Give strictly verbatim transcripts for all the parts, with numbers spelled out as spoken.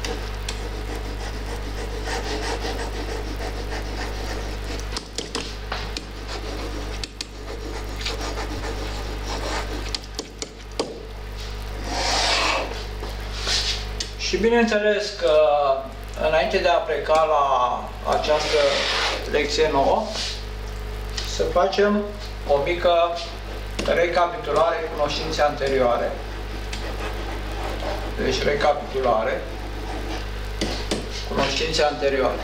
Și bineînțeles că înainte de a pleca la această lecție nouă, să facem o mică recapitulare cunoștințe anterioare. Deci recapitulare cunoștințe anterioare.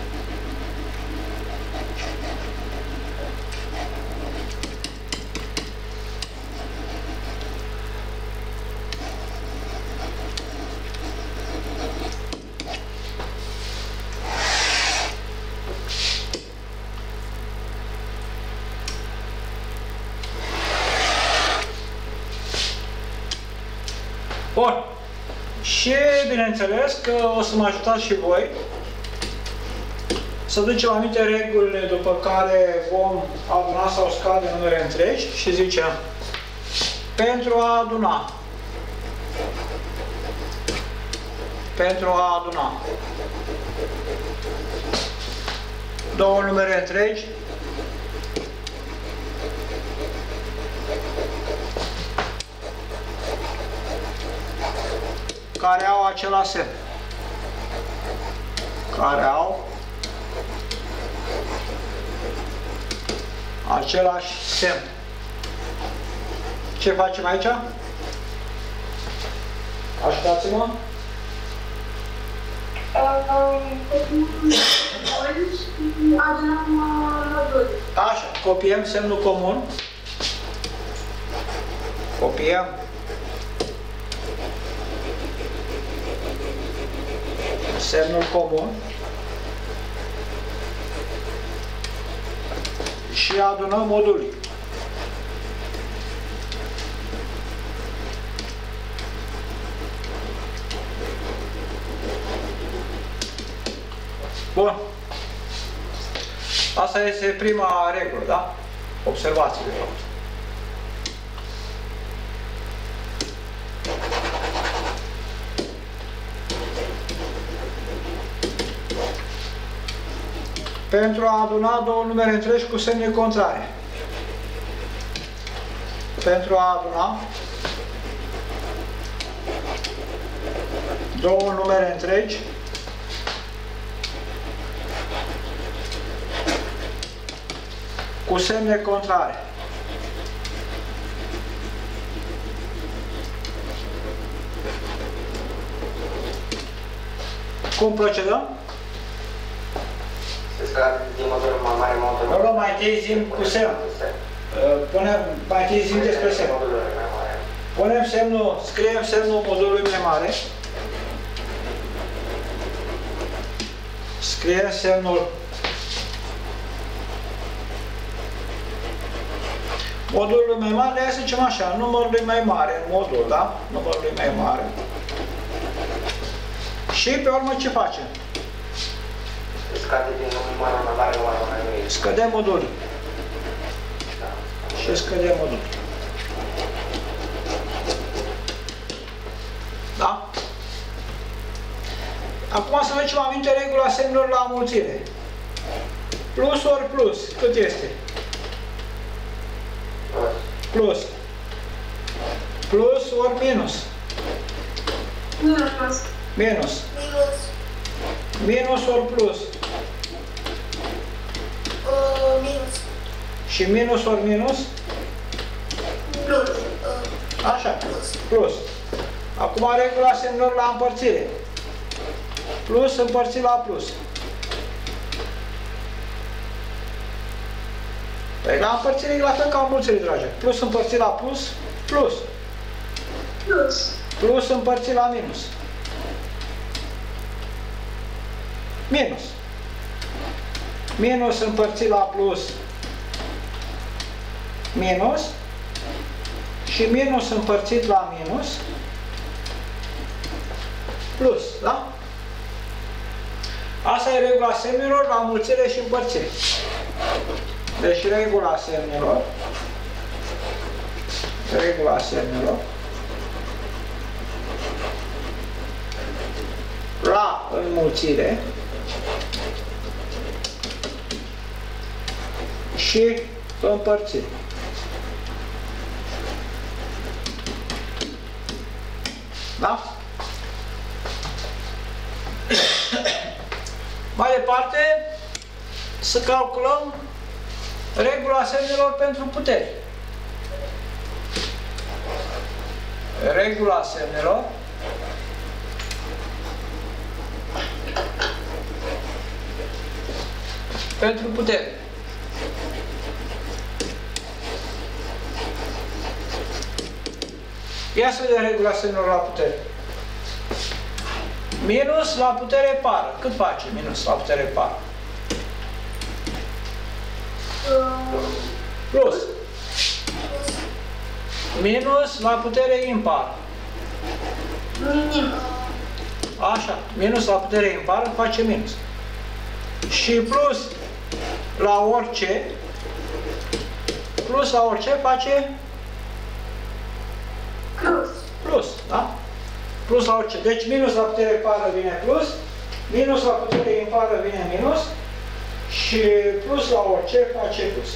Bun. Și bineînțeles că o să mă ajutați și voi să ducem aminte regulile după care vom aduna sau scade numere întregi și zicem pentru a aduna pentru a aduna două numere întregi care au același semn. Care au același semn. Ce facem aici? Așteptați-mă. Așa, copiem semnul comun. Copiem. Semnul comun și adunăm modulii. Bun. Asta este prima regulă, da? Observați, de fapt. Pentru a aduna două numere întregi cu semne contrare. Pentru a aduna două numere întregi cu semne contrare. Cum procedăm? Nu, nu, mai întâi zim cu semn. Punem, mai întâi zim despre semn. Punem semnul, scriem semnul modulului mai mare. Scriem semnul modulului mai mare, hai să zicem așa, numărului mai mare, modul, da? Numărului mai mare. Și pe urmă ce facem? Scade din numărul mai mare, numărul mai mic. Scădem modulul. Da. Și scădem modulul. Da? Acum să facem aminte regula semnelor la înmulțire. Plus ori plus, cât este? Plus. Plus ori minus? Minus. Minus. Minus. Minus ori plus? Uh, minus. Și minus ori minus? Plus. Uh, Așa. plus. Plus. Acum regula semnelor la împărțire. Plus împărțit la plus. Păi la împărțire e la fel ca înmulțire, dragi. Plus împărțit la plus, plus. Plus. Plus împărțit la minus. Minus. Minus împărțit la plus. Minus. Și minus împărțit la minus. Plus, da? Asta e regula semnelor la înmulțire și împărțire. Deci regula semnelor, regula semnelor, la la înmulțire și împărțire. Da? Mai departe, să calculăm regula semnelor pentru puteri. Regula semnelor pentru puteri. Ia să vedem regula semnelor la putere. Minus la putere pară. Cât face minus la putere pară? Plus. Minus la putere impară. Minim. Așa. Minus la putere impară face minus. Și plus la orice, plus la orice face Plus. plus, da? Plus la orice. Deci minus la putere pară vine plus, minus la putere impară vine minus și plus la orice face plus.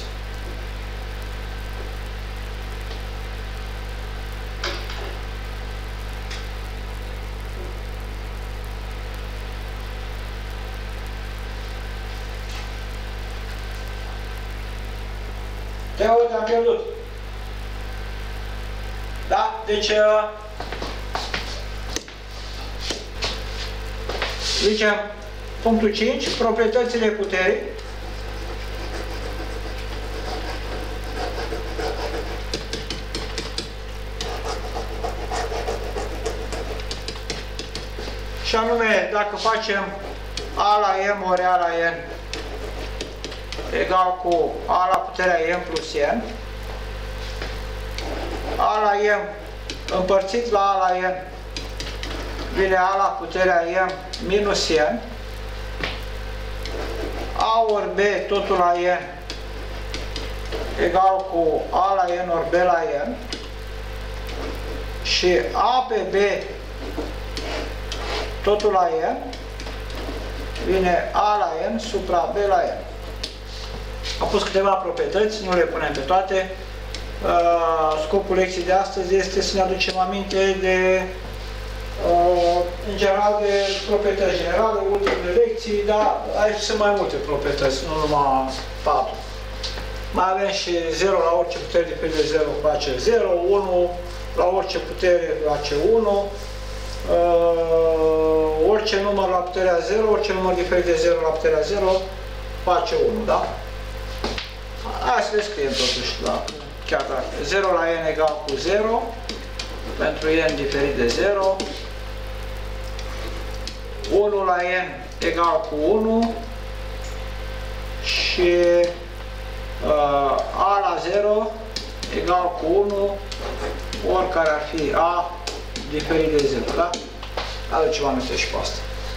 Te aud, am pierdut. Da? Deci, zicem, punctul cinci, proprietățile puterii. Și anume, dacă facem A la M ori A la N egal cu A la puterea M plus N, A la M împărțit la A la N vine A la puterea M minus N, A ori B totul la N egal cu A la N ori B la N și A pe B totul la N vine A la N supra B la N. Am pus câteva proprietăți, nu le punem pe toate. Scopul lecției de astăzi este să ne aducem aminte de, în general, de proprietăți generale, ultimele lecții, dar aici sunt mai multe proprietăți, nu numai patru. Mai avem și zero la orice putere diferit de zero face zero, unu la orice putere face unu, orice număr la puterea zero, orice număr diferit de zero la puterea zero face unu, da? Hai să le scriem totuși, da? Chiar dacă zero la n egal cu zero, pentru n diferit de zero, unu la n egal cu unu și uh, a la zero egal cu unu, oricare ar fi a diferit de zero, da? Aducem aminte și cu asta.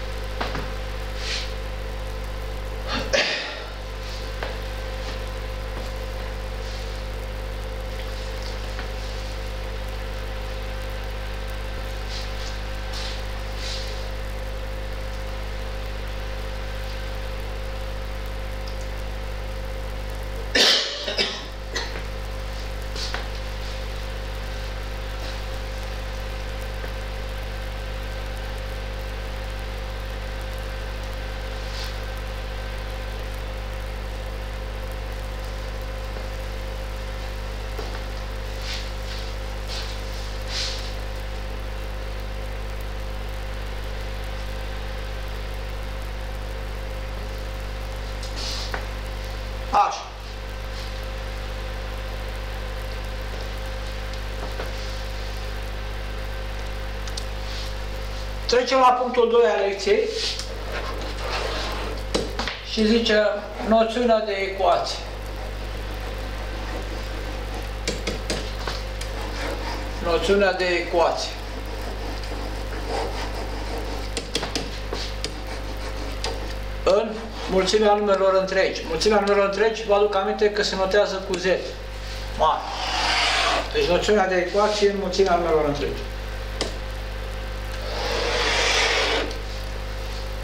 Așa. Trecem la punctul doi al lecției și zice noțiunea de ecuație. Noțiunea de ecuație. În mulțimea numerelor întregi. Mulțimea numerelor întregi, vă aduc aminte că se notează cu Z mare. Deci noțiunea de ecuație în mulțimea numerelor întregi.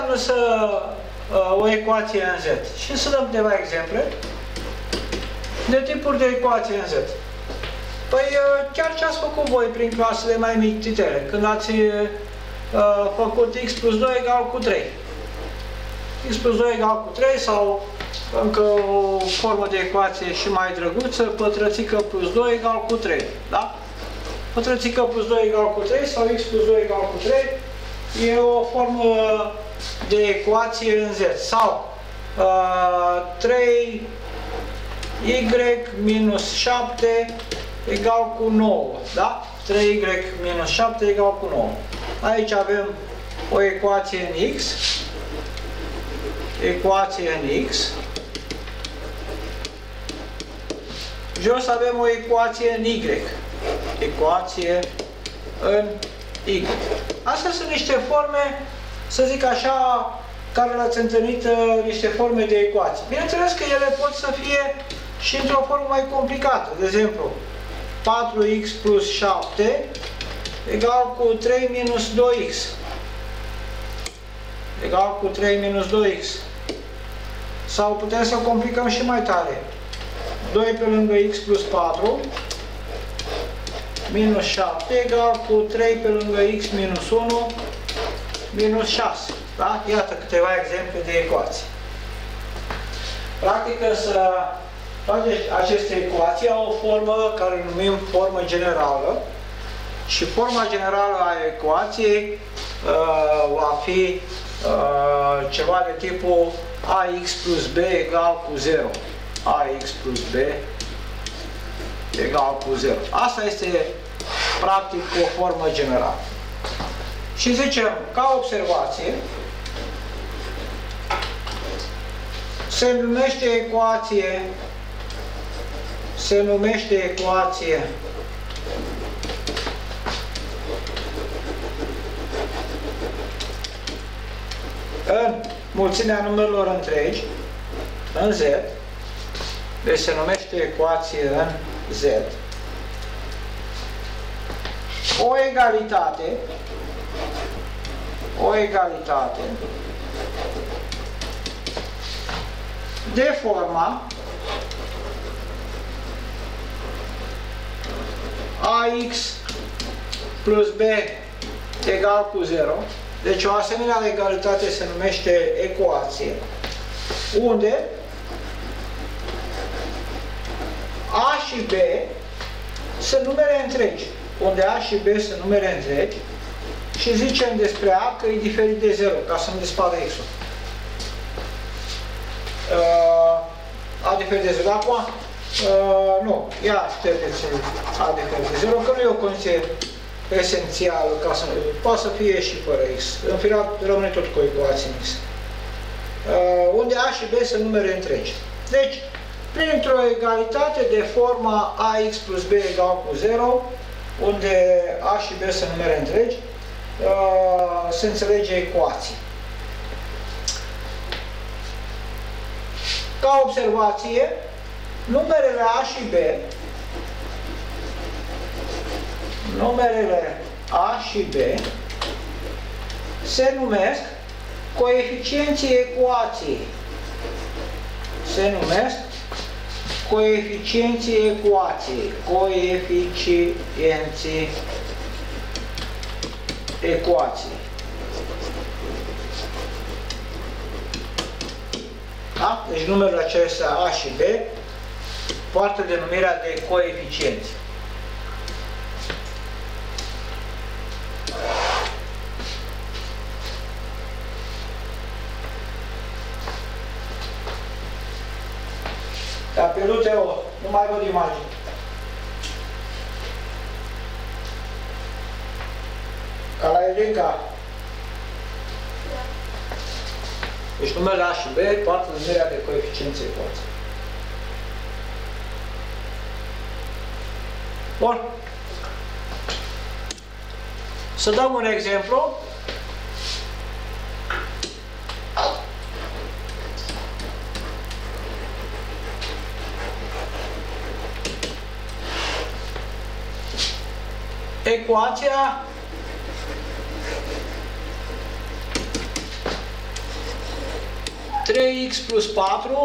înseamnă să uh, o ecuație în Z? Și să dăm câteva exemple de tipuri de ecuație în Z. Păi uh, chiar ce ați făcut voi prin clasele mai mititele, când ați uh, făcut x plus doi egal cu trei. X plus doi egal cu trei sau încă o formă de ecuație și mai drăguță, pătrățică plus doi egal cu trei. Da? Pătrățică plus doi egal cu trei sau x plus doi egal cu trei e o formă de ecuație în Z. Sau uh, trei y minus șapte egal cu nouă. Da? trei y minus șapte egal cu nouă. Aici avem o ecuație în x, ecuație în x. Jos avem o ecuație în y, ecuație în y. Astea sunt niște forme, să zic așa, care le-ați întâlnit, niște forme de ecuații. Bineînțeles că ele pot să fie și într-o formă mai complicată. De exemplu, patru x plus șapte egal cu trei minus doi x. Egal cu trei minus doi x. Sau putem să complicăm și mai tare. doi pe lângă x plus patru minus șapte egal cu trei pe lângă x minus unu minus șase. Da? Iată câteva exemple de ecuații. Practic, să faceți aceste ecuații au o formă care o numim formă generală și forma generală a ecuației uh, va fi uh, ceva de tipul ax plus b egal cu zero. Ax plus b egal cu zero. Asta este practic o formă generală. Și zicem, ca observație, se numește ecuație, se numește ecuație în mulțimea numerelor întregi, în Z, deci se numește ecuație în Z, o egalitate, o egalitate de forma ax plus b egal cu zero. Deci o asemenea egalitate se numește ecuație, unde a și b sunt numere întregi. Unde a și b sunt numere întregi și zicem despre a că e diferit de zero, ca să nu dispară x-ul. Uh, a diferit de zero. Acum, uh, nu, ia ștergeți a diferit de zero, că nu e o condiție esențială, ca să, poate să fie și fără x. În final, rămâne tot cu ecuație x. Uh, unde a și b sunt numere întregi. Deci, printr-o egalitate de forma ax plus b egal cu zero, unde a și b sunt numere întregi, uh, se înțelege ecuație. Ca observație, numerele a și b, numerele a și b se numesc coeficienții ecuației. Se numesc coeficienții ecuației. Coeficienții ecuației. Da? Deci numerele acestea a și b poartă denumirea de coeficienți. Dar pe Luteo, nu mai văd imagini. Ca la Elenca. Deci numele a și b poartă numirea de coeficienți ecuației. Bun. Să dăm un exemplu. Ecuația trei x plus patru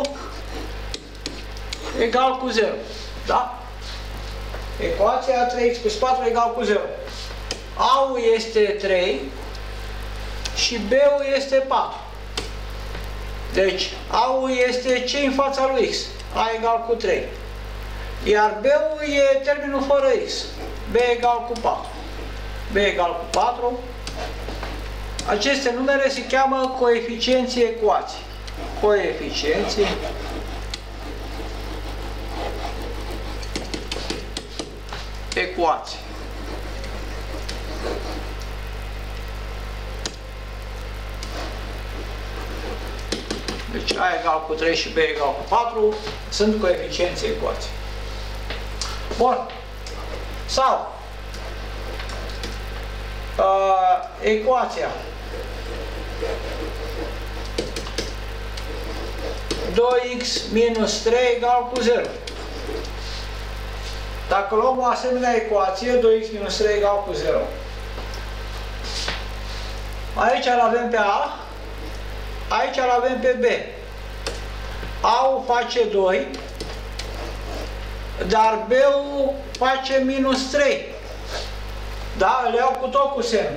egal cu zero. Da? Ecuația trei x plus patru egal cu zero. A-ul este trei și B-ul este patru. Deci A-ul este ce în fața lui X? A egal cu trei. Iar B-ul e termenul fără X. B egal cu patru. B egal cu patru. Aceste numere se cheamă coeficienții ecuației. Coeficienții ecuații. Deci A egal cu trei și B egal cu patru sunt coeficienții ecuației. Bun. Sau uh, ecuația doi x minus trei egal cu zero. Dacă luăm o asemenea ecuație, doi x minus trei egal cu zero, aici îl avem pe A, aici îl avem pe B. A-ul face doi, dar B-ul face minus trei. Da? Le iau cu tot cu semn.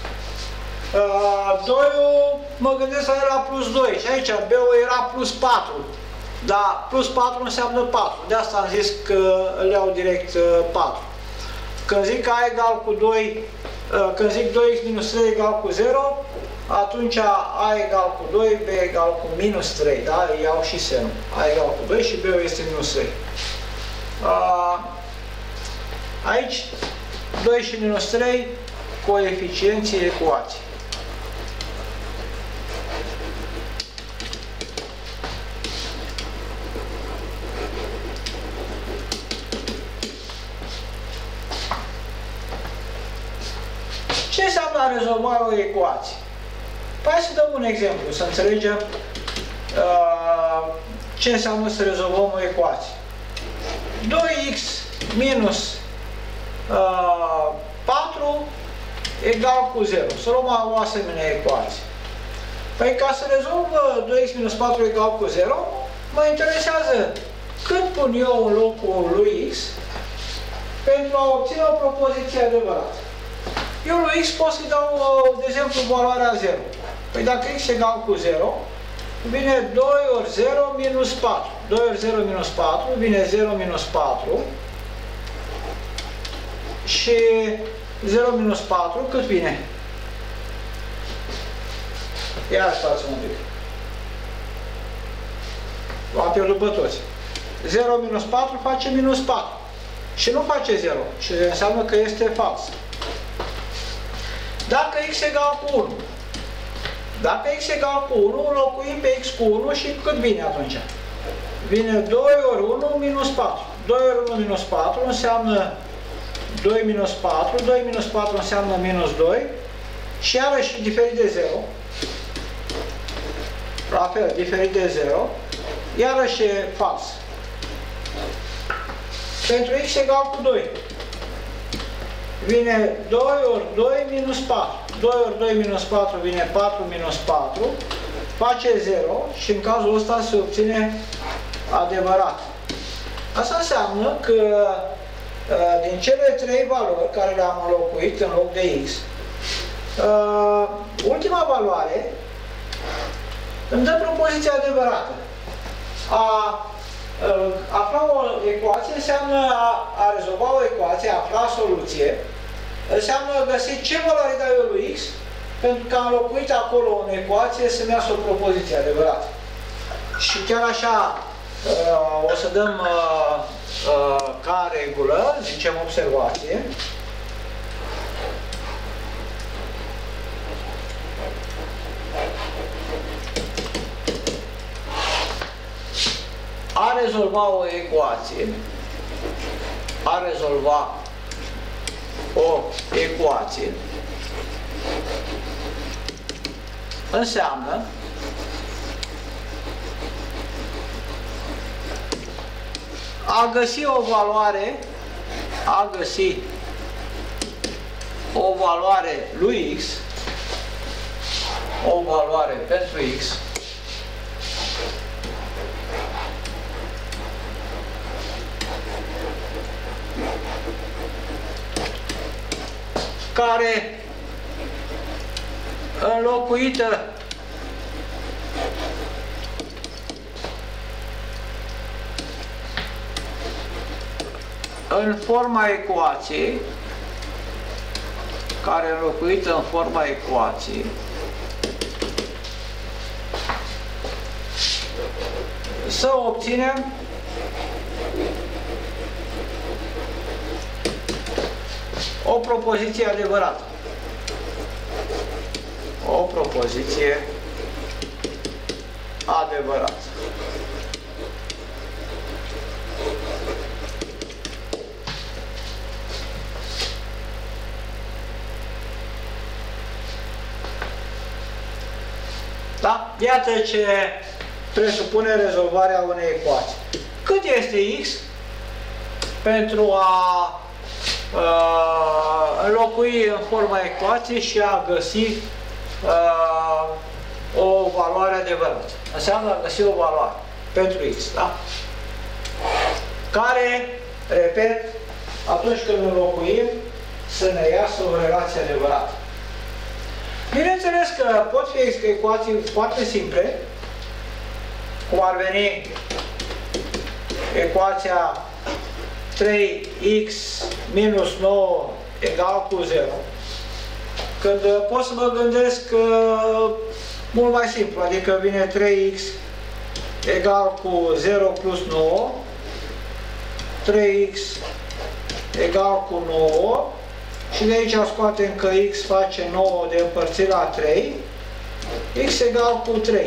doi-ul mă gândesc la el la plus doi și aici B-ul era plus patru. Da, plus patru înseamnă patru. De asta am zis că le iau direct patru. Când zic A egal cu doi, când zic doi x minus trei egal cu zero, atunci A egal cu doi, B egal cu minus trei. Da? Iau și semnul. A egal cu doi și B-ul este minus trei. Aici doi și minus trei, coeficienții ecuației. Ce înseamnă a rezolva o ecuație? Hai să dăm un exemplu, să înțelegem uh, ce înseamnă să rezolvăm o ecuație. doi x minus uh, patru egal cu zero. Să luăm o asemenea ecuație. Păi ca să rezolv doi x minus patru egal cu zero, mă interesează cât pun eu în locul lui x pentru a obține o propoziție adevărată. Eu lui x pot să-i dau, de exemplu, valoarea zero. Păi dacă x egal cu zero, vine doi ori zero minus patru. doi ori zero minus patru, vine zero minus patru. Și zero minus patru, cât vine? Ia stați un pic. L-am pierdut pe toți. zero minus patru face minus patru. Și nu face zero. Și înseamnă că este fals. Dacă x egal cu unu. Dacă x egal cu unu, înlocuim pe x cu unu și cât vine atunci? Vine doi ori unu minus patru. doi ori unu minus patru înseamnă doi minus patru. doi minus patru înseamnă minus doi. Și iarăși diferit de zero. La fel, diferit de zero. Iarăși e fals. Pentru x egal cu doi. Vine doi ori doi minus patru. doi ori doi minus patru vine patru minus patru. Face zero și în cazul ăsta se obține adevărat. Asta înseamnă că din cele trei valori care le-am înlocuit în loc de x, ultima valoare îmi dă propoziția adevărată. A afla o ecuație înseamnă a, a rezolva o ecuație, a afla soluție, înseamnă a găsi ce valoare dau eu lui x, pentru că am înlocuit acolo în ecuație să-mi iasă o propoziție adevărată. Și chiar așa uh, o să dăm uh, uh, ca regulă, zicem observație. A rezolva o ecuație, a rezolva o ecuație înseamnă a găsi o valoare, a găsi o valoare lui x, o valoare pentru x, care înlocuită în forma ecuației, care înlocuită în forma ecuației, să obținem o propoziție adevărată. O propoziție adevărată. Da? Iată ce presupune rezolvarea unei ecuații. Cât este x pentru a uh, înlocui în forma ecuației și a găsi uh, o valoare adevărată? Înseamnă a găsi o valoare pentru x, da? Care, repet, atunci când înlocuim, să ne iasă o relație adevărată. Bineînțeles că pot fi ecuații foarte simple, cum ar veni ecuația trei x minus nouă egal cu zero, când pot să mă gândesc uh, mult mai simplu, adică vine trei x egal cu zero plus nouă, trei x egal cu nouă, și de aici scoatem că x face nouă de împărțit la trei, x egal cu trei.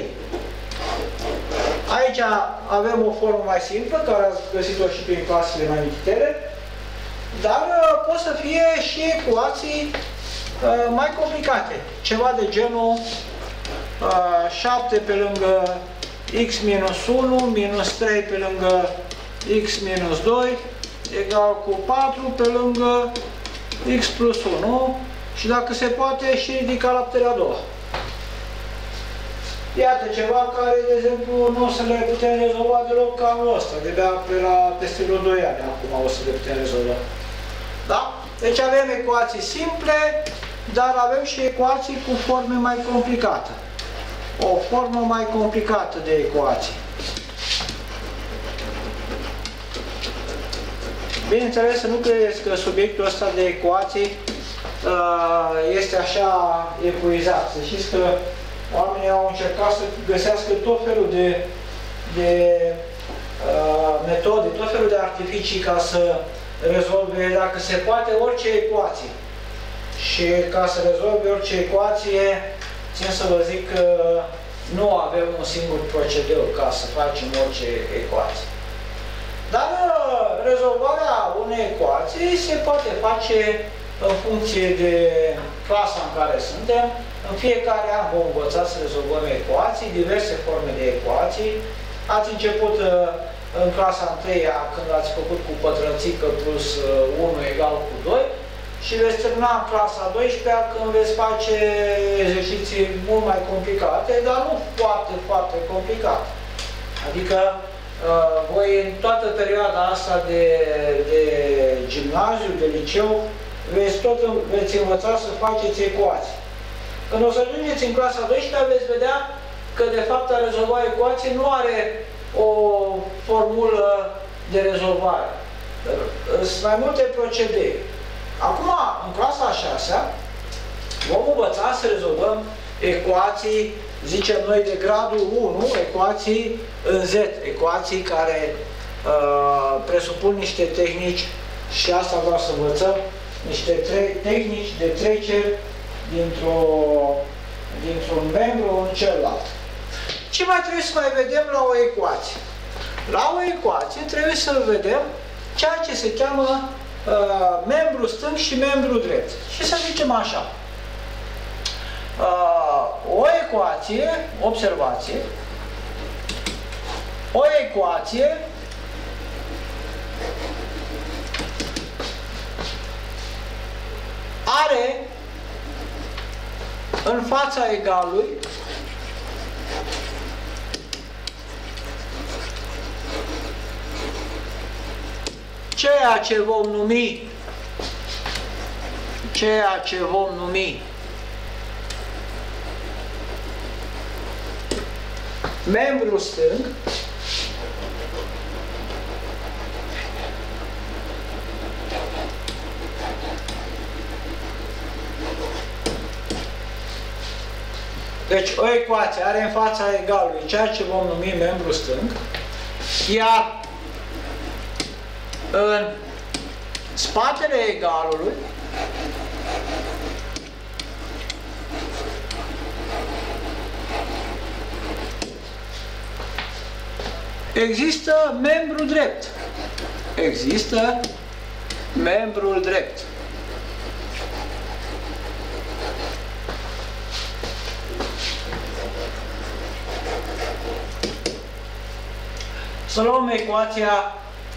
Aici avem o formă mai simplă, care ați găsit-o și prin clasele mai mititele, dar pot să fie și ecuații uh, mai complicate. Ceva de genul uh, șapte pe lângă x minus unu minus trei pe lângă x minus doi egal cu patru pe lângă x plus unu și dacă se poate și ridica la puterea a doua. Iată ceva care, de exemplu, nu o să le putem rezolva deloc ca anul ăsta, de-abia pe la peste vreo doi ani acum o să le putem rezolva. Da? Deci avem ecuații simple, dar avem și ecuații cu forme mai complicate. O formă mai complicată de ecuații. Bineînțeles, să nu credeți că subiectul ăsta de ecuații uh, este așa epuizat. Să știți că oamenii au încercat să găsească tot felul de, de uh, metode, tot felul de artificii ca să rezolve, dacă se poate, orice ecuație. Și ca să rezolve orice ecuație, țin să vă zic că nu avem un singur procedeu ca să facem orice ecuație. Dar rezolvarea unei ecuații se poate face în funcție de clasa în care suntem. În fiecare an vom învăța să rezolvăm ecuații, diverse forme de ecuații. Ați început în clasa a treia când ați făcut cu pătrățică plus unu egal cu doi și veți termina în clasa a douăsprezecea când veți face exerciții mult mai complicate, dar nu foarte, foarte complicate. Adică voi în toată perioada asta de, de gimnaziu, de liceu, veți, tot, veți învăța să faceți ecuații. Când o să ajungeți în clasa a douăsprezecea, veți vedea că de fapt a rezolva ecuații nu are o formulă de rezolvare. Sunt mai multe procedee. Acum, în clasa a șasea, vom învăța să rezolvăm ecuații, zicem noi, de gradul unu, ecuații în Z, ecuații care uh, presupun niște tehnici, și asta vreau să învățăm, niște tehnici de trecere dintr-un dintr-un membru în celălalt. Ce mai trebuie să mai vedem la o ecuație? La o ecuație trebuie să vedem ceea ce se cheamă uh, membru stâng și membru drept. Și să zicem așa. Uh, o ecuație, observație, o ecuație are în fața egalului ceea ce vom numi ceea ce vom numi membrul stâng deci o ecuație are în fața egalului ceea ce vom numi membru stâng, iar în spatele egalului există membru drept. Există membrul drept. Să luăm ecuația,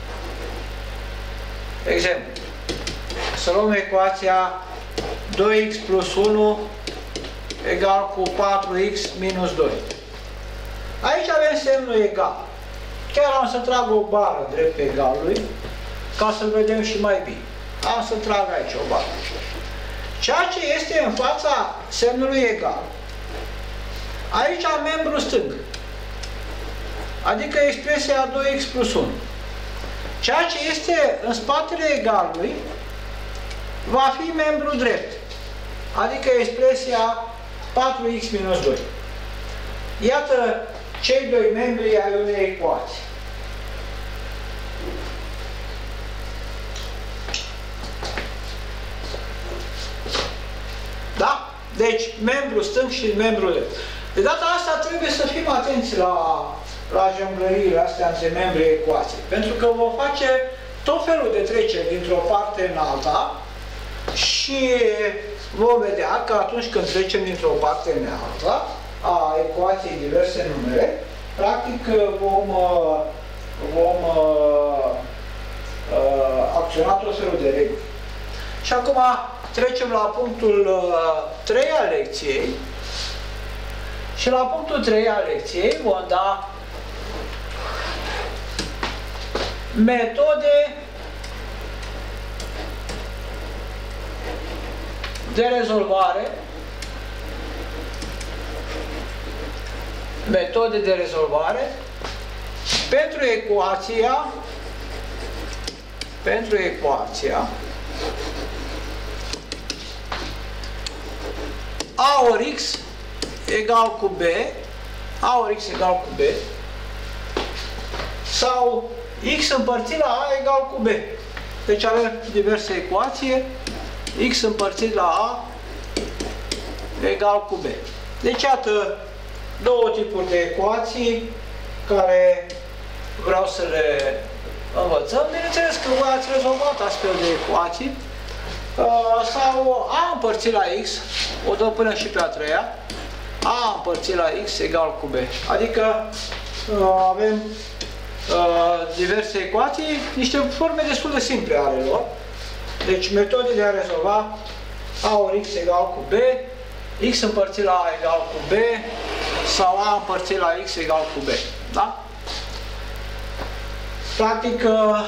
exemplu, să luăm ecuația doi x plus unu egal cu patru x minus doi. Aici avem semnul egal. Chiar am să trag o bară drept egalului, ca să-l vedem și mai bine. Am să trag aici o bară. Ceea ce este în fața semnului egal, aici am membru stâng, adică expresia doi x plus unu. Ceea ce este în spatele egalului va fi membru drept, adică expresia patru x minus doi. Iată cei doi membri ai unei ecuații. Da? Deci, membru stâng și membru drept. De data asta trebuie să fim atenți la, la jonglăriile astea între membrii ecuației. Pentru că vom face tot felul de treceri dintr-o parte în alta și vom vedea că atunci când trecem dintr-o parte în alta a ecuației diverse numere, practic vom, vom acționa tot felul de reguli. Și acum trecem la punctul trei al lecției și la punctul trei al lecției vom da metode de rezolvare metode de rezolvare pentru ecuația pentru ecuația a ori x egal cu b, a ori x egal cu b, sau x împărțit la a egal cu b. Deci avem diverse ecuații, x împărțit la a egal cu b. Deci iată două tipuri de ecuații care vreau să le învățăm. Bineînțeles că voi ați rezolvat astfel de ecuații. Sau a împărțit la x, o dăm până și pe a treia, a împărțit la x egal cu b. Adică avem diverse ecuații, niște forme destul de simple ale lor. Deci metode de a rezolva a ori x egal cu b, x împărțit la a egal cu b, sau a împărțit la x egal cu b. Da? Practic,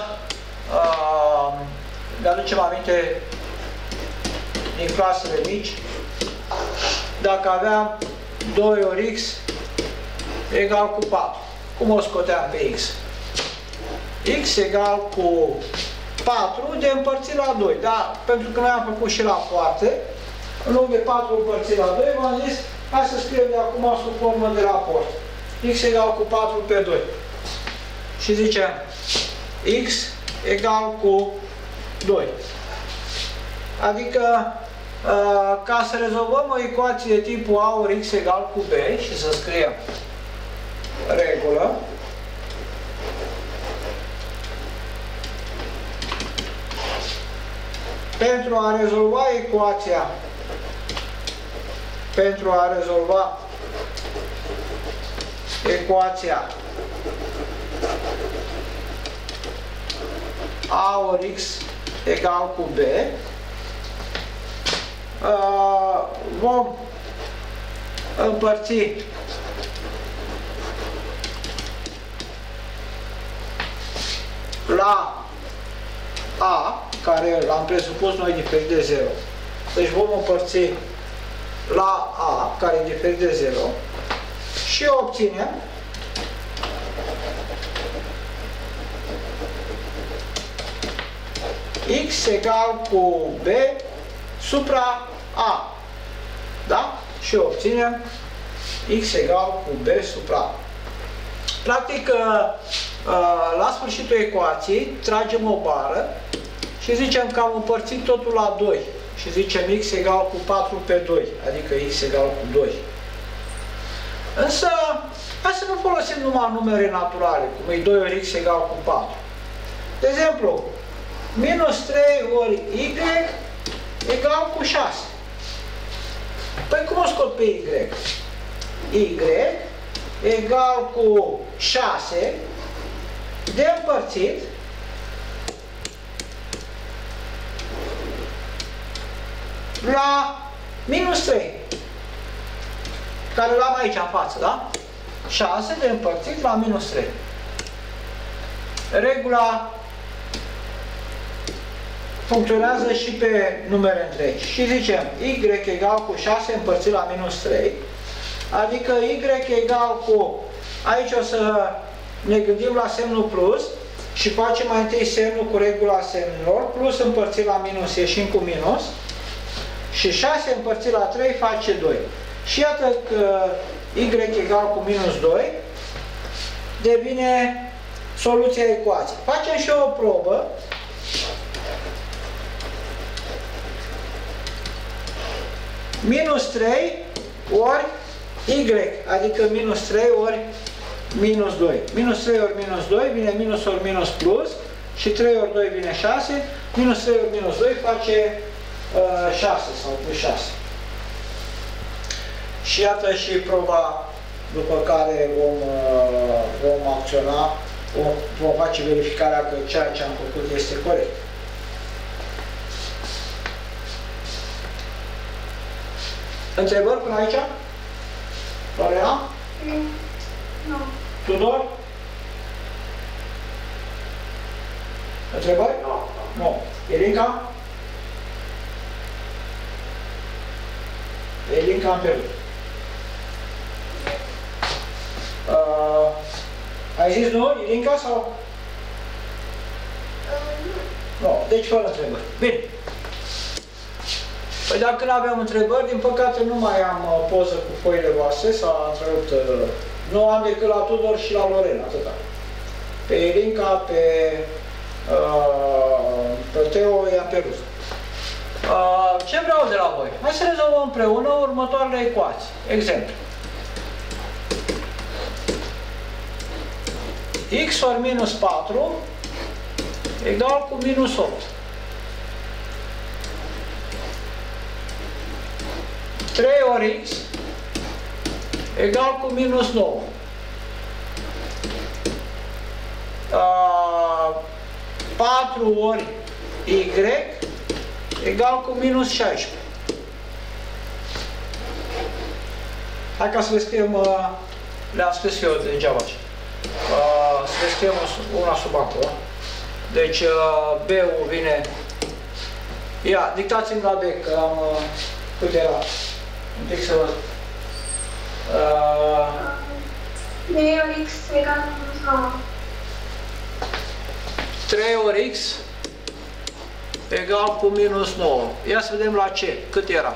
mi-aducem aminte din clasele mici, dacă aveam doi ori x egal cu patru, cum o scoteam pe x? X egal cu patru de împărțit la doi, da? Pentru că noi am făcut și la foarte, în loc de patru împărțit la doi, v-am zis, hai să scriem de acum sub formă de raport. X egal cu patru pe doi. Și zicem x egal cu doi. Adică, ca să rezolvăm o ecuație de tipul a ori x egal cu b și să scriem regulă, pentru a rezolva ecuația, pentru a rezolva ecuația a ori x egal cu b, uh, vom împărți la a, care l-am presupus noi diferit de zero, Deci vom împărți la A, care e diferit de zero, și obținem x egal cu b supra A. Da? Și obținem x egal cu b supra A. Practic, la sfârșitul ecuației, tragem o bară și zicem că am împărțit totul la doi. Și zicem x egal cu patru pe doi, adică x egal cu doi. Însă, hai să nu folosim numai numere naturale, cum e doi ori x egal cu patru. De exemplu, minus trei ori y egal cu șase. Păi cum o scot pe y? Y egal cu șase de împărțit la minus trei, care l-am aici în față, da? șase de împărțit la minus trei. Regula funcționează și pe numere întregi. Și zicem y egal cu șase împărțit la minus trei, adică y egal cu, aici o să ne gândim la semnul plus și facem mai întâi semnul cu regula semnelor, plus împărțit la minus ieșim cu minus, și șase împărțit la trei face doi. Și iată că y egal cu minus doi devine soluția ecuației. Facem și o probă. Minus trei ori y, adică minus trei ori minus doi. Minus trei ori minus doi vine minus ori minus plus și trei ori doi vine șase. Minus trei ori minus doi face uh, șase sau plus șase. Și iată și proba după care vom, uh, vom acționa, vom, vom face verificarea că ceea ce am făcut este corect. Întrebări până aici? Lorena? Nu. Tudor? Întrebări? Nu. Nu. Elinca? Elinca am pierdut. Uh, ai zis nu, Elinca, sau? Nu. Deci fără întrebări. Bine. Păi dacă nu aveam întrebări, din păcate nu mai am uh, poză cu foile voastre, s-a întrerupt. Uh, nu am decât la Tudor și la Lorena, atâta. Pe Elinca, pe, uh, pe Teo i-am pierdut. Uh, ce vreau de la voi? Hai să rezolvăm împreună următoarele ecuații. Exemplu. X ori minus patru egal cu minus opt. trei ori x egal cu minus nouă. Uh, patru ori y egal cu minus șaisprezece. Hai ca să le scriem, uh, le-am scris eu degeaba aici. Uh, să le scriem una sub acolo. Deci uh, B-ul vine... Ia, dictați-mi la B, că am... Uh, cât era? Un pic să văd. Uh, B ori x egal cu minus nouă. trei ori x egal cu minus nouă. Ia să vedem la ce. Cât era?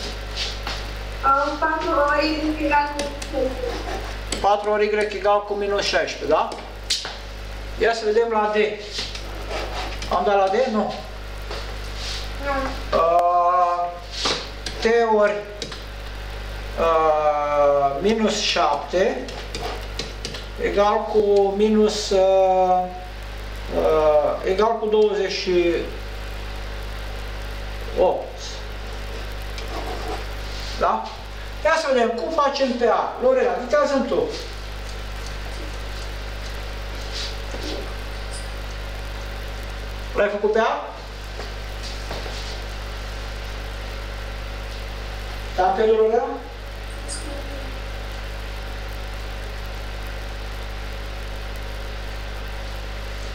patru ori y egal cu șaisprezece. patru ori y egal cu minus șaisprezece, da? Ia să vedem la D. Am dat la D? Nu. Nu. Uh, T ori uh, minus șapte egal cu minus uh, uh, egal cu douăzeci și opt. Da? Ia să vedem cum facem pe A. Lorena, dictează-mi tu. L-ai făcut pe A? Te-am pierdut, Lorena?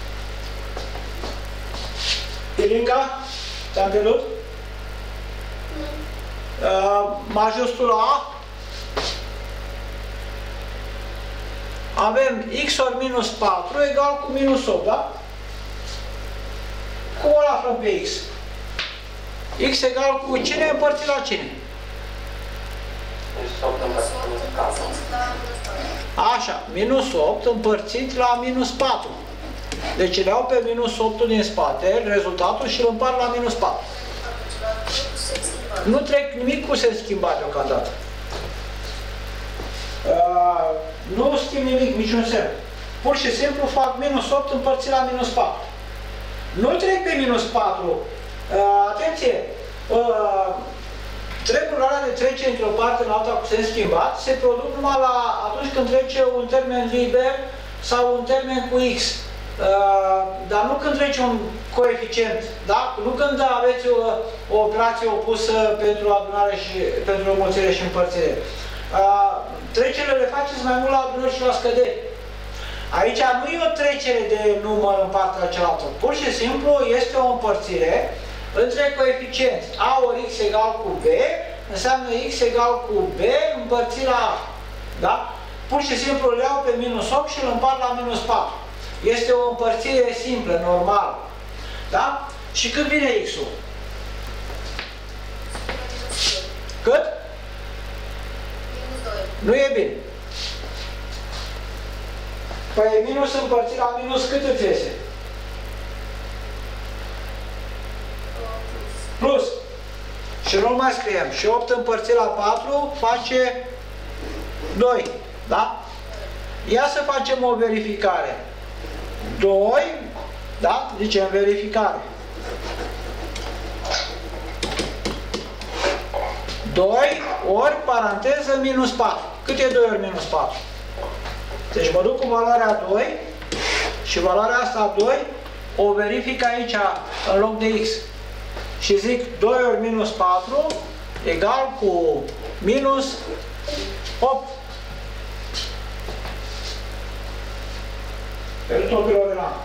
Ilinca? Te-am pierdut? majuscul A, avem x ori minus patru egal cu minus opt, da? Cum o aflăm pe x? X egal cu cine împărțit la cine? Așa, minus opt împărțit la minus patru. Deci le iau pe minus opt din spate, rezultatul, și îl împart la minus patru. Nu trec nimic cu sens schimbat deocamdată. Uh, nu schimb nimic, niciun semn. Pur și simplu fac minus opt împărțit la minus patru. Nu trec pe minus patru. Uh, atenție! Uh, Treburile alea de trece într-o parte în alta cu sens schimbat se produc numai la, atunci când trece un termen liber sau un termen cu x. Uh, dar nu când trece un coeficient, da? Nu când aveți o, o operație opusă pentru adunare și pentru înmulțire și împărțire. Uh, trecerile le faceți mai mult la adunări și la scăderi. Aici nu e o trecere de număr în partea cealaltă. Pur și simplu este o împărțire între coeficienți. A ori x egal cu b înseamnă x egal cu b împărțit la a. Da? Pur și simplu îl iau pe minus opt și îl împart la minus patru. Este o împărțire simplă, normală. Da? Și cât vine x-ul? Cât? Nu e bine. Păi minus împărțit la minus cât îți iese? Plus. Și nu mai scriem. Și opt împărțit la patru face doi. Da? Ia să facem o verificare. doi, da? Zicem verificare. doi ori paranteză minus patru. Cât e doi ori minus patru? Deci mă duc cu valoarea doi și valoarea asta doi o verific aici în loc de x. Și zic doi ori minus patru egal cu minus opt. Pentru tot birou de la.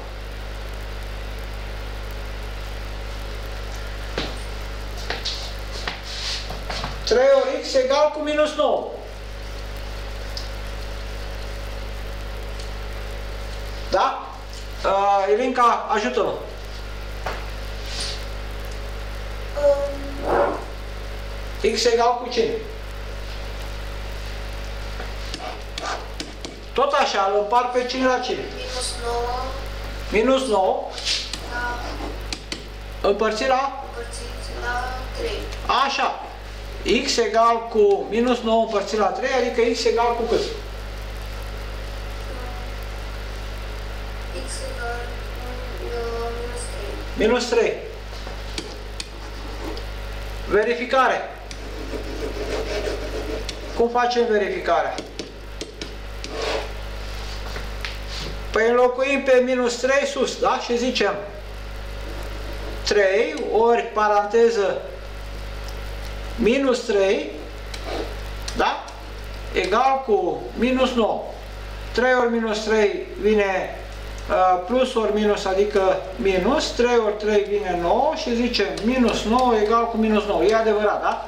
trei ori x egal cu minus nouă. Da? Uh, Ilinca, ajută-mă. Um. X egal cu cine? Tot așa, îl împart pe cine la cine? Minus nouă. Minus nouă. La... Împărțit la? Împărțit la trei. Așa. X egal cu minus nouă împărțit la trei, adică x egal cu cât? X egal cu minus trei. Minus trei. Verificare. Cum facem verificarea? Păi înlocuim pe minus trei sus, da? Și zicem trei ori paranteză minus trei, da? Egal cu minus nouă. trei ori minus trei vine uh, plus ori minus, adică minus. trei ori trei vine nouă și zicem minus nouă egal cu minus nouă. E adevărat, da?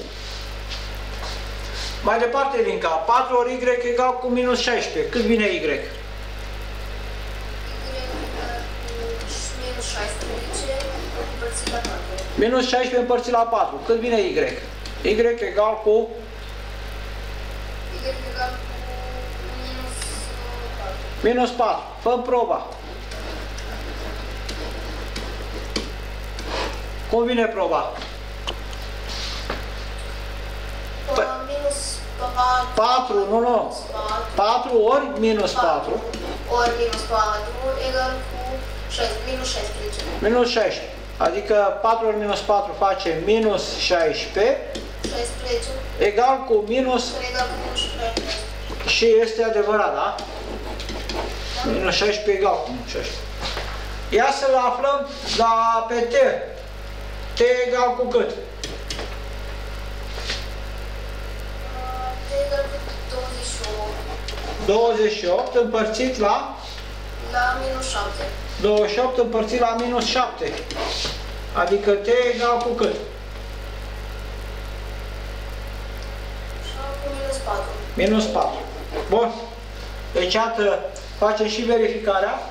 Mai departe, Linca, patru ori y egal cu minus șaisprezece. Cât vine y? Minus șaisprezece împărțit la patru. Minus șaisprezece împărțit la patru. Cât vine y? Y egal cu... Y egal cu minus patru. Minus patru. Fă-mi proba. Cum vine proba? Păi, minus patru, nu, nu. patru ori minus patru. Ori minus patru egal cu șaisprezece. Minus șaisprezece. Minus șaisprezece. Adică patru ori minus patru face minus șaisprezece. șaisprezece. Egal cu minus... Egal cu minus șaisprezece. Și este adevărat, da? Da. Minus șaisprezece egal cu minus șaisprezece. Ia să-l aflăm la pe T. T egal cu cât? T egal cu douăzeci și opt. douăzeci și opt împărțit la? La minus șapte. douăzeci și opt împărțit la minus șapte. Adică T egal cu cât? patru. Minus patru. Bun. Deci, iată, facem și verificarea.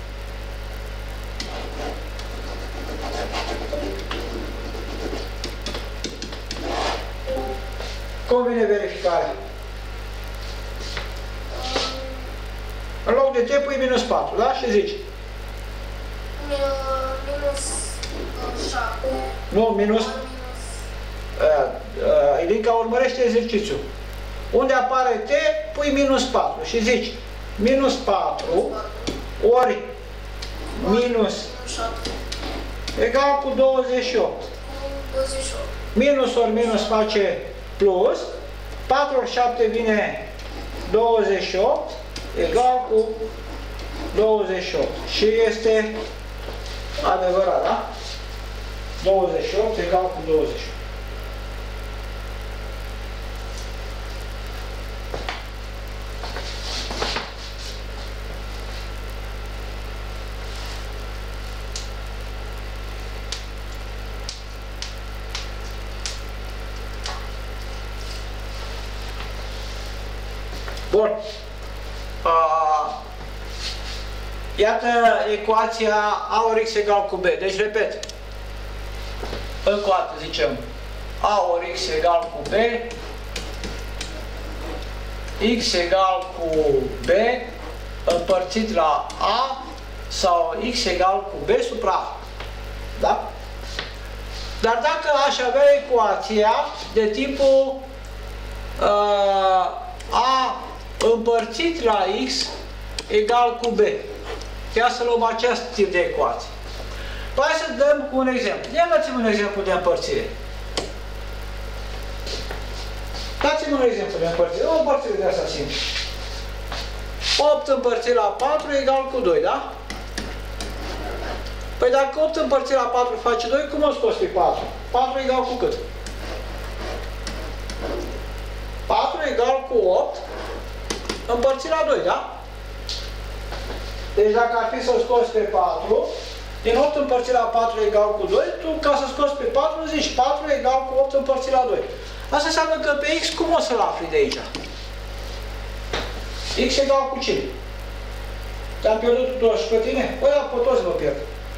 Cum vine verificarea? În loc de T pui minus patru, da? Și zici? Minus șapte. Nu, minus... Ilinca urmărește exercițiul. Unde apare T, pui minus patru și zici minus patru ori minus egal cu douăzeci și opt. Minus ori minus face plus, patru ori șapte vine douăzeci și opt, egal cu douăzeci și opt. Și este adevărat, da? douăzeci și opt egal cu douăzeci și opt. Bun. Uh, iată ecuația A ori X egal cu B. Deci, repet. Încă o dată zicem A ori X egal cu B. X egal cu B împărțit la A sau X egal cu B supra A. Da? Dar dacă aș avea ecuația de tipul uh, A împărțit la X egal cu B. Ia să luăm acest tip de ecuație. Hai să dăm cu un exemplu. Ia dați-mi un exemplu de împărțire. Dați-mi un exemplu de împărțire. O împărțire de asta simplă. opt împărțit la patru egal cu doi, da? Păi dacă opt împărțit la patru face doi, cum o scos pe patru? patru egal cu cât? patru egal cu opt împărțit la doi, da? Deci dacă ar fi să scoți pe patru, din opt împărțit la patru egal cu doi, tu ca să scoți pe patru zici patru egal cu opt împărțit la doi. Asta înseamnă că pe X cum o să-l afli de aici? X egal cu cine? Te-am pierdut toți și pe tine? Păi da, pe toți vă pierd.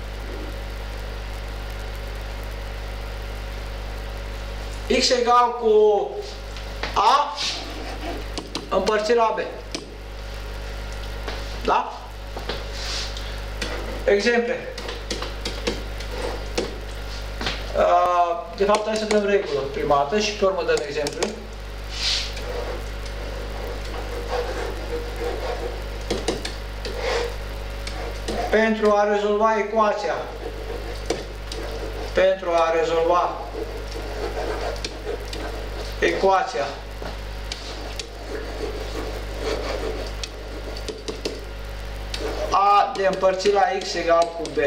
X egal cu A împărțit la B. Da? Exemple. De fapt, hai să dăm regulă prima dată și pe urmă dăm exemplu. Pentru a rezolva ecuația, pentru a rezolva ecuația A de împărțit la X egal cu B,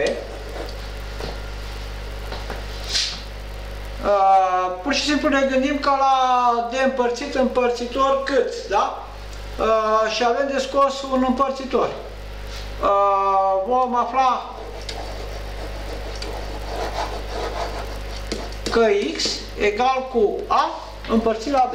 Uh, pur și simplu ne gândim ca la de împărțit împărțitor cât, da? Uh, și avem de scos un împărțitor. Uh, vom afla că X egal cu A împărțit la B.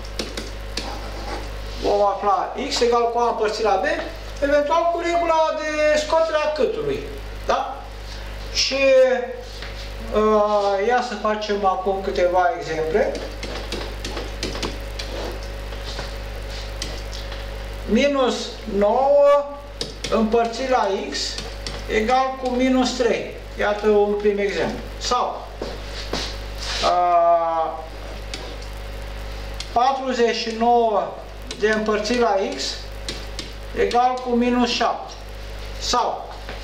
Vom afla X egal cu A împărțit la B, eventual cu regula de scotere a câtului, da? Și Uh, ia să facem acum câteva exemple. Minus nouă împărțit la X egal cu minus trei. Iată un prim exemplu. Sau uh, patruzeci și nouă de împărțit la X egal cu minus șapte. Sau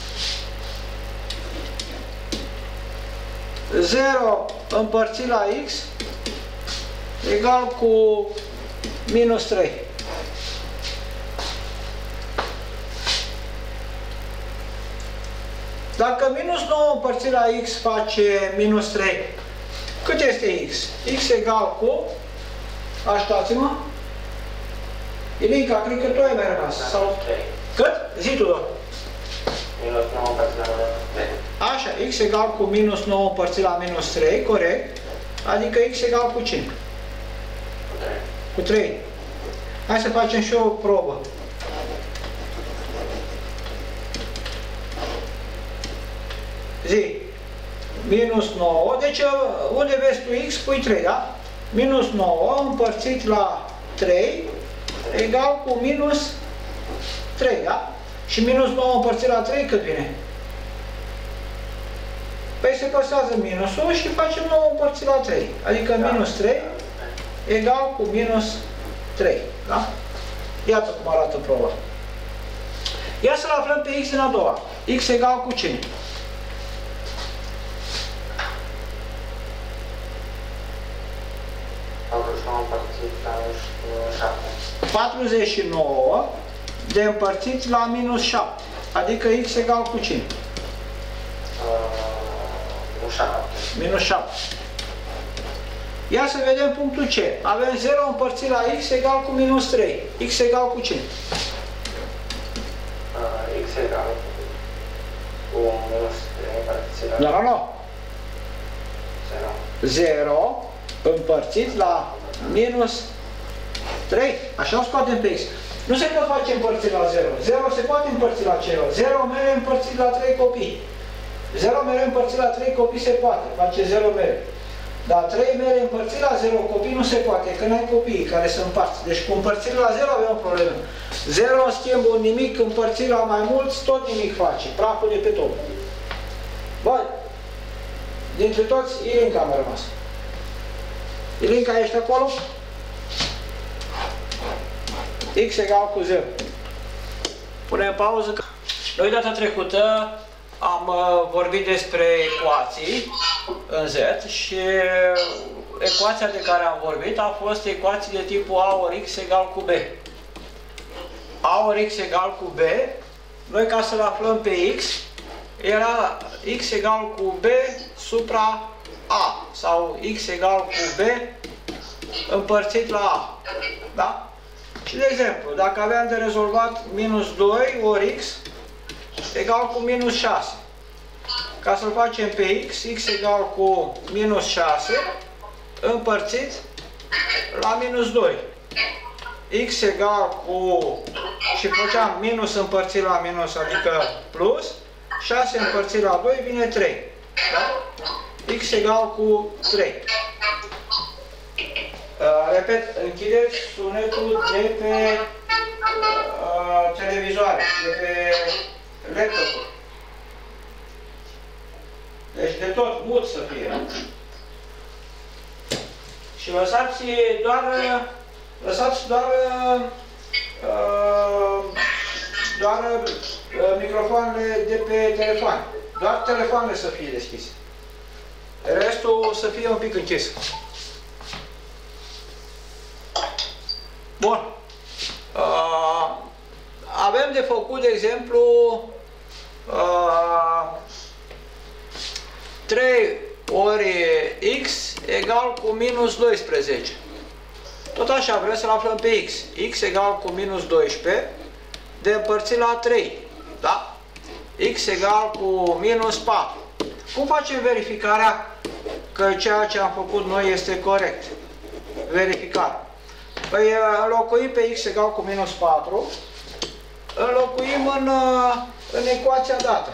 zero împărțit la X egal cu minus trei. Dacă minus nouă împărțit la X face minus trei, cât este X? X egal cu, așteptați-mă, Ilinca, cred că tu ai mai rămas. Sau... Cât? Zi tu, doar. Minus nouă împărțit la trei. Așa, X egal cu minus nouă împărțit la minus trei, corect. Adică X egal cu cine? Cu trei. Cu trei. Hai să facem și o probă. Zi. Minus nouă. Deci unde vezi tu x, pui trei, da? Minus nouă împărțit la trei egal cu minus trei, da? Și minus nouă împărțit la trei cât vine? Păi se păstrează minusul și facem nouă împărțit la trei. Adică minus trei egal cu minus trei, da? Iată cum arată proba. Ia să-l aflăm pe x din a doua. X egal cu cine? patruzeci și nouă de împărțit la minus șapte. Adică x egal cu cine? Minus șapte. Ia să vedem punctul C. Avem zero împărțit la x egal cu minus trei. X egal cu cine? X egal cu minus trei împărțit la... Nu, nu, nu. zero împărțit la minus trei. Așa o scoatem pe x. Nu se pot face împărțit la zero. zero se poate împărți la zero. zero mereu împărțit la trei copii. zero mereu împărțit la trei copii se poate. Face zero mereu. Dar trei mereu împărțit la zero copii nu se poate, că n-ai copiii care se împart. Deci cu împărțirea la zero avem o problemă. zero în schimb un nimic împărțit la mai mulți, tot nimic face. Praful de pe top. Băi, dintre toți, Ilinca a mai rămas. Ilinca, ești acolo? X egal cu zero. Punem pauză. Noi data trecută am uh, vorbit despre ecuații în Z și ecuația de care am vorbit a fost ecuații de tipul A ori X egal cu B. A ori X egal cu B, noi ca să-l aflăm pe X, era X egal cu B supra A sau X egal cu B împărțit la A. Da? Și de exemplu, dacă aveam de rezolvat minus doi ori X egal cu minus șase. Ca să-l facem pe X, X egal cu minus șase împărțit la minus doi. X egal cu... și făceam minus împărțit la minus, adică plus, șase împărțit la doi vine trei. Da? X egal cu trei. Uh, repet, închideți sunetul de pe uh, televizoare, de pe laptop. Deci de tot mut să fie. Și lăsați doar, lăsați doar, uh, doar uh, microfoanele de pe telefon. Doar telefoanele să fie deschise. Restul să fie un pic închis. Bun. Uh, avem de făcut, de exemplu, uh, trei ori x egal cu minus doisprezece. Tot așa, vrem să-l aflăm pe x. X egal cu minus doisprezece de împărțit la trei. Da? X egal cu minus patru. Cum facem verificarea că ceea ce am făcut noi este corect? Verificare. Păi înlocuim pe x egal cu minus patru, înlocuim în, în ecuația dată.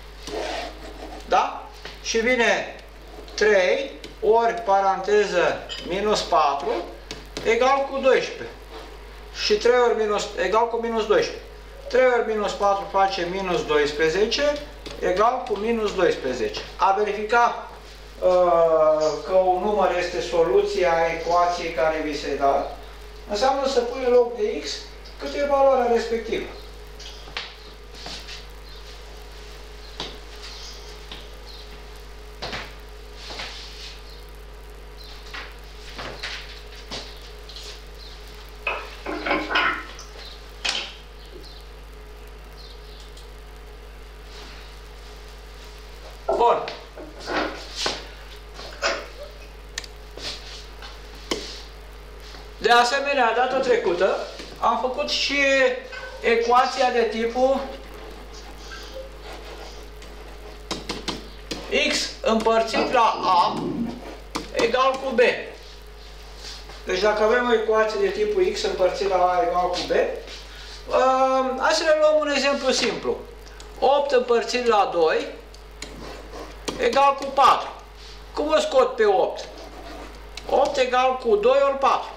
Da? Și vine trei ori paranteză minus patru egal cu doisprezece. Și trei ori minus, egal cu minus doisprezece. trei ori minus patru face minus doisprezece egal cu minus doisprezece. A verifica uh, că un număr este soluția ecuației care vi se dă, înseamnă să pui în loc de x cât e valoarea respectivă. Bun. De asemenea, data trecută am făcut și ecuația de tipul x împărțit la a egal cu b. Deci dacă avem o ecuație de tipul x împărțit la a egal cu b, uh, hai să ne luăm un exemplu simplu. opt împărțit la doi egal cu patru. Cum o scot pe opt? opt egal cu doi ori patru.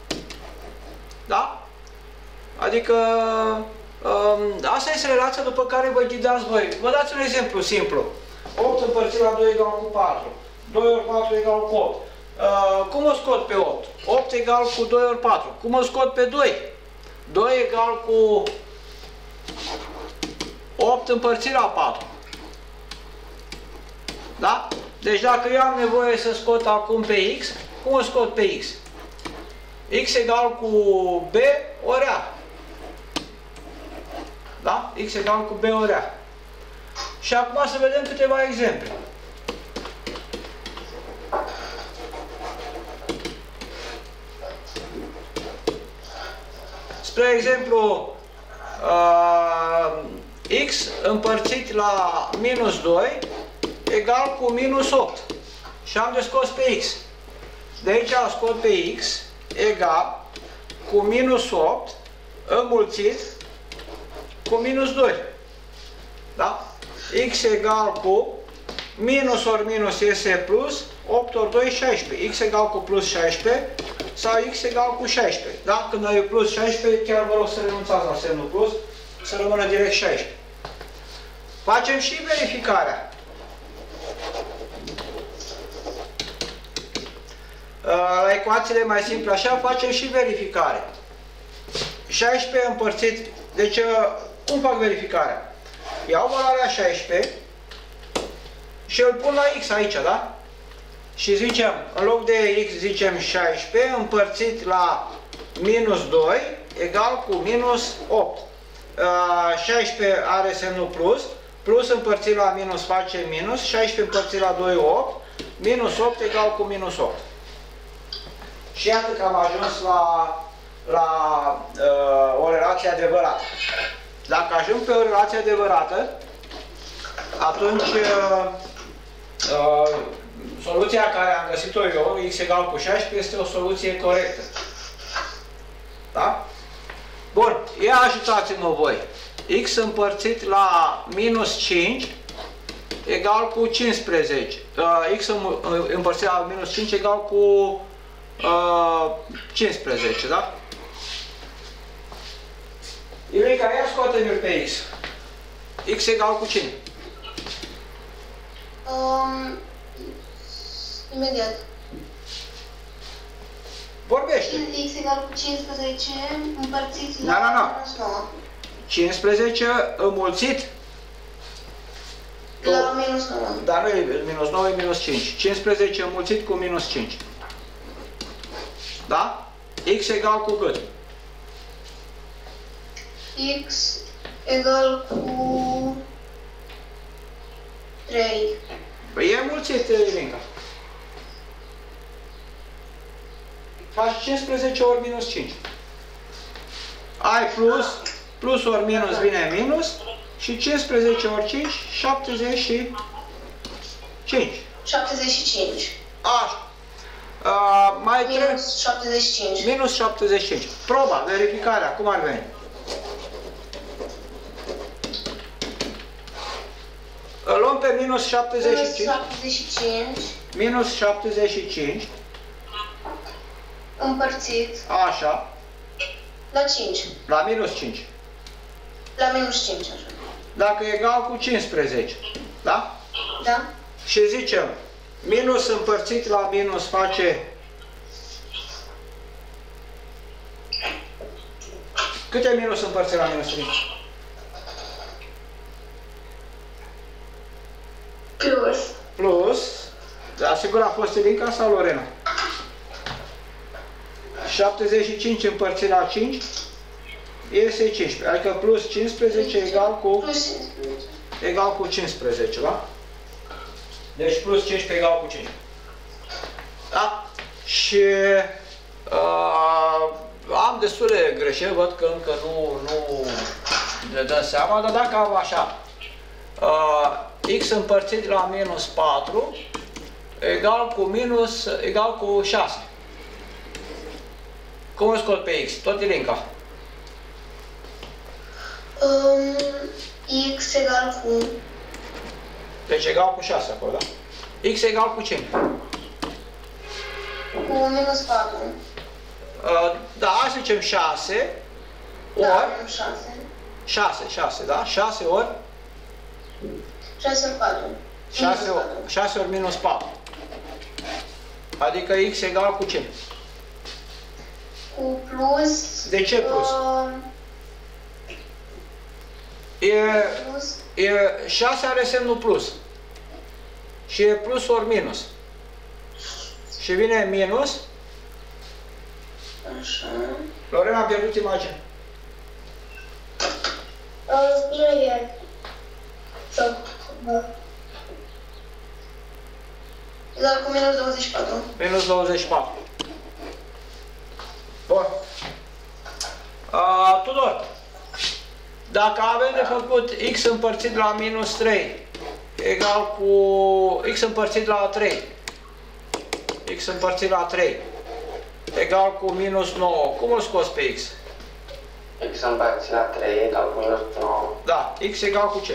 Da? Adică um, asta este relația după care vă ghidați voi. Vă dați un exemplu simplu. opt împărțit la doi egal cu patru. doi ori patru egal cu opt. Uh, cum o scot pe opt? opt egal cu doi ori patru. Cum o scot pe doi? doi egal cu opt împărțit la patru. Da? Deci dacă eu am nevoie să scot acum pe x, cum o scot pe x? X egal cu b ori a. Da? X egal cu b ori a. Și acum să vedem câteva exemple. Spre exemplu, uh, x împărțit la minus doi egal cu minus opt. Și am de scos pe x. De aici scot pe x egal cu minus opt înmulțit cu minus doi. Da? X egal cu minus ori minus este plus, opt ori doi, șaisprezece. X egal cu plus șaisprezece sau x egal cu șaisprezece. Da? Când ai plus șaisprezece, chiar vă rog să renunțați la semnul plus, să rămână direct șaisprezece. Facem și verificarea. La ecuațiile mai simple așa, facem și verificare. șaisprezece împărțit, deci cum fac verificarea? Iau valoarea șaisprezece și îl pun la x aici, da? Și zicem, în loc de x zicem șaisprezece împărțit la minus doi egal cu minus opt. șaisprezece are semnul plus, plus împărțit la minus face minus, șaisprezece împărțit la doi, opt, minus opt egal cu minus opt. Și iată că am ajuns la, la uh, o relație adevărată. Dacă ajung pe o relație adevărată, atunci uh, uh, soluția care am găsit-o eu, x egal cu șaisprezece, este o soluție corectă. Da? Bun, ia ajutați-mă voi. X împărțit la minus cinci egal cu cincisprezece. Uh, x împărțit la minus cinci egal cu uh, cincisprezece, da? Iulica, ia scoate-mi-l pe x. X egal cu cine? Um, imediat. Vorbește. X egal cu cincisprezece împărțit la Na, na, na. minus nouă. cincisprezece înmulțit. La minus nouă. Dar nu e minus nouă, e minus cinci. cincisprezece înmulțit cu minus cinci. Da? X egal cu cât? X egal cu trei. Păi e înmulțit, Ilinca. Faci cincisprezece ori minus cinci. Ai plus, plus ori minus vine minus și cincisprezece ori cinci, șaptezeci și cinci. șaptezeci și cinci. Așa. Uh, mai trebuie... Minus șaptezeci și cinci. Minus șaptezeci și cinci. Proba, verificarea, cum ar veni? Îl luăm pe minus șaptezeci și cinci. Minus șaptezeci și cinci. Minus șaptezeci și cinci. Împărțit. Așa. La cinci. La minus cinci. La minus cinci, așa. Dacă e egal cu cincisprezece. Da? Da? Și zicem, minus împărțit la minus face... Cât e minus împărțit la minus cinci? Plus. Plus, da, sigur a fost Elinca sau Lorena? șaptezeci și cinci împărțit la cinci este cincisprezece, adică plus cincisprezece egal cu, Plus cincisprezece. egal cu cincisprezece, da? Deci plus cincisprezece egal cu cinci. Da? Și uh, am destule greșeli, văd că încă nu, nu ne dăm seama, dar dacă am așa, uh, x împărțit la minus patru egal cu minus, egal cu șase. Cum îl scot pe X? Tot Ilinca. Um, X egal cu... Deci egal cu șase acolo, da? X egal cu ce? Cu minus patru. Uh, da, hai să zicem șase ori... Da, minus șase. șase, șase, da? șase ori... șase ori patru. șase ori, șase ori minus patru. Adică X egal cu ce? Cu plus... De ce plus? Uh, E, plus... e, șase are semnul plus. Și e plus ori minus. Și vine minus. Așa... Lorena a pierdut imaginea. Uh, bine e... Sau... Da. Egal cu minus douăzeci și patru. Minus douăzeci și patru. Bun. Uh, Tudor. Dacă avem de făcut X împărțit la minus trei egal cu X împărțit la trei. X împărțit la trei egal cu minus nouă. Cum îl scoți pe X? X împărțit la trei egal cu minus nouă. Da. X egal cu ce?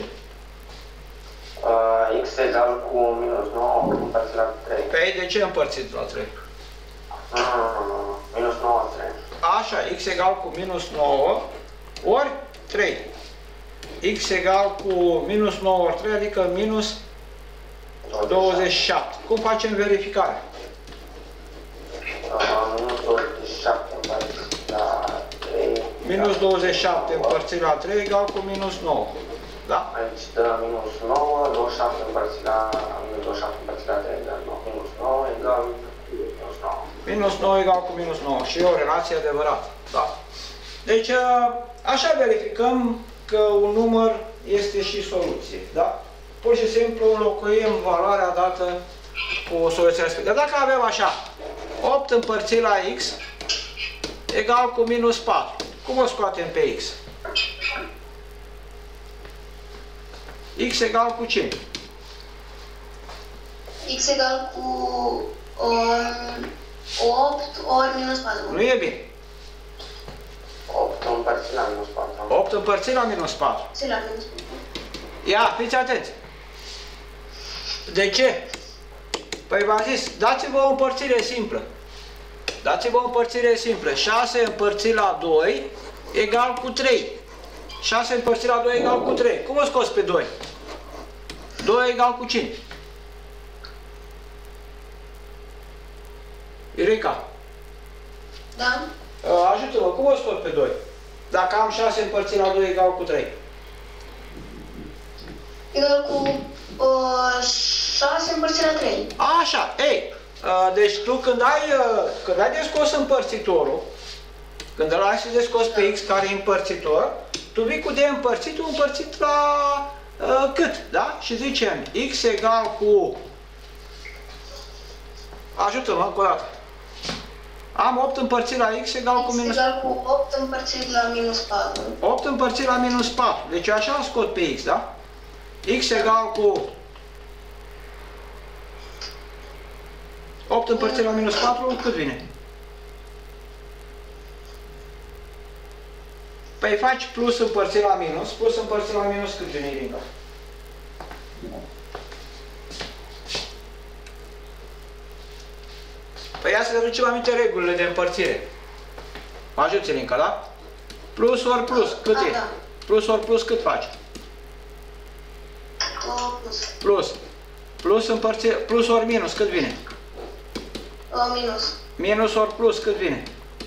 Uh, X egal cu minus nouă împărțit la trei. Păi de ce împărțit la trei? Mm, minus nouă, trei. Așa, X egal cu minus nouă ori trei. X egal cu minus nouă ori trei, adică minus douăzeci și șapte. Cum facem verificarea? Uh, minus douăzeci și șapte împărțit la trei. Minus douăzeci și șapte împărțit la trei egal cu minus nouă. Da? Aici dă minus nouă, douăzeci și șapte împărțit la, minus douăzeci și șapte împărțit la trei, dar nu, minus nouă egal cu minus nouă. Minus nouă egal cu minus nouă. Și e o relație adevărată. Da? Deci, așa verificăm că un număr este și soluție. Da? Pur și simplu înlocuim valoarea dată cu soluția respectivă. Dacă avem așa, opt împărțit la X egal cu minus patru. Cum o scoatem pe X? X egal cu ce? X egal cu um, opt ori minus patru. Nu e bine. opt împărțit la minus patru. opt împărțit la minus patru. Se la minus patru. Ia, fiți atenți. De ce? Păi v-am zis, dați-vă o împărțire simplă. Dați-vă o împărțire simplă. șase împărțit la doi egal cu trei. șase împărțit la doi egal cu trei. Cum o scoți pe doi? doi egal cu cinci. Irica, Da? ajută-mă, cum o scot pe doi? Dacă am șase împărțit la doi egal cu trei. Egal cu uh, șase împărțit la trei. Așa, ei, deci tu când ai, când ai descos împărțitorul, când îl ai să descos pe X care e împărțitor, tu vii cu de împărțitul împărțit la uh, cât, da? Și zicem X egal cu, ajută-mă încă o dată, am opt împărțit la X egal cu X minus egal cu opt împărțit la minus patru. opt împărțit la minus patru, deci așa îl scot pe X, da? X egal cu opt împărțit la minus patru, cât vine? Păi faci plus împărțit la minus, plus împărțit la minus, cât vine, Irinca? Păi ia să ne ducem aminte regulile de împărțire. Mă ajuți, Irinca, da? Plus ori plus, cât A, e? da. Plus ori plus, cât faci? Uh, plus. Plus. Plus împărțire, plus ori minus, cât vine? Uh, minus. Minus ori plus, cât vine?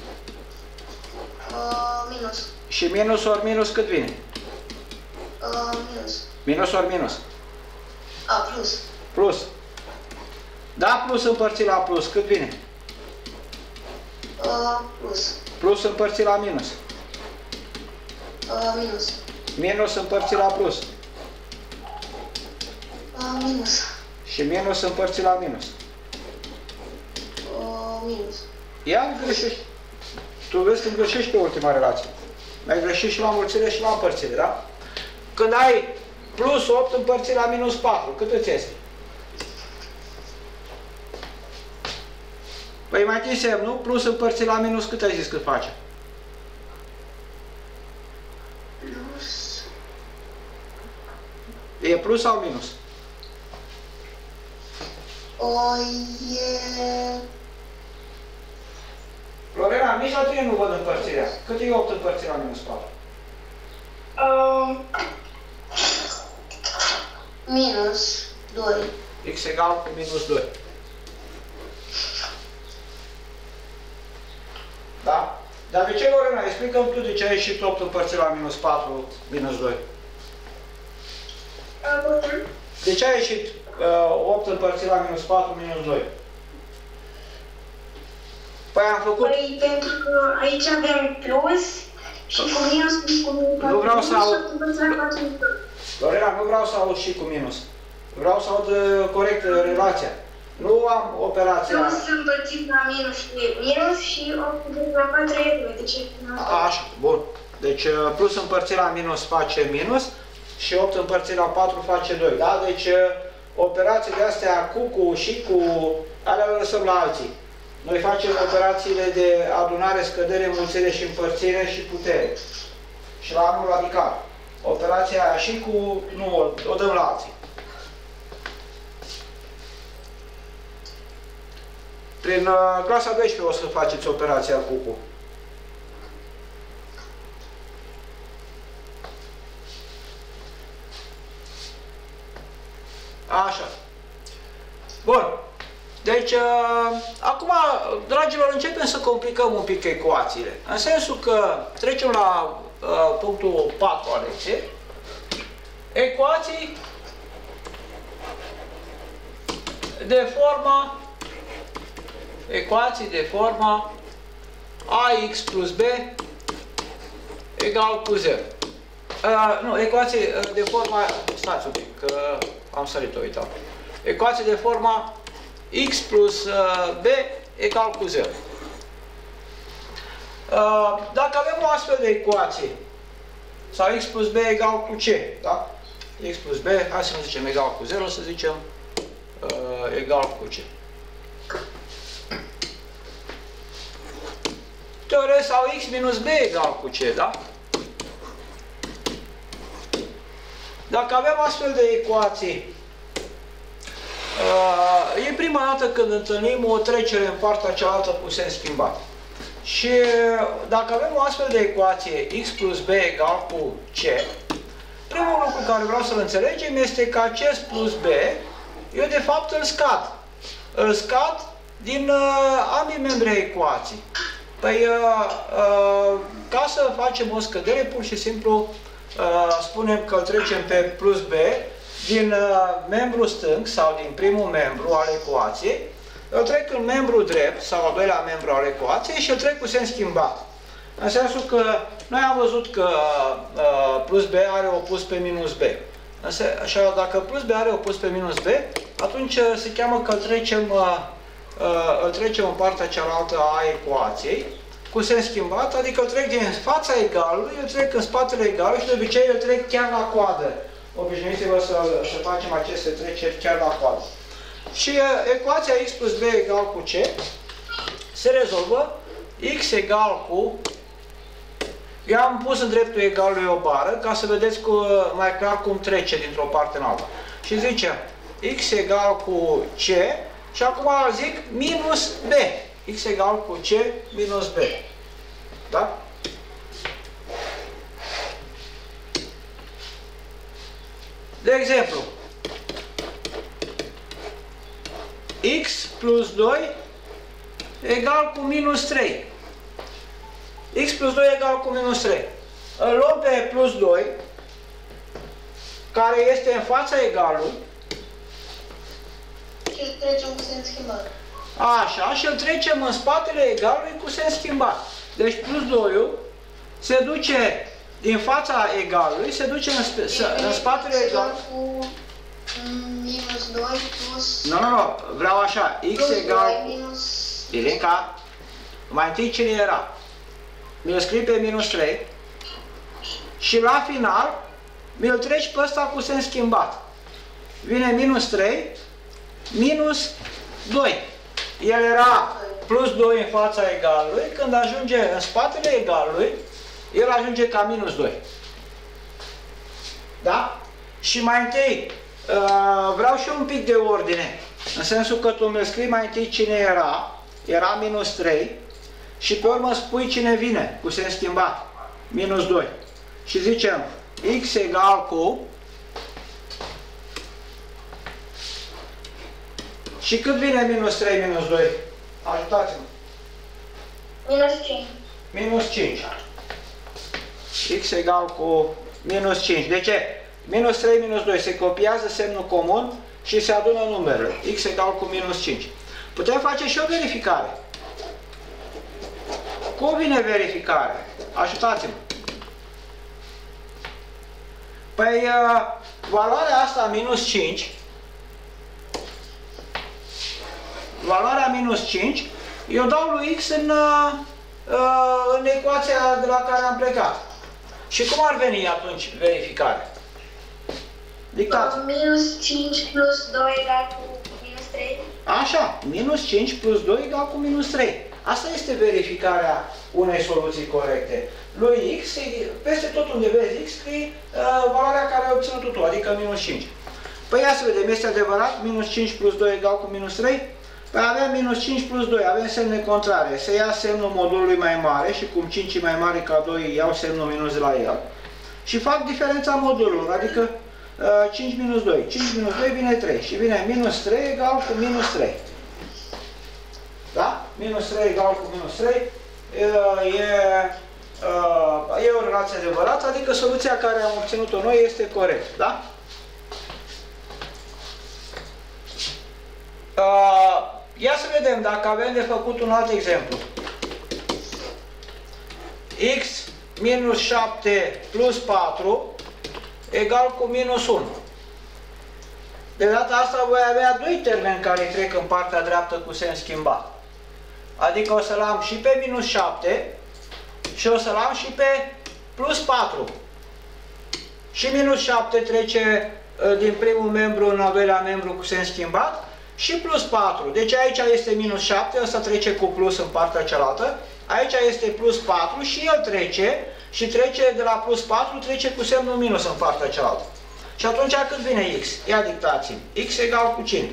Uh, minus. Și minus ori minus, cât vine? Uh, minus. Minus ori minus. A, plus. Plus. Da, plus împărțit la plus, cât vine? Uh, plus. Plus împărțit la minus. Uh, minus. Minus împărțit la plus. Uh, minus. Și minus împărțit la minus. Uh, minus. Ia greșești. Tu vezi când greșești pe ultima relație. Mai greșești și la mulțire și la împărțire, da? Când ai plus opt împărțit la minus patru, cât îți iese? Păi mai întâi semnul, plus împărțit la minus, cât ai zis cât face? Plus. E plus sau minus? O, e... Lorena, nici la tine nu văd împărțirea. Cât e opt împărțit la minus patru? Um, minus doi. X egal cu minus doi. Da? Dar de ce, Lorena? Explică-mi tu de ce ai ieșit opt împărțit la minus patru, minus doi. De ce ai ieșit uh, opt împărțit la minus patru, minus doi? Păi am făcut... Păi pentru că aici avem plus și cu minus și cu minus. Nu vreau să aud... aud. Lorena, nu vreau să aud și cu minus. Vreau să aud uh, corect uh, relația. Nu am operația... Plus împărțit la minus și minus și opt la patru e doi. Deci Așa, bun. Deci uh, plus împărțit la minus face minus și opt împărțit la patru face doi. Da? Deci uh, operațiile astea cu, cu și cu, alea le lăsăm la alții. Noi facem operațiile de adunare, scădere, mulțire și împărțire și putere. Și la anul radical. Operația aia și cu, nu, o, o dăm la alții. Prin uh, clasa douăsprezece o să faceți operația cu cu. Așa. Bun. Deci, uh, acum, dragilor, începem să complicăm un pic ecuațiile. În sensul că trecem la uh, punctul patru al lecției. Ecuații de forma ecuații de forma ax plus b egal cu zero. Uh, nu, ecuații de forma, stați un pic, că am sărit-o, uitam. Ecuații de forma x plus uh, b egal cu zero. Uh, dacă avem o astfel de ecuație, sau x plus b egal cu ce, da? X plus b, hai să nu zicem egal cu zero, să zicem uh, egal cu ce. Teoretic, sau x minus b egal cu ce, da? Dacă avem astfel de ecuații, uh, e prima dată când întâlnim o trecere în partea cealaltă cu sens schimbat. Și dacă avem o astfel de ecuație x plus b egal cu c, primul lucru care vreau să-l înțelegem este că acest plus b, eu de fapt îl scad. Îl scad din uh, ambii membri ai ecuației. Păi, uh, uh, ca să facem o scădere, pur și simplu uh, spunem că îl trecem pe plus b din uh, membru stâng sau din primul membru al ecuației, îl trec în membru drept sau al doilea membru al ecuației și îl trec cu sens schimbat. În sensul că noi am văzut că uh, plus b are opus pe minus b. Așa, dacă plus b are opus pe minus b, atunci se cheamă că îl trecem, uh, uh, îl trecem în partea cealaltă a ecuației cu sens schimbat, adică îl trec din fața egalului, îl trec în spatele egalului și de obicei îl trec chiar la coadă. Obișnuiți-vă să, să facem aceste treceri chiar la coadă. Și uh, ecuația x plus b egal cu c se rezolvă x egal cu... Eu am pus în dreptul egalului o bară ca să vedeți cu, mai clar cum trece dintr-o parte în alta. Și zice x egal cu c și acum zic minus b. X egal cu c minus b. Da? De exemplu, x plus doi egal cu minus trei. X plus doi egal cu minus trei. Îl luăm pe plus doi, care este în fața egalului. Și îl trecem cu sens schimbat. Așa, și îl trecem în spatele egalului cu sens schimbat. Deci plus doi se duce din fața egalului, se duce în, sp în spatele egalului. Cu minus doi plus... Nu, nu, nu, vreau așa, x egal cu... minus... Ilinca, mai întâi cine era? Mi-l scrii pe minus trei și la final mi-l treci pe ăsta cu sens schimbat. Vine minus trei minus doi. El era plus doi în fața egalului, când ajunge în spatele egalului, el ajunge ca minus doi. Da? Și mai întâi, vreau și un pic de ordine, în sensul că tu mi scrii mai întâi cine era, era minus trei, și pe urmă spui cine vine, cu sens schimbat, minus doi. Și zicem x egal cu... Și cât vine minus trei minus doi? Ajutați-mă. Minus cinci. Minus cinci. X egal cu minus cinci. De ce? Minus trei minus doi. Se copiază semnul comun și se adună numerele. X egal cu minus cinci. Putem face și o verificare. Cum vine verificarea? Ajutați-mă. Păi, valoarea asta minus cinci, valoarea minus cinci, eu dau lui X în, în ecuația de la care am plecat. Și cum ar veni atunci verificarea? Dictați. Minus cinci plus doi egal cu minus trei. Așa, minus cinci plus doi egal cu minus trei. Asta este verificarea unei soluții corecte. Lui X, peste tot unde vezi X, scrii uh, valoarea care ai obținut tu, adică minus cinci. Păi ia să vedem, este adevărat? Minus cinci plus doi egal cu minus trei? Păi avem minus cinci plus doi, avem semne contrare. Se ia semnul modulului mai mare și cum cinci e mai mare ca doi, iau semnul minus de la el. Și fac diferența modulului, adică uh, cinci minus doi. cinci minus doi vine trei și vine minus trei egal cu minus trei. Da? Minus trei egal cu minus trei uh, e, uh, e o relație adevărată, adică soluția care am obținut-o noi este corectă. Da? Uh, ia să vedem dacă avem de făcut un alt exemplu. X minus șapte plus patru egal cu minus unu. De data asta voi avea doi termeni care trec în partea dreaptă cu sens schimbat. Adică o să-l am și pe minus șapte și o să-l am și pe plus patru. Și minus șapte trece din primul membru în al doilea membru cu sens schimbat și plus patru. Deci aici este minus șapte, ăsta trece cu plus în partea cealaltă. Aici este plus patru și el trece și trece de la plus patru, trece cu semnul minus în partea cealaltă. Și atunci cât vine X? Ia dictați-mi. X egal cu cine?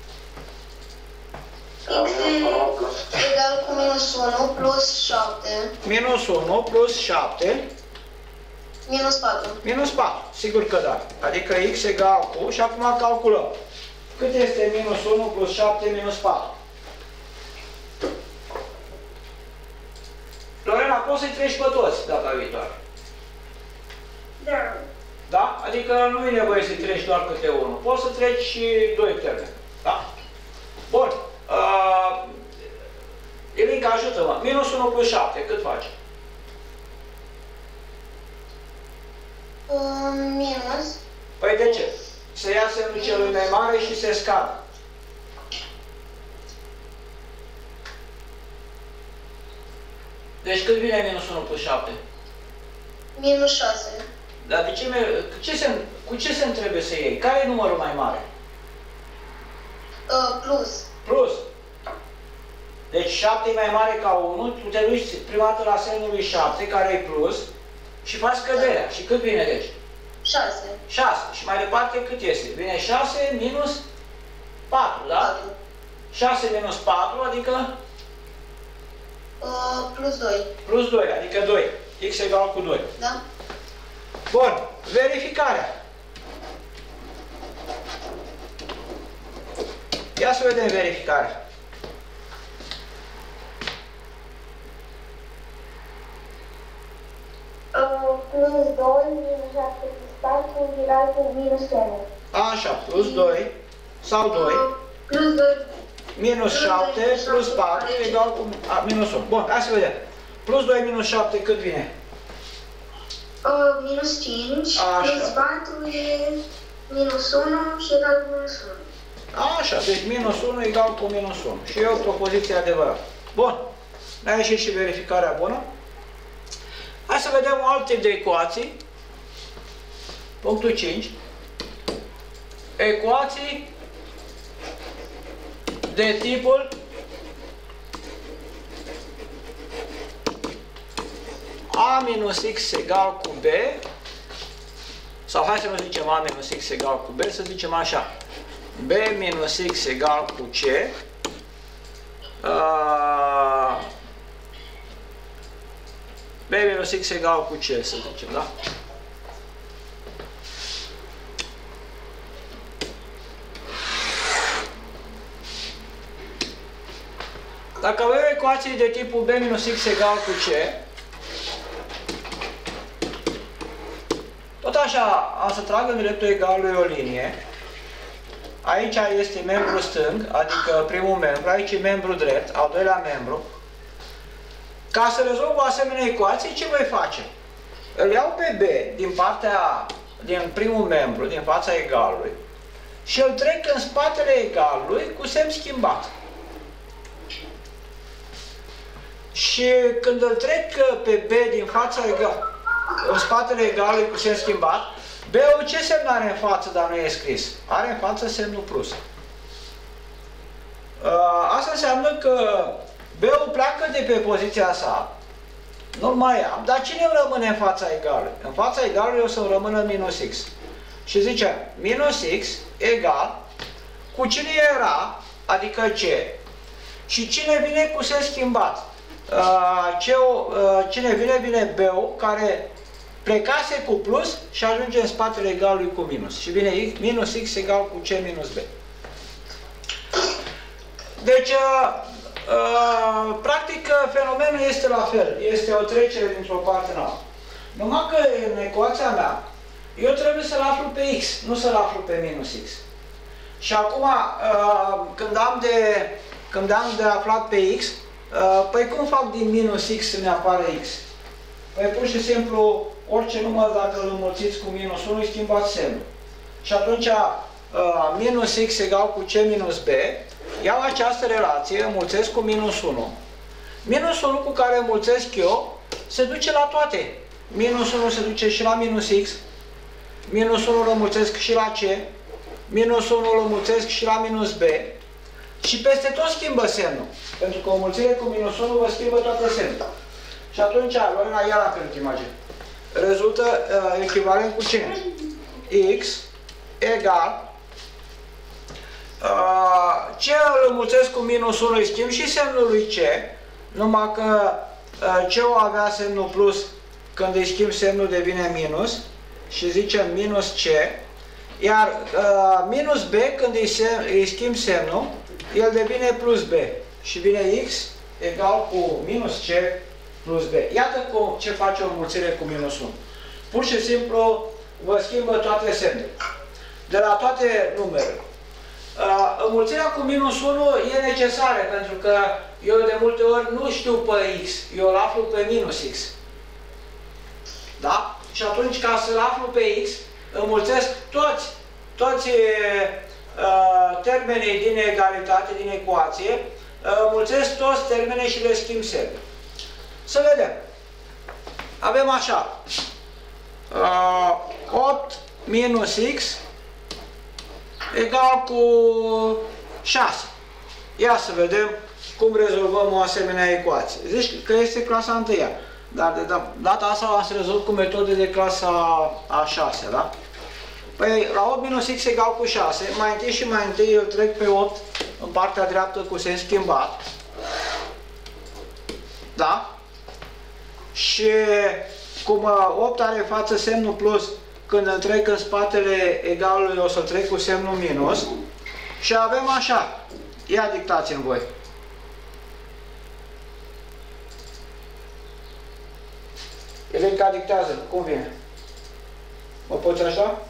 X egal cu minus unu plus șapte. Minus unu plus șapte. Minus patru. Minus patru. Sigur că da. Adică X egal cu... Și acum calculăm. Cât este minus unu plus șapte minus patru? Lorena, poți să-i treci pe toți data viitoare. Da. Da? Adică nu e nevoie să-i treci doar câte unul. Poți să treci și doi termeni. Da? Bun. Uh, Elinca, ajută-mă. Minus unu plus șapte, cât faci? Uh, minus. Păi de ce? Se ia semnul celui mai mare și se scade. Deci cât vine minus unu plus șapte? Minus șase. Dar de ce, ce semn, cu ce semn trebuie să iei? Care e numărul mai mare? Uh, plus. Plus. Deci șapte e mai mare ca unu, tu te duci prima dată la semnul lui șapte, care e plus, și faci scăderea. Da. Și cât vine deci? șase. șase. Și mai departe cât este? Vine șase minus patru, da? patru. șase minus patru, adică? Uh, plus doi. Plus doi, adică doi. X egal cu doi. Da? Bun. Verificarea. Ia să vedem verificarea. Uh, plus doi minus șapte plus patru egal cu minus unu. Așa, plus doi sau doi. Uh, plus doi. Minus șapte plus patru egal cu a, minus unu. Bun, hai să vedem. Plus doi minus șapte cât vine? Uh, minus cinci. Așa. Plus patru e minus unu și egal cu minus unu. Așa, deci minus unu egal cu minus unu. Și e o propoziție adevărată. Bun. Ne-a ieșit și verificarea bună. Hai să vedem un alt tip de ecuații. Punctul cinci. Ecuații de tipul A minus X egal cu B, sau hai să nu zicem A minus X egal cu B, să zicem așa. B minus X egal cu C. Uh, B minus X egal cu C, să zicem, da? Dacă avem ecuații de tipul B minus X egal cu C, tot așa am să trag în dreptul egalului o linie. Aici este membru stâng, adică primul membru, aici e membru drept, al doilea membru. Ca să rezolv o asemenea ecuație, ce voi face? Îl iau pe B din partea, din primul membru, din fața egalului, și îl trec în spatele egalului cu semn schimbat. Și când îl trec pe B din fața egalului, în spatele egalului cu semn schimbat, B-ul ce semn are în față, dar nu e scris? Are în față semnul plus. Asta înseamnă că B-ul pleacă de pe poziția sa, nu mai am, dar cine îmi rămâne în fața egalului? În fața egalului o să-mi rămână minus X. Și zicem, minus X egal cu cine era, adică C, și cine vine cu semn schimbat. Cine vine, vine B-ul, care plecase cu plus și ajunge în spatele egalului cu minus. Și vine minus X egal cu C minus B. Deci, practic, fenomenul este la fel. Este o trecere dintr-o parte în alta. Numai că în ecuația mea, eu trebuie să-l aflu pe X, nu să-l aflu pe minus X. Și acum, când am de, când am de aflat pe X, păi cum fac din minus X să-mi apară X? Păi pur și simplu, orice număr, dacă îl înmulțiți cu minus unu, îi schimbați semnul. Și atunci, minus X egal cu C minus B, iau această relație, înmulțesc cu minus unu. Minus unu cu care înmulțesc eu, se duce la toate. Minus unu se duce și la minus X, minus unu îl înmulțesc și la C, minus unu îl înmulțesc și la minus B, și peste tot schimbă semnul. Pentru că o înmulțire cu minus unu vă schimbă toate semnul. Și atunci, Lorena, ia la pe imagine. Rezultă uh, echivalent cu cine? X egal uh, C îl înmulțesc cu minus unu, îi schimb și semnul lui C, numai că uh, C-ul avea semnul plus, când îi schimb semnul devine minus și zicem minus C, iar uh, minus B, când îi, sem îi schimb semnul, el devine plus B și vine X egal cu minus C plus B. Iată cum, ce face o înmulțire cu minus unu. Pur și simplu vă schimbă toate semnele, de la toate numerele. Uh, înmulțirea cu minus unu e necesară, pentru că eu de multe ori nu știu pe X, eu îl aflu pe minus X. Da? Și atunci, ca să-l aflu pe X, înmulțesc toți, toți uh, termenii din egalitate, din ecuație, uh, înmulțesc toți termenii și le schimb semne. Să vedem. Avem așa. Uh, opt minus X egal cu șase. Ia să vedem cum rezolvăm o asemenea ecuație. Zici că este clasa întâia, dar de data asta am să rezolv cu metode de clasa a șasea, da? Păi la opt minus X egal cu șase, mai întâi și mai întâi îl trec pe opt în partea dreaptă cu semn schimbat. Da? Și cum opt are față semnul plus, când îl trec în spatele egalului o să-l trec cu semnul minus. Și avem așa. Ia dictați-mi voi. Elenca dictează. Cum vine? Mă poți așa?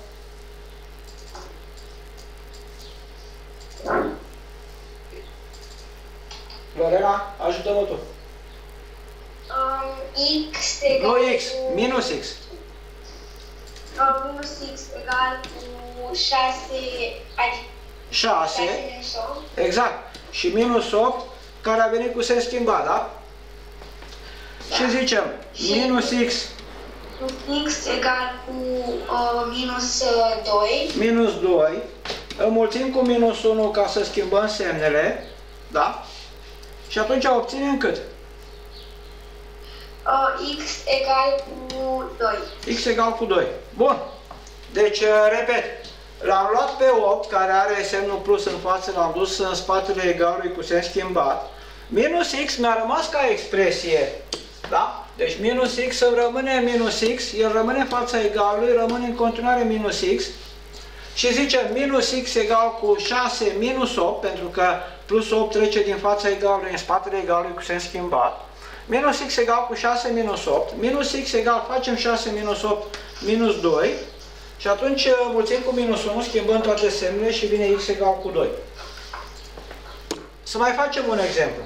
Lorena, ajută-mă tu. Um, X egal Nu X, cu... minus X. Uh, minus X egal cu șase, adică șase. șase minus opt. Exact. Și minus opt, care a venit cu semn schimbat, da? Da. Și zicem, și minus X. X egal cu uh, minus doi. Minus doi. Înmulțim cu minus unu ca să schimbăm semnele, da? Și atunci obținem cât? uh, x egal cu doi. X egal cu doi. Bun. Deci, repet, l-am luat pe opt, care are semnul plus în față, l-am dus în spatele egalului cu semn schimbat. Minus x mi-a rămas ca expresie. Da? Deci minus x îmi rămâne minus x, el rămâne în fața egalului, rămâne în continuare minus x. Și zicem minus x egal cu șase minus opt, pentru că plus opt trece din fața egalului în spatele egalului cu semn schimbat. Minus x egal cu șase minus opt. Minus x egal, facem șase minus opt minus doi. Și atunci mulțim cu minus unu, schimbăm toate semnele și vine x egal cu doi. Să mai facem un exemplu.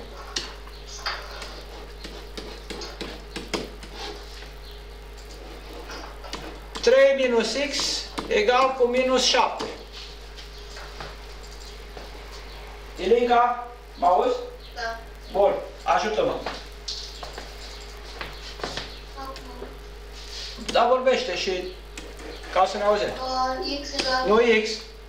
trei minus x egal cu minus șapte. Ilinca, mă auzi? Da. Bun, ajută-mă. Da, vorbește și ca să ne auzim. Uh, x egal Nu x.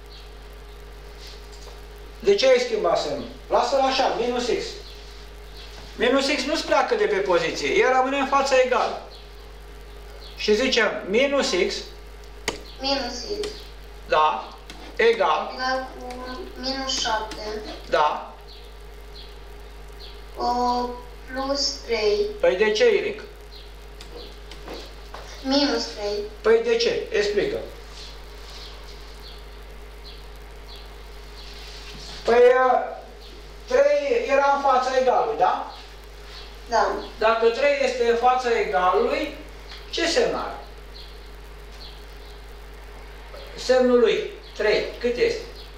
De ce ai schimbat semnul? Lasă-l așa, minus x. Minus x nu-ți pleacă de pe poziție, el rămâne în fața egală. Și zicem minus x, minus x da, egal, egal cu minus șapte da. uh, plus trei Păi de ce, Iric? minus trei. Păi de ce? Explică. Păi trei era în fața egalului, da? Da. Dacă trei este în fața egalului, ce semn are? Semnul lui trei, cât este?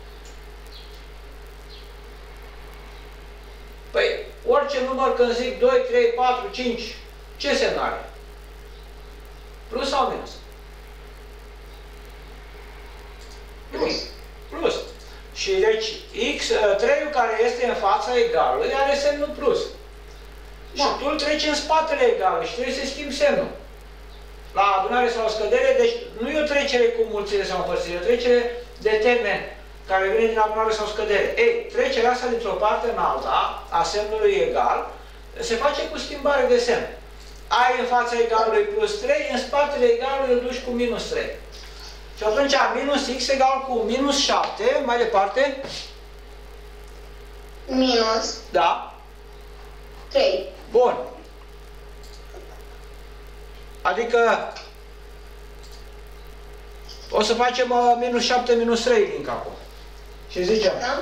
Păi, orice număr când zic doi, trei, patru, cinci, ce semn are? Plus sau minus? Plus. Plus. Și deci x, trei-ul care este în fața egalului are semnul plus. Da. Și tu îl treci în spatele egalului și trebuie să schimbi semnul. La adunare sau scădere, deci nu e o trecere cu mulțire sau împărțire, e o trecere de termen care vine din adunare sau scădere. Ei, trecerea asta dintr-o parte în alta, a semnului egal, se face cu schimbare de semn. Ai în fața egalului plus trei, în spatele egalului îl duci cu minus trei. Și atunci minus x egal cu minus șapte, mai departe, Minus da, trei. bun. Adică o să facem uh, minus șapte minus trei din capul. Și zicem Da?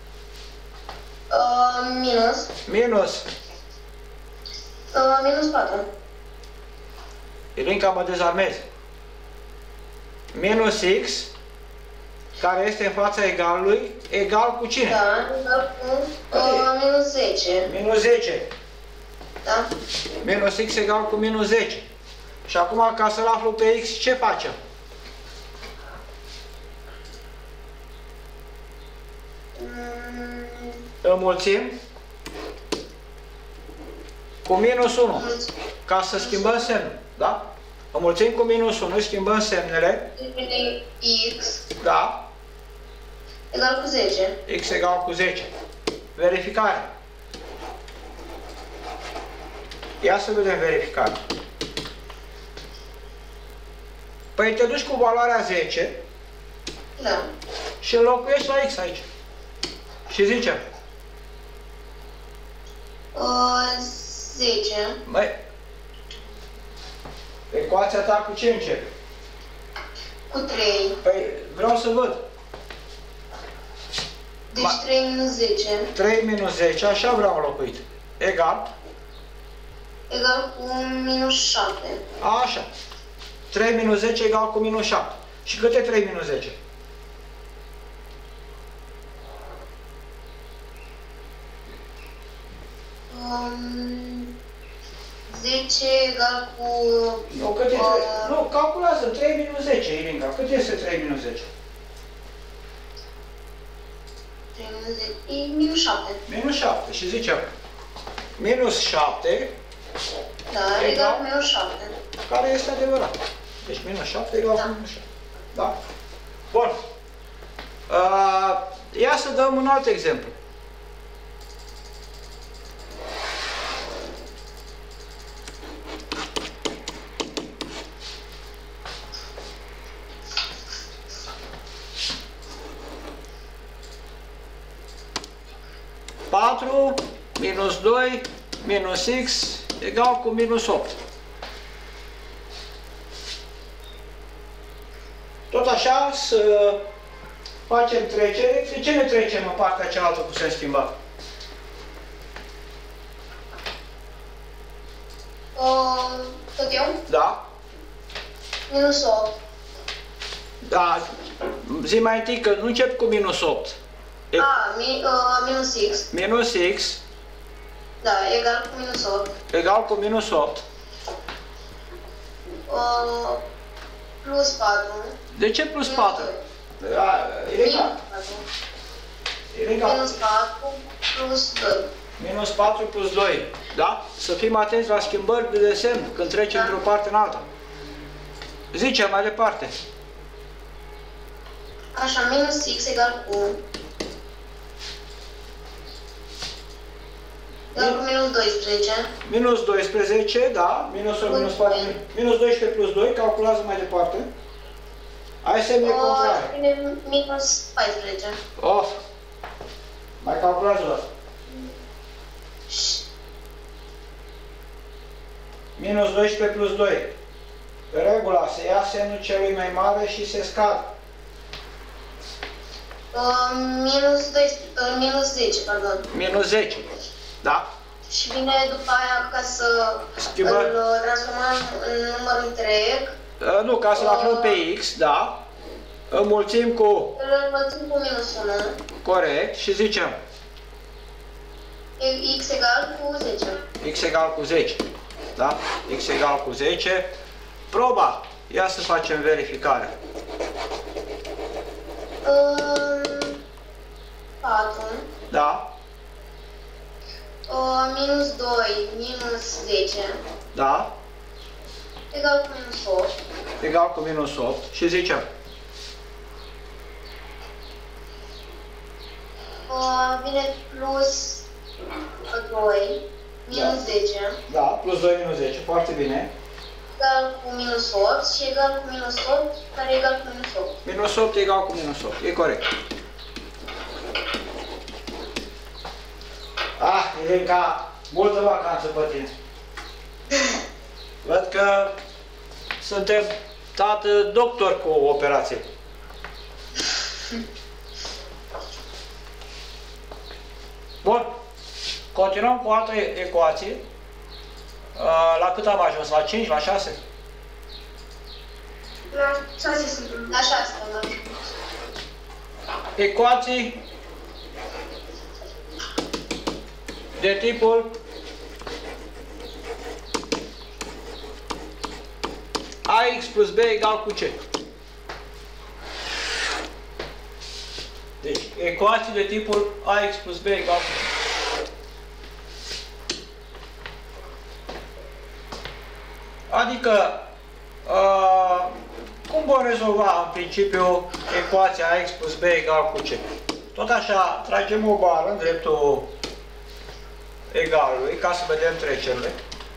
Uh, minus minus, uh, minus patru. Ilinca, mă dezarmezi. Minus x, care este în fața egalului, egal cu cine? Da, egal cu uh, minus zece. Minus zece. Da? Minus x egal cu minus zece. Și acum, ca să-l aflu pe x, ce facem? Mm, Înmulțim cu minus unu, minus ca să schimbăm semnul, da? Înmulțim cu minus unu, schimbăm semnele, devine x da? egal cu zece. X egal cu zece. Verificare. Ia să vedem verificare. Păi te duci cu valoarea zece Da. și înlocuiești la x aici. Și zicem, Uh, zece băi, ecuația ta cu ce începe? cu trei. Păi vreau să văd. Deci Ma- trei minus zece trei minus zece, așa vreau înlocuit. Egal, egal cu minus șapte. așa. trei minus zece egal cu minus șapte. Și cât e trei minus zece? Um, zece egal cu... Nu, cât e uh, trei? Nu, calculează, trei minus zece, Ilinca. Cât este trei minus zece? trei minus zece. E minus șapte. Minus șapte. Și zicem, minus șapte, Da, Egal. egal cu minus șapte. care este adevărat. Deci minus șapte egal Da. cu minus șapte. Da? Bun. Uh, ia să dăm un alt exemplu. patru minus doi minus x egal cu minus opt. Tot așa să facem trecere. De ce ne trecem în partea cealaltă cu sens schimbat? Uh, tot eu? Da? Minus opt. Da. Zi mai întâi că nu încep cu minus opt. E A, mi, uh, minus x. minus x Da, egal cu minus opt. egal cu minus opt. Uh, plus patru. De ce plus Minus patru? doi. Da, e Minus legal. patru. E legal. Minus patru plus doi. Minus patru plus doi. Da? Să fim atenți la schimbări de semn când trecem Da. într-o parte în alta. Zice mai departe. Așa, minus x egal cu... Egal cu minus doisprezece. Minus doisprezece, da? Minus opt, minus patru, minus doisprezece plus doi, calculează mai departe. Ai semne contrare. Bine, minus paisprezece. Of! Mai calculează doar. Minus doisprezece plus doi. Regula, se ia semnul celui mai mare și se scade. Uh, minus, doisprezece, uh, minus zece, pardon. Minus zece. Da? Și vine după aia ca să Schimbă. îl uh, transformăm în număr întreg. Uh, Nu, ca să-l aflăm pe x, da? Înmulțim cu Îl înmulțim cu minus unu. corect și zicem E- x egal cu zece. x egal cu zece. Da? X egal cu zece. Proba. Ia să facem verificare. Uh, patru. Da? Uh, minus doi minus zece. Da? Egal cu minus opt. Egal cu minus opt. Și zicem Uh, vine plus doi minus zece. da, plus doi minus zece. Foarte bine. Egal cu minus opt și egal cu minus opt, care e egal cu minus opt. Minus opt egal cu minus opt. E corect. Ah, Irenca, multă vacanță pe tine. Văd că suntem tată doctor cu operație. Bun. Continuăm cu altă ecuație. La cât am ajuns? La cinci? La șase? La șase suntem. La șase, da. Ecuații de tipul ax plus b egal cu ce? Deci, ecuații de tipul ax plus b egal cu ce? Adică, uh, cum vom rezolva în principiu ecuația ax plus b egal cu ce? Tot așa, tragem o bară în dreptul egalului, ca să vedem trecerile.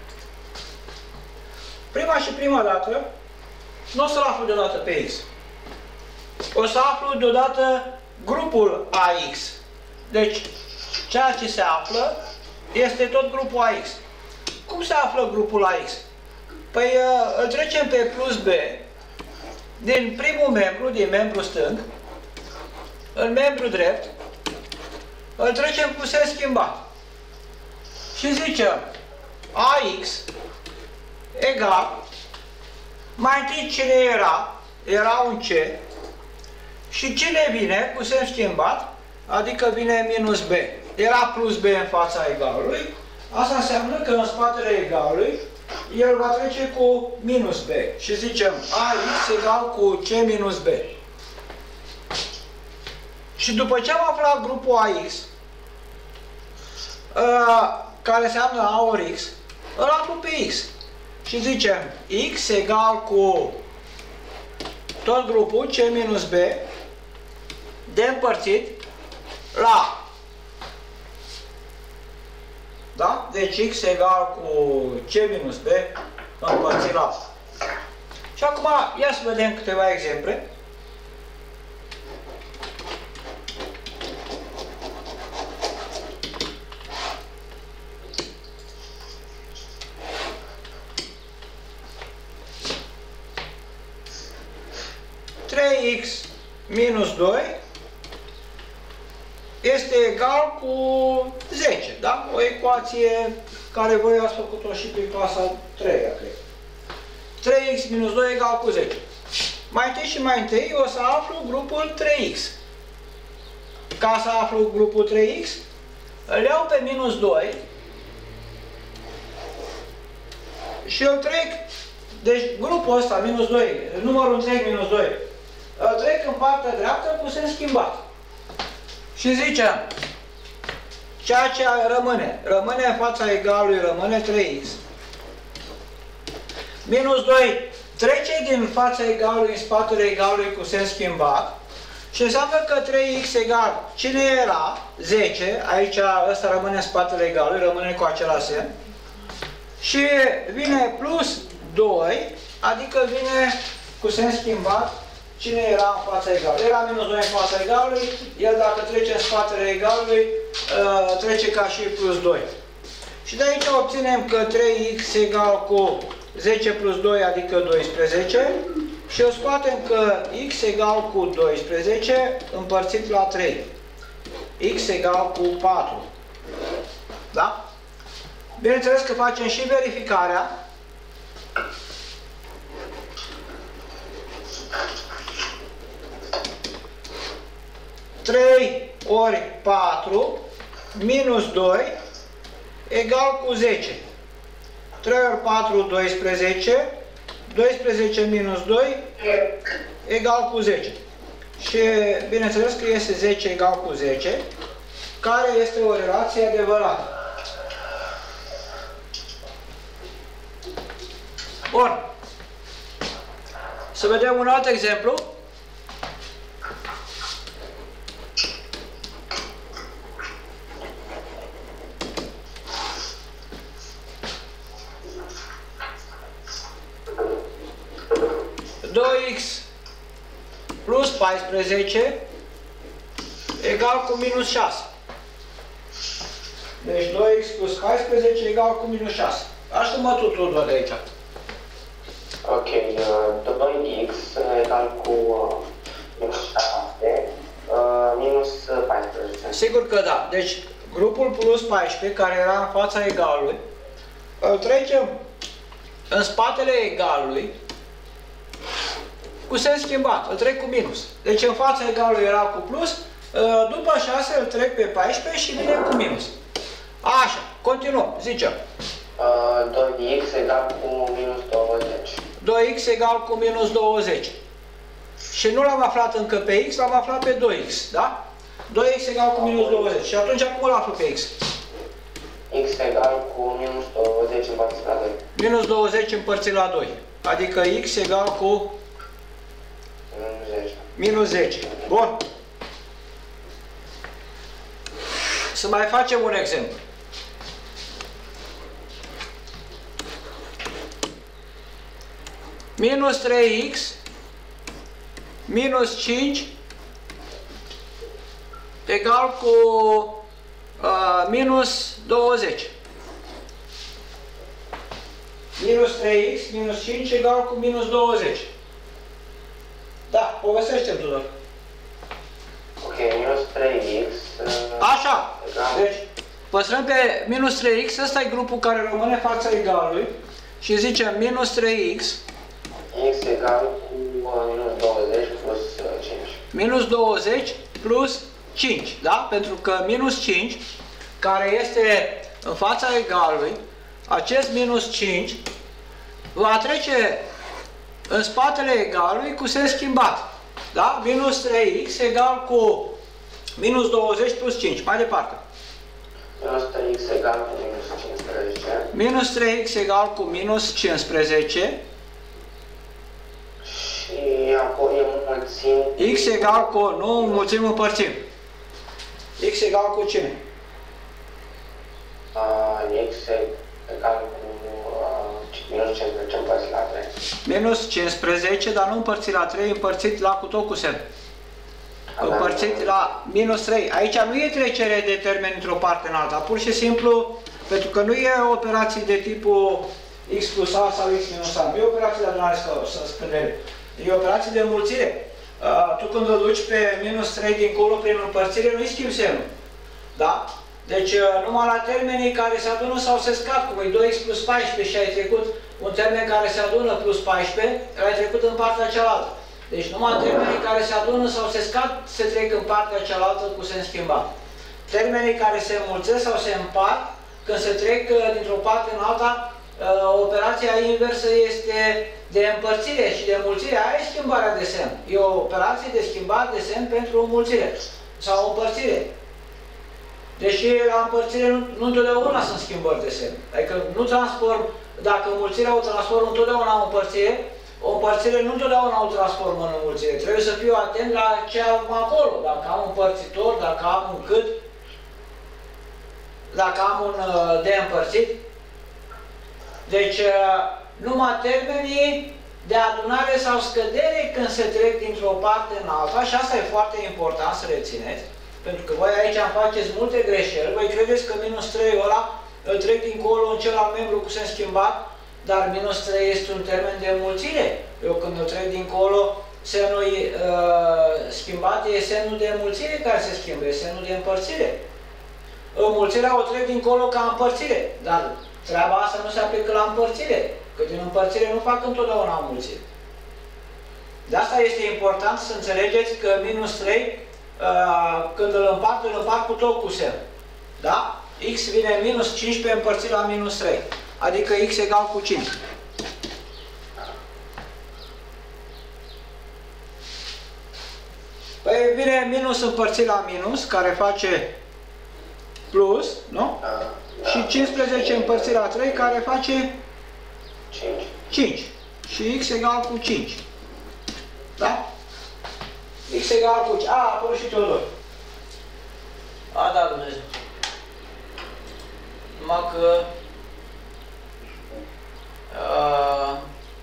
Prima și prima dată, nu o să-l aflu deodată pe x. O să aflu deodată grupul ax. Deci, ceea ce se află este tot grupul ax. Cum se află grupul ax? Păi îl trecem pe plus b din primul membru, din membru stâng, în membru drept, îl trecem cu sens schimbat. Și zicem ax egal, mai întâi cine era? Era un c. Și cine vine cu sens schimbat? Adică vine minus b. Era plus b în fața egalului. Asta înseamnă că în spatele egalului el va trece cu minus b. Și zicem ax egal cu c minus b. Și după ce am aflat grupul ax, care înseamnă a ori x, îl aflu pe x. Și zicem x egal cu tot grupul c minus b de împărțit la, da? Deci x egal cu c minus b împărțit la. Și acum ia să vedem câteva exemple. trei x minus doi este egal cu zece, da? O ecuație care voi ați făcut-o și prin clasa a treia, cred. trei x minus doi egal cu zece. Mai întâi și mai întâi o să aflu grupul trei x. Ca să aflu grupul trei x, îl iau pe minus doi și îl trec, deci grupul ăsta, minus doi, numărul întreg minus doi, îl trec în partea dreaptă cu sens schimbat. Și zicem, ceea ce rămâne, rămâne în fața egalului, rămâne trei x. Minus doi trece din fața egalului în spatele egalului cu sens schimbat și înseamnă că trei x egal, cine era? zece, aici ăsta rămâne în spatele egalului, rămâne cu același semn. Și vine plus doi, adică vine cu sens schimbat, cine era în fața egalului? Era minus doi în fața egalului, el dacă trece în spatele egalului, trece ca și plus doi. Și de aici obținem că trei x egal cu zece plus doi, adică doisprezece, și o scoatem că x egal cu doisprezece împărțit la trei. X egal cu patru. Da? Bineînțeles că facem și verificarea. trei ori patru minus doi egal cu zece. trei ori patru, doisprezece. doisprezece minus doi egal cu zece. Și bineînțeles că este zece egal cu zece, care este o relație adevărată. Bun. Să vedem un alt exemplu. doi x plus paisprezece egal cu minus șase. Deci doi x plus paisprezece egal cu minus șase. Aștept-mă tuturor de aici. Ok, doi x egal cu minus șase, minus paisprezece. Sigur că da. Deci grupul plus paisprezece, care era în fața egalului, îl trecem în spatele egalului cu sens schimbat, îl trec cu minus. Deci în fața egalului era cu plus, după șase îl trec pe paisprezece și vine cu minus. Așa, continuăm, zicem. doi x egal cu minus douăzeci. doi x egal cu minus douăzeci. Și nu l-am aflat încă pe x, l-am aflat pe doi x, da? doi x egal cu minus douăzeci. Și atunci acum îl aflu pe x. X egal cu minus douăzeci împărțit la doi. Minus douăzeci împărțit la doi. Adică x egal cu zece. minus zece. Bun. Să mai facem un exemplu. Minus trei x minus cinci egal cu uh, minus douăzeci. Minus trei x minus cinci egal cu minus douăzeci. Da, povestește-mi, Tudor. Ok, minus trei x. Așa. Deci, păstrăm pe minus trei x, ăsta e grupul care rămâne fața egalului și zicem minus trei x X egal cu minus douăzeci plus cinci. Minus douăzeci plus cinci, da? Pentru că minus cinci, care este în fața egalului, acest minus cinci va trece în spatele egalului cu sens schimbat. Da? Minus trei x egal cu minus douăzeci plus cinci. Mai departe. Minus trei x egal cu minus cincisprezece. Minus trei x egal cu minus cincisprezece. Și apoi înmulțim... X egal cu... Nu înmulțim, împărțim. X egal cu cine? Uh, X egal cu uh, minus cincisprezece împărțit la trei. Minus cincisprezece, dar nu împărțit la trei, împărțit la cu tot cu semn. Împărțit la minus trei. Aici nu e trecere de termen într-o parte în alta, pur și simplu, pentru că nu e operații de tipul x plus a sau x minus a, nu e operație de adunare sau scădere. E operație de înmulțire. uh, tu când o duci pe minus trei dincolo prin împărțire, nu-i schimbi semnul. Da? Deci uh, numai la termenii care se adună sau se scad, cum e doi x plus paisprezece și ai trecut un termen care se adună plus paisprezece, l-ai trecut în partea cealaltă. Deci numai termenii care se adună sau se scad, se trec în partea cealaltă cu sens schimbat. Termenii care se înmulțesc sau se împart, când se trec uh, dintr-o parte în alta, uh, operația inversă este de împărțire și de înmulțire. Aia e schimbarea de semn. E o operație de schimbat de semn pentru înmulțire sau împărțire. Deși la împărțire nu, nu întotdeauna sunt schimbări de semn. Adică nu transform, dacă înmulțirea o transform întotdeauna în împărțire, o împărțire nu întotdeauna o transformă în înmulțire. Trebuie să fiu atent la ce am acolo. Dacă am un împărțitor, dacă am un cât, dacă am un uh, de împărțit. Deci, uh, numai termenii de adunare sau scădere când se trec dintr-o parte în alta, și asta e foarte important să rețineți, pentru că voi aici îmi faceți multe greșeli, voi credeți că minus trei ăla îl trec dincolo în celălalt membru cu sens schimbat, dar minus trei este un termen de înmulțire. Eu când îl trec dincolo, semnul uh, schimbat e semnul de înmulțire care se schimbă, e semnul de împărțire. Înmulțirea o trec dincolo ca împărțire, dar treaba asta nu se aplică la împărțire, că din împărțire nu fac întotdeauna înmulțire. De asta este important să înțelegeți că minus trei, uh, când îl împart, îl împart cu tot cu semn. Da? X vine minus cincisprezece împărțit la minus trei, adică x egal cu cinci. Păi vine minus împărțit la minus, care face plus, nu? Da, da. Și cincisprezece împărțit la trei, care face cinci. cinci. Și x egal cu cinci. Da? X egal cu cinci. A, a apărut și Teodor. A, da, Dumnezeu. Numai că... Uh,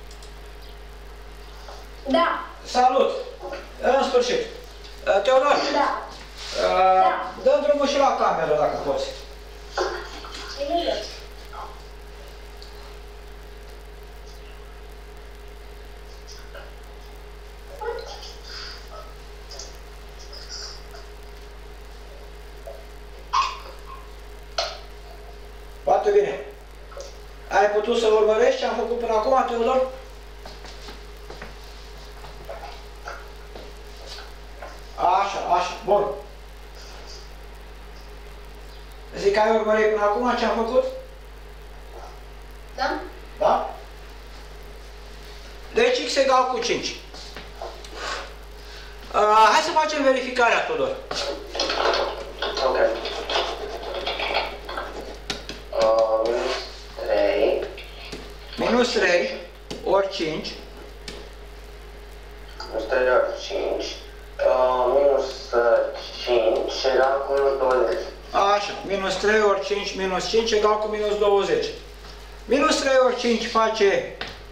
Da. salut! În sfârșit. Uh, Teodor, Da. uh, Da. dă-mi drumul și la cameră, dacă poți. Imediat. Foarte bine. Ai putut să urmărești ce am făcut până acum, Teodor? Așa, așa, bun. Zic că ai urmărit până acum ce am făcut? Da? Da? Deci x egal cu cinci. Uh, hai să facem verificarea, Teodor. Ok. Uh, minus trei. Minus trei ori cinci. Minus trei ori cinci. Uh, minus cinci egal cu minus douăzeci. Așa, minus trei ori cinci minus cinci egal cu minus douăzeci. Minus trei ori cinci face...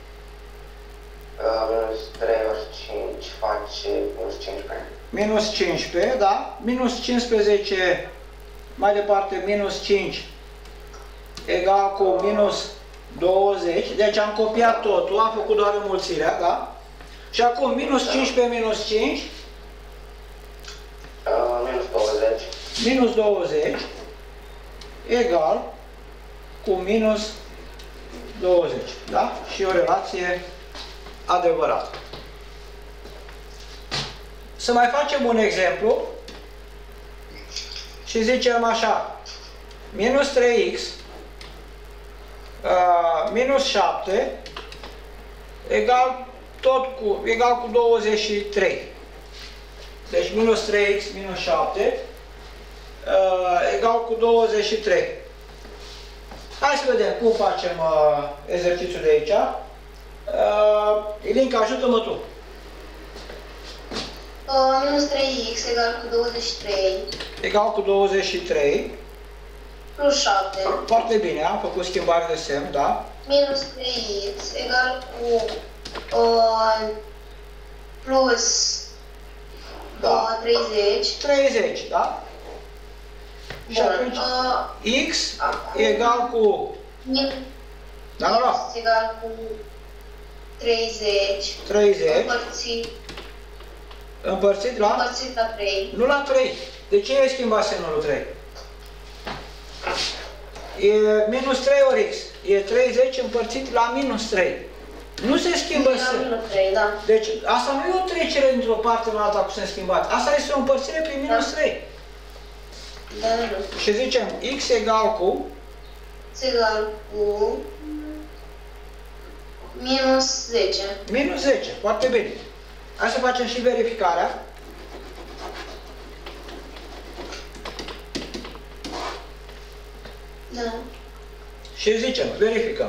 Uh, minus trei ori cinci face minus cincisprezece. Minus cincisprezece, da? Minus cincisprezece, mai departe, minus cinci egal cu minus douăzeci. Deci am copiat totul, am făcut doar înmulțirea, da? Și acum minus cincisprezece minus cinci, Uh, minus douăzeci. minus douăzeci egal cu minus douăzeci, da? Și o relație adevărată. Să mai facem un exemplu și zicem așa, minus trei x uh, minus șapte egal tot cu, egal cu douăzeci și trei. Deci minus trei x minus șapte uh, egal cu douăzeci și trei. Hai să vedem cum facem uh, exercițiul de aici. Uh, Ilinca, ajută-mă tu. Uh, minus trei x egal cu douăzeci și trei. Egal cu douăzeci și trei. Plus șapte. Foarte bine, am făcut schimbare de semn, da? Minus trei x egal cu uh, plus Da. uh, treizeci. treizeci, da? Și Bun. atunci Uh, x acum- egal cu... min- Da, da, da. x egal cu treizeci. treizeci. Împărțit Împărțit la? Împărțit la trei. Nu la trei. De ce ai schimbat semnul lui trei? E minus trei ori x. E treizeci împărțit la minus trei. Nu se schimbă La semnul. minus trei, da. Deci asta nu e o trecere dintr-o parte în alta cu semn schimbat. Asta este o împărțire prin minus trei. Da, da, da. Și zicem x egal cu X egal cu minus zece. minus zece. Foarte bine. Hai să facem și verificarea. Da. Și zicem, verificăm.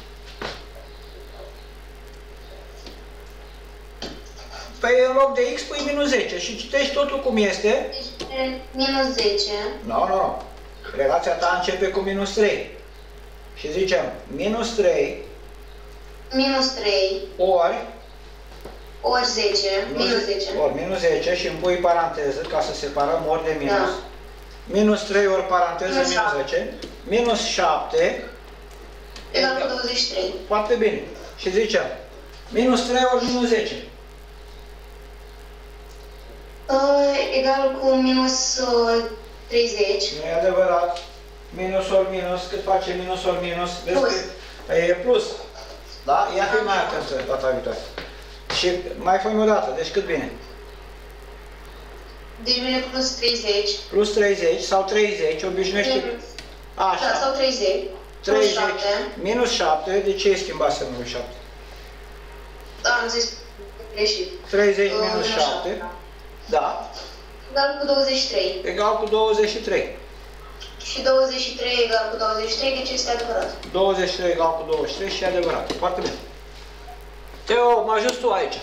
Păi în loc de x pui minus zece și citești totul cum este. Deci minus zece. Nu, nu, nu. Relația ta începe cu minus trei. Și zicem minus trei Minus trei ori ori zece. Minus zece. ori minus zece și îmi pui paranteză ca să separăm ori de minus. Da. Minus trei ori paranteză Minus minus zece. Minus șapte. Egal cu douăzeci și trei. Foarte bine. Și zicem minus trei ori minus zece. Uh, egal cu minus uh, treizeci. Nu e adevărat. Minus ori minus, cât face minus ori minus? Vezi Plus. că e plus. Da? Ia fi mai atentă data viitoare. Și mai fă o dată. Deci cât vine? Deci vine plus treizeci. Plus treizeci sau treizeci, obișnuiește. Minus. Așa. Da, sau treizeci. treizeci. Plus șapte. Minus șapte. De ce ai schimbat semnul lui șapte? Da, am zis greșit. treizeci Uh, minus minus șapte. șapte. Da. Egal cu douăzeci și trei. Egal cu douăzeci și trei. Și douăzeci și trei egal cu douăzeci și trei, deci este adevărat. douăzeci și trei egal cu douăzeci și trei și e adevărat. Foarte bine. Teo, mă ajuți tu aici.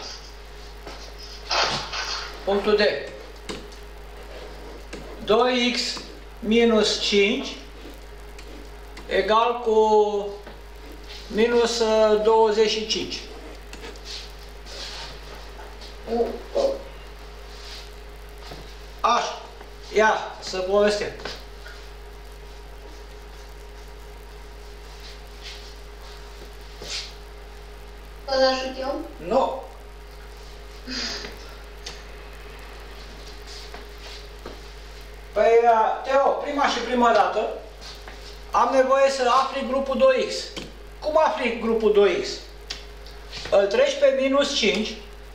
Punctul D. doi x minus cinci egal cu minus douăzeci și cinci. U, uh. Așa. Ia, să povestim. Pot să ajut eu? Nu. Păi, Teo, prima și prima dată am nevoie să afli grupul doi x. Cum afli grupul doi x? Îl treci pe minus cinci,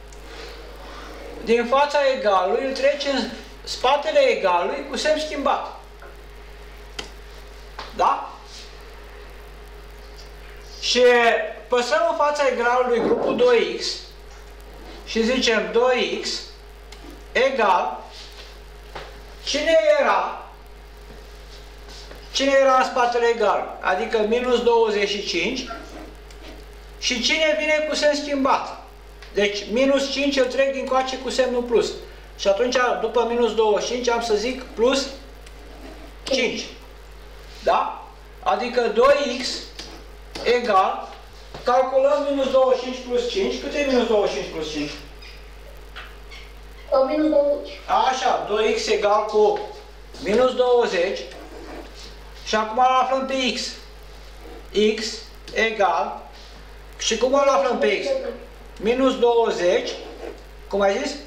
din fața egalului îl treci în spatele egalului cu semn schimbat. Da? Și păstrăm în fața egalului grupul doi x și zicem doi x egal, cine era? Cine era în spatele egal? Adică minus douăzeci și cinci și cine vine cu semn schimbat? Deci minus cinci îl trec din coace cu semnul plus. Și atunci după minus douăzeci și cinci am să zic plus cinci. Da? Adică doi x egal, calculăm minus douăzeci și cinci plus cinci. Cât e minus douăzeci și cinci plus cinci? Minus douăzeci. Așa, doi x egal cu minus douăzeci. Și acum îl aflăm pe x. X egal, și cum îl aflăm pe x? Minus douăzeci, cum ai zis?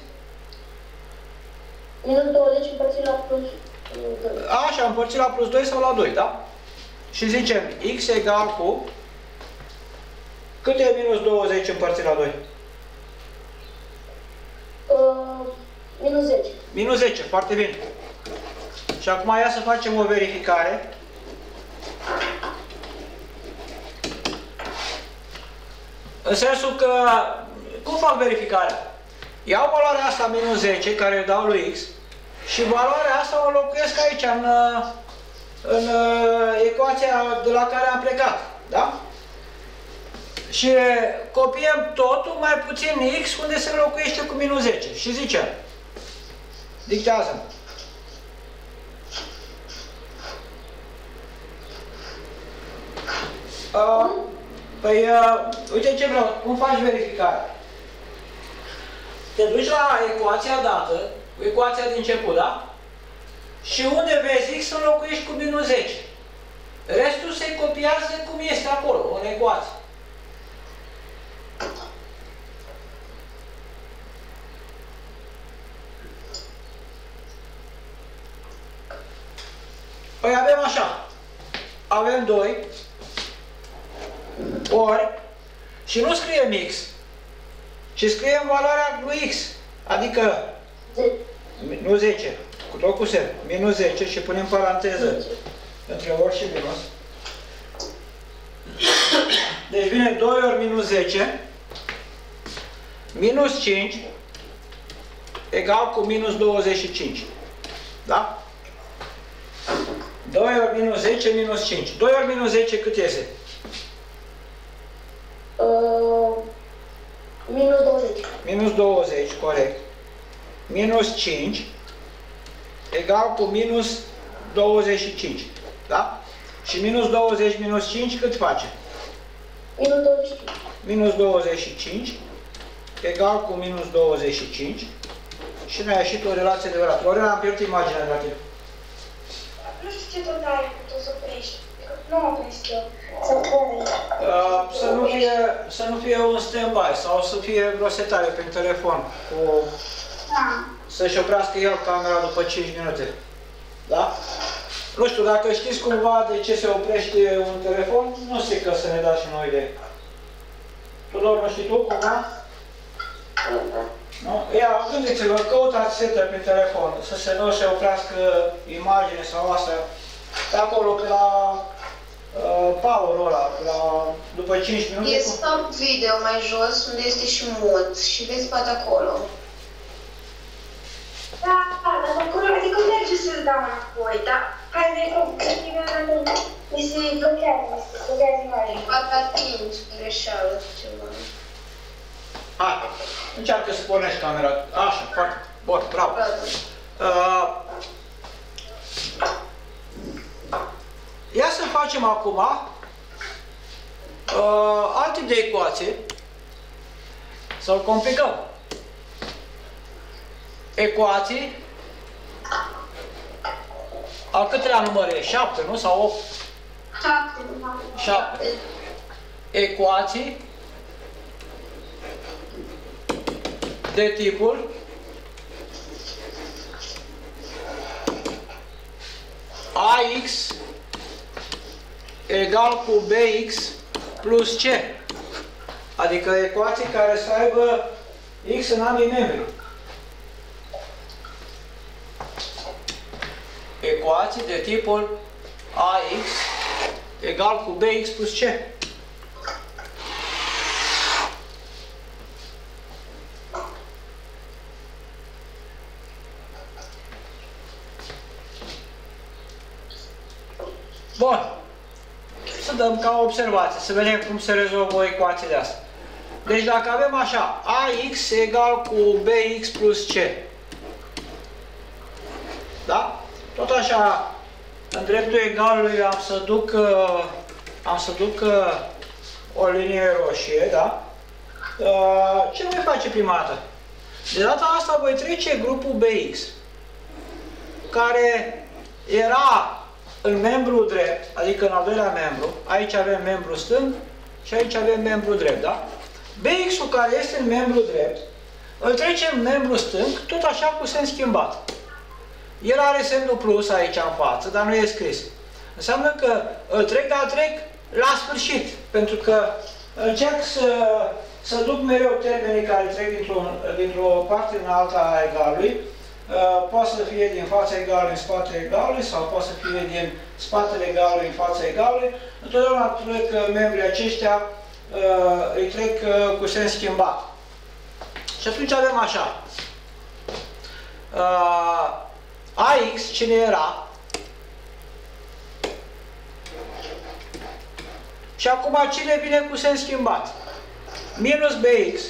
Minus douăzeci împărțit la plus doi. Așa, împărțit la plus doi sau la doi, da? Și zicem x egal cu, cât e minus douăzeci împărțit la doi? Uh, minus zece. Minus zece, foarte bine. Și acum ia să facem o verificare. În sensul că, cum fac verificarea? Iau valoarea asta minus zece, care îi dau lui x, și valoarea asta o înlocuiesc aici, în, în ecuația de la care am plecat. Da? Și copiem totul, mai puțin x, unde se înlocuiește cu minus zece. Și zicem, dictează-mi. Uh, păi, uh, uite ce vreau, cum faci verificarea? Te duci la ecuația dată, ecuația din început, da? Și unde vezi x înlocuiești cu minus zece. Restul se copiază cum este acolo, în ecuație. avem doi ori și nu scriem x, ci scriem valoarea lui x, adică nu zece, cu tot cu semn, minus zece și punem paranteză între ori și minus. Deci vine doi ori minus zece, minus cinci, egal cu minus douăzeci și cinci. Da? doi ori minus zece, minus cinci. doi ori minus zece cât iese? Uh, minus douăzeci. Minus douăzeci, corect. Minus cinci, egal cu minus douăzeci și cinci. Da? Și minus douăzeci minus cinci cât face? Minus douăzeci și cinci. Minus douăzeci și cinci, egal cu minus douăzeci și cinci. Și ne-a ieșit o relație de verat. Lorena, am pierdut imaginea de la tine. Nu știu ce tot ai putut să oprești. Nu am opresc eu. Să pui. Uh, să, nu fie, să nu fie un stand-by sau să fie vreo setare pe telefon. Cu... Da. Să-și oprească el camera după cinci minute. Da? Nu știu, dacă știți cumva de ce se oprește un telefon, nu știu că să ne dați și noi idee. Tudor, nu știi tu cumva? Nu? Ia, gândiți-vă, căutați setări pe telefon, să se nu se oprească imagine sau asta. Pe acolo, pe la uh, power-ul ăla, la, după cinci minute. E stop video mai jos, unde este și mod și vezi poate acolo. Da, da, dar acolo, adică merge să-l dau înapoi, dar hai de mi se blochează, mi se blochează imaginea. Poate atingi greșeală ceva. Hai, încearcă să pornești camera. Așa, foarte bun, bravo. Uh, ia să facem acum uh, alt tip de ecuație. Să-l complicăm. Ecuații. Al câtelea număr e? șapte, nu? Sau opt? Șapte, da. șapte. Ecuații de tipul ax egal cu bx plus c. Adică ecuații care să aibă x în ambii membri. Ecuații de tipul ax egal cu bx plus c. Bun. Să dăm ca o observație, să vedem cum se rezolvă o ecuație de asta. Deci dacă avem așa, ax egal cu bx plus c. Da? Tot așa, în dreptul egalului am să duc, am să duc o linie roșie, da? Ce voi face prima dată? De data asta voi trece grupul bx, care era în membru drept, adică în al doilea membru, aici avem membru stâng și aici avem membru drept, da? bx-ul care este în membru drept, îl trecem în membru stâng, tot așa cu semn schimbat. El are semnul plus aici în față, dar nu e scris. Înseamnă că îl trec, dar îl trec la sfârșit, pentru că încerc să, să duc mereu termenii care trec dintr-o dintr-o parte în alta a egalului. Uh, poate să fie din fața egalului în spatele egalului sau poate să fie din spatele egalului în fața egalului. Întotdeauna trec membrii aceștia, uh, îi trec uh, cu semn schimbat. Și atunci avem așa. Uh, ax, cine era? Și acum cine vine cu semn schimbat? Minus bx.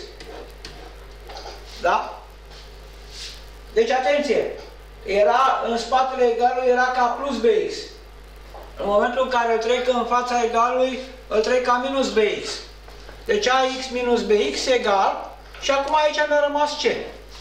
Da? Deci, atenție, era în spatele egalului era ca plus bx. În momentul în care îl trec în fața egalului, îl trec ca minus bx. Deci ax minus bx egal, și acum aici mi-a rămas c.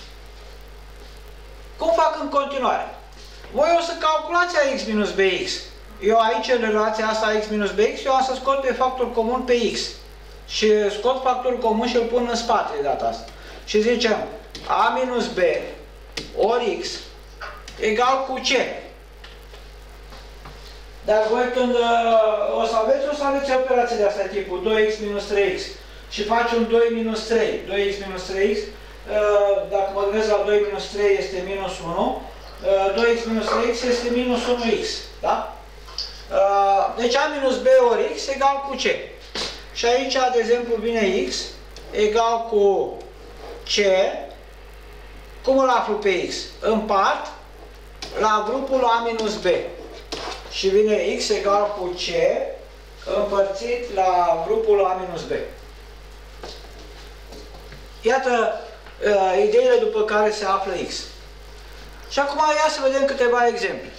Cum fac în continuare? Voi o să calculați ax minus bx. Eu aici, în relația asta ax minus bx, eu am să scot pe factor comun pe x. Și scot factorul comun și îl pun în spate de data asta. Și zicem a minus b ori x egal cu c. Dar voi când uh, o să aveți, o să aveți operații de asta, tipul doi x minus trei x. Și faci un doi minus trei. doi x minus trei x, uh, dacă mă gândesc la doi minus trei este minus unu. Uh, doi x minus trei x este minus unu x. Da? Uh, deci a minus b ori x egal cu c. Și aici, de exemplu, vine x egal cu c. Cum îl aflu pe x? Împart la grupul a minus b. Și vine x egal cu c împărțit la grupul a minus b. Iată uh, ideile după care se află x. Și acum ia să vedem câteva exemple.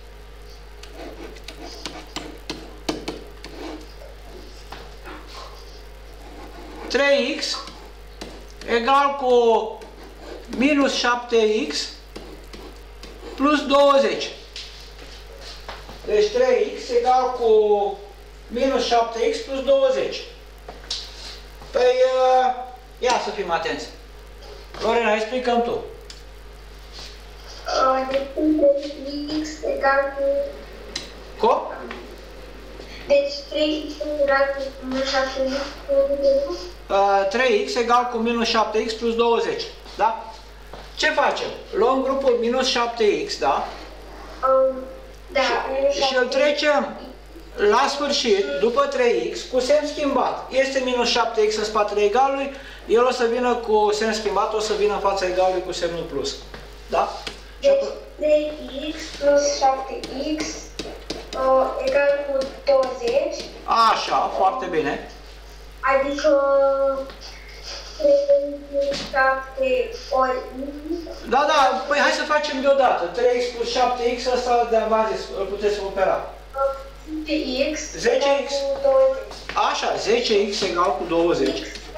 trei x egal cu minus șapte x plus douăzeci. Deci trei x egal cu minus șapte x plus douăzeci. Păi, uh, ia să fim atenți. Lorena, explicăm tu. Uh, deci x egal cu... Cum? Deci trei x egal cu minus șapte x plus douăzeci. Uh, trei x egal cu minus șapte x plus douăzeci. Da? Ce facem? Luăm grupul minus șapte x, da? Um, da, și, și îl trecem la sfârșit, după trei x, cu semn schimbat. Este minus șapte x în spatele egalului, el o să vină cu semn schimbat, o să vină în fața egalului cu semnul plus. Da? Deci trei x plus șapte x uh, egal cu douăzeci. Așa, foarte bine. Adică șapte ori x. Da, da, păi hai să facem deodată. trei x plus șapte x, ăsta de v-am zis, îl puteți opera. zece x zece x. egal cu douăzeci. Așa, zece x egal cu douăzeci.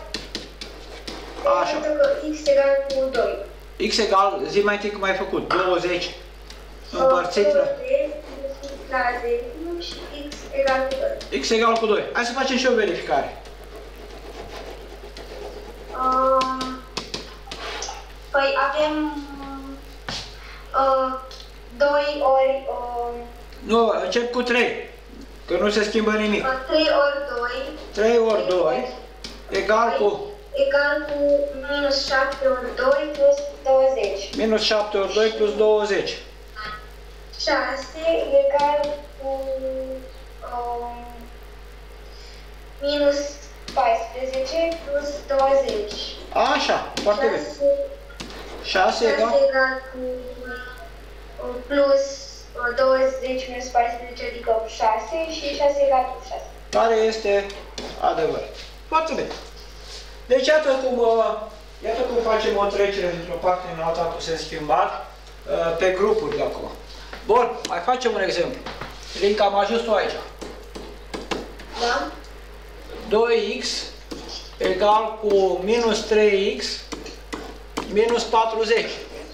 Așa. X egal cu doi. X egal, zi mai întâi cum ai făcut, douăzeci împărțit la... la zece și x egal cu doi. X egal cu doi. Hai să facem și o verificare. Uh, păi avem uh, doi ori... Uh, Nu, încep cu trei, că nu se schimbă nimic. uh, trei ori doi. trei ori doi egal cu... Egal cu minus șapte ori doi plus douăzeci. Minus șapte ori doi plus douăzeci. șase egal cu um, minus paisprezece plus douăzeci. Așa, foarte bine. șase egal... șase egal cu uh, plus uh, douăzeci minus paisprezece, adică șase și șase egal cu șase. Care este adevăr. Foarte bine. Deci iată cum, uh, iată cum facem o trecere dintr-o parte în alta cu sens schimbat uh, pe grupuri de acum. Bun, mai facem un exemplu. Linca, am ajuns tu aici. Da? doi x egal cu minus trei x minus patruzeci.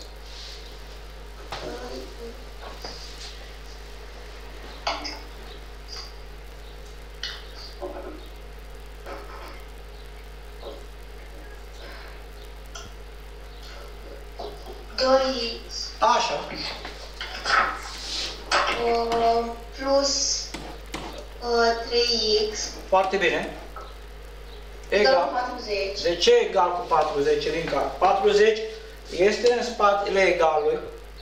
doi x Așa. uh, plus uh, trei x Foarte bine. egal Egal. patruzeci. De ce egal cu patruzeci, Linca? patruzeci este în spatele egalului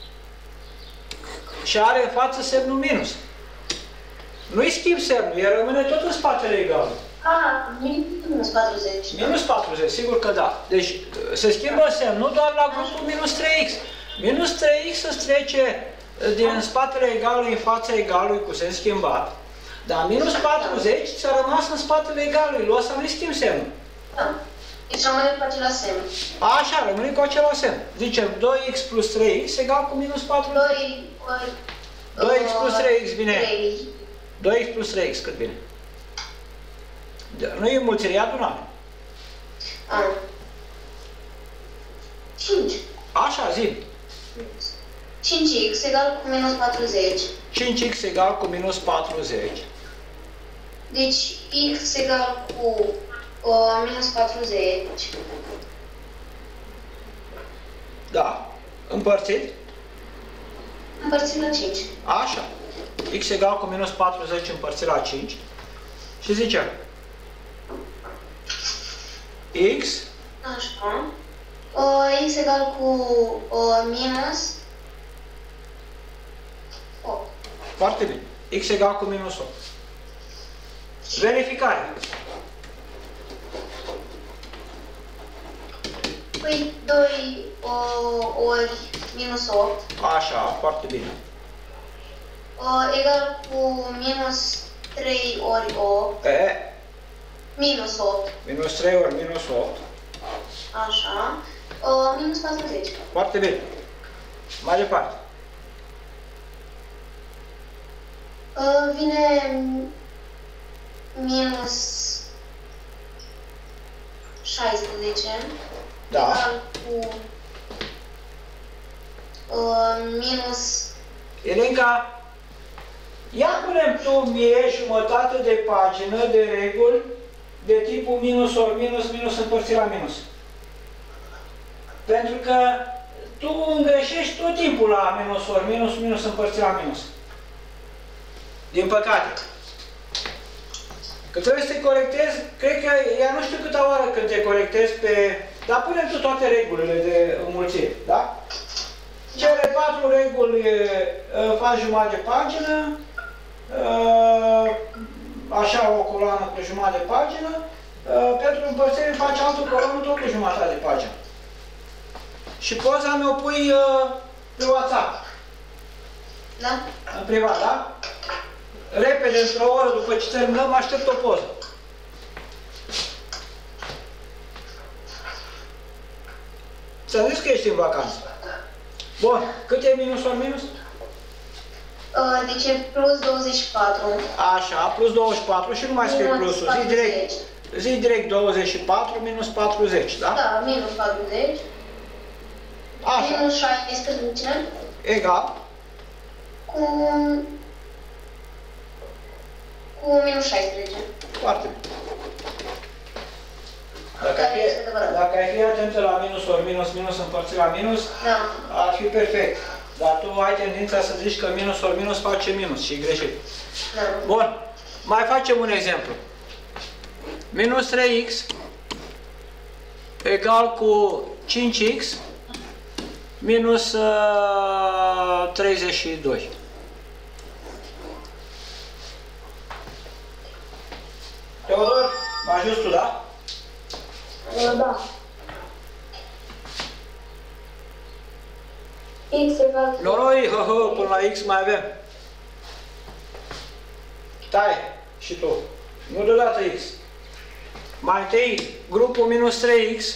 și are în față semnul minus. Nu-i schimb semnul, el rămâne tot în spatele egalului. Ah, minus patruzeci. Minus patruzeci, sigur că da. Deci se schimbă semnul doar la grupul minus trei x. Minus trei x îți trece din spatele egalului în fața egalului cu semn schimbat. Dar minus patruzeci ți-a rămas în spatele egalului, lui ăsta nu-i schimb semnul. Da. Deci rămâne cu același semn. Așa, rămâne cu același semn. Zicem doi x plus trei x egal cu minus patruzeci. doi ori... doi x plus trei x vine. trei. doi x plus trei x cât vine? Nu e înmulțire, e adunare. Ah. cinci. Așa, zi. cinci x egal cu minus patruzeci. cinci x egal cu minus patruzeci. Deci x egal cu uh, minus patruzeci. Da. Împărțit? Împărțit la cinci. Așa. X egal cu minus patruzeci împărțit la cinci. Și zicem X. Așa. Uh, X egal cu uh, minus opt. Foarte bine. X egal cu minus opt. Verificare. Păi doi uh, ori minus opt. Așa, foarte bine. Uh, egal cu minus trei ori opt. E, Minus opt. minus trei ori minus opt. Așa. Uh, minus patruzeci. Foarte bine. Mai departe. Uh, vine minus șaisprezece. Da. Egal cu uh, minus... Elenca, ia punem tu mie jumătate de pagină de reguli de tipul minus ori minus, minus împărțit la minus. Pentru că tu îngreșești tot timpul la minus ori minus, minus împărțit la minus. Din păcate. Că trebuie să te corectezi, cred că ea nu știu câta oară când te corectezi pe... Dar punem tu toate regulile de înmulțire, da? Cele patru reguli faci jumătate de pagină, așa o coloană cu jumătate de pagină, pentru împărțire faci altă coloană tot cu jumătate de pagină. Și poza mi-o pui pe WhatsApp. Da? În privat, da? Repede, într-o oră după ce terminăm, aștept o poză. Ți-am zis că ești în vacanță. Bun, cât e minus ori minus? Uh, deci e plus douăzeci și patru. Așa, plus douăzeci și patru și nu mai scrie plusul. Zi direct, zi direct douăzeci și patru minus patruzeci, da? Da, minus patruzeci. Așa. Minus șaisprezece. Egal. Cu... cu minus șaisprezece. Foarte bine. Dacă ai, fi, dacă ai fi atentă la minus ori minus, minus împărțit la minus, Da. ar fi perfect. Dar tu ai tendința să zici că minus ori minus face minus și e greșit. Da. Bun. Mai facem un exemplu. Minus trei x egal cu cinci x minus uh, treizeci și doi. Teodor, mă ajuți tu, da? Da. X egal cu... Noroi, hă, hă, până la x mai avem. Tai, și tu. Nu deodată x. Mai întâi, grupul minus trei x,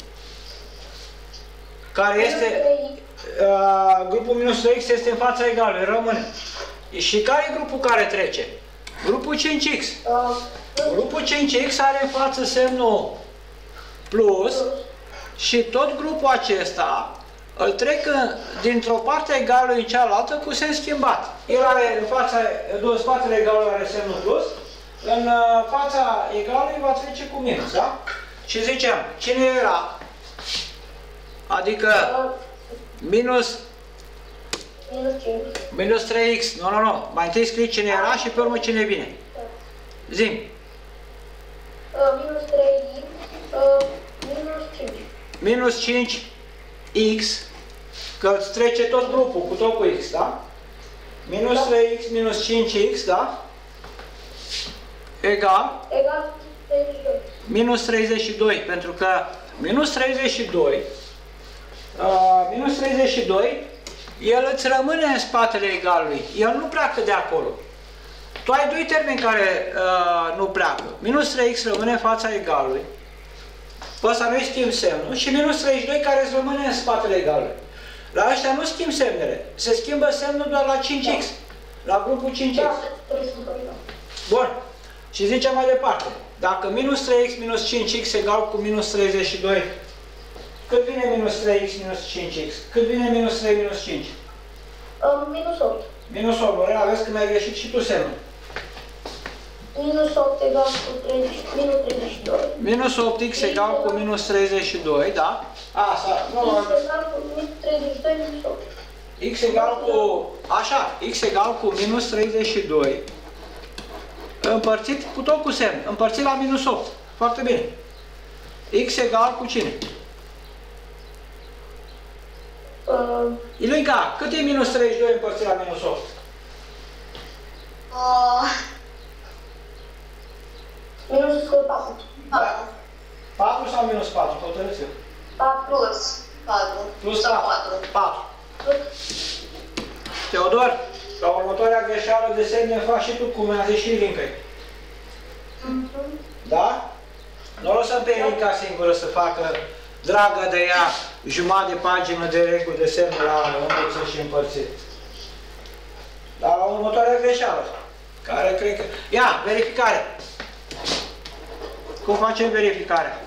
care este... Uh, grupul minus trei x este în fața egalului, rămâne. Și care e grupul care trece? Grupul cinci x. Uh, Grupul cinci x are în față semnul plus și tot grupul acesta îl trec dintr-o parte a egalului în cealaltă cu semn schimbat. El are în fața, în spatele egalului are semnul plus, în fața egalului va trece cu minus, da? Și zicem, cine era? Adică minus, minus cinci. minus trei x, nu, nu, nu, mai întâi scrii cine era și pe urmă cine vine. Zi-mi. Uh, minus trei x. Uh, minus cinci. Minus cinci x, că îți trece tot grupul cu tot cu x, da? Minus Da. trei x minus cinci x, da? Egal Egal cu treizeci și doi. minus treizeci și doi, pentru că minus treizeci și doi, uh, minus treizeci și doi, el îți rămâne în spatele egalului, el nu pleacă de acolo. Tu ai doi termeni care uh, nu pleacă. Minus trei x rămâne în fața egalului, pe ăsta noi schimb semnul, și minus treizeci și doi care îți rămâne în spatele egalului. La ăștia nu schimb semnele, se schimbă semnul doar la cinci x, la grupul cinci x. Da, trebuie să doi. Bun. Și zicem mai departe. Dacă minus trei x minus cinci x egal cu minus treizeci și doi, cât vine minus trei x minus cinci x? Cât vine minus trei minus cinci? Uh, minus opt. Minus opt. Lorena, vezi că mi-ai greșit și tu semnul. Minus opt egal cu treizeci, minus treizeci și doi. Minus opt x egal cu minus treizeci și doi, da? Asta, nu, X egal cu minus treizeci și doi minus opt. X egal cu, așa, X egal cu minus treizeci și doi împărțit cu tot cu semn, împărțit la minus opt. Foarte bine. X egal cu cine? Uh, Ilinca, cât e minus treizeci și doi împărțit la minus opt? uh, minus patru. Da. patru sau minus patru? Hotărâți-vă. patru plus patru. Plus sau patru. patru. patru. Teodor, la următoarea greșeală de semne faci și tu, cum a zis și Ilinca. Mhm. Da? Nu o lăsăm pe Ilinca singură să facă, dragă de ea, jumătate de pagină de reguli de semne la învățări și împărțit. Dar la următoarea greșeală, care cred că... Ia, verificare! Cum facem verificarea?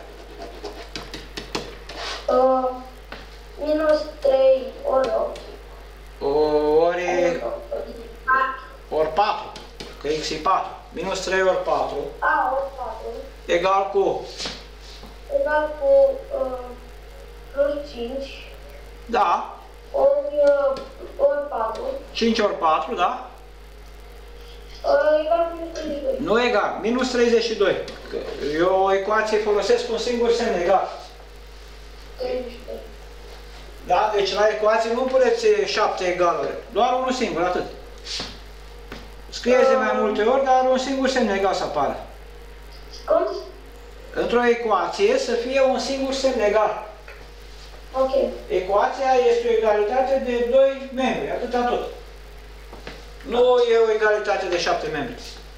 Uh, minus trei ori opt. Ori... ori patru, că X e patru. Minus trei ori patru A, ori patru. egal cu... Egal cu uh, plus cinci. Da, Ori, uh, ori patru. cinci ori patru, da? Uh, egal cu minus treizeci și doi. Nu egal, minus treizeci și doi. Că eu o ecuație folosesc cu un singur semn egal. treizeci și doi. Da? Deci la ecuație nu puneți șapte egaluri, doar unul singur, atât. Scrieți de mai multe ori, dar un singur semn egal să apară. Cum? Într-o ecuație să fie un singur semn egal. Ok. Ecuația este o egalitate de doi membri, atâta tot. Nu e o egalitate de șapte membri.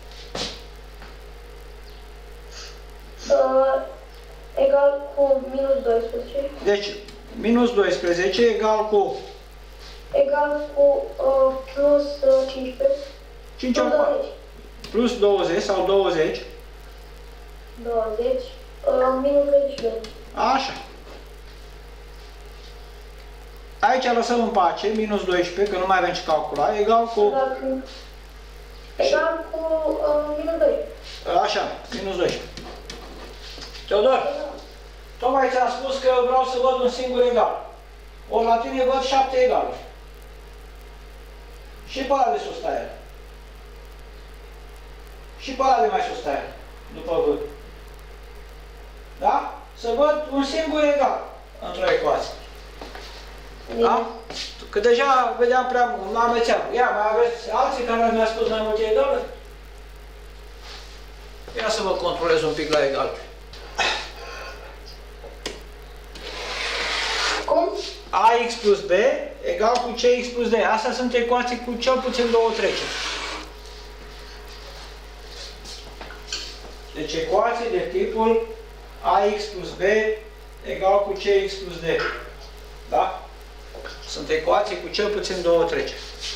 Uh, egal cu minus doisprezece. Deci, minus doisprezece egal cu Egal cu uh, plus uh, cincisprezece. cinci ori patru. Plus douăzeci sau douăzeci. douăzeci. Uh, minus treizeci și doi. Așa. Aici lăsăm în pace, minus doisprezece, că nu mai avem ce calcula, egal cu... Egal cu, egal cu uh, minus doi. Așa, minus doisprezece. Teodor, tocmai ți-am spus că vreau să văd un singur egal. Ori la tine văd șapte egaluri. Și pe ăla de sus taie. Și pe ăla de mai sus taie, după V. Da? Să văd un singur egal într-o ecuație. Da? Că deja vedeam prea mult, m-am rețeam. Ia, mai aveți alții care mi-au spus mai multe egaluri? Ia să vă controlez un pic la egal. Cum? Ax plus B egal cu Cx plus D. Astea sunt ecuații cu cel puțin două treceri. Deci ecuații de tipul Ax plus B egal cu Cx plus D. Da? Sunt ecuații cu cel puțin două treceri.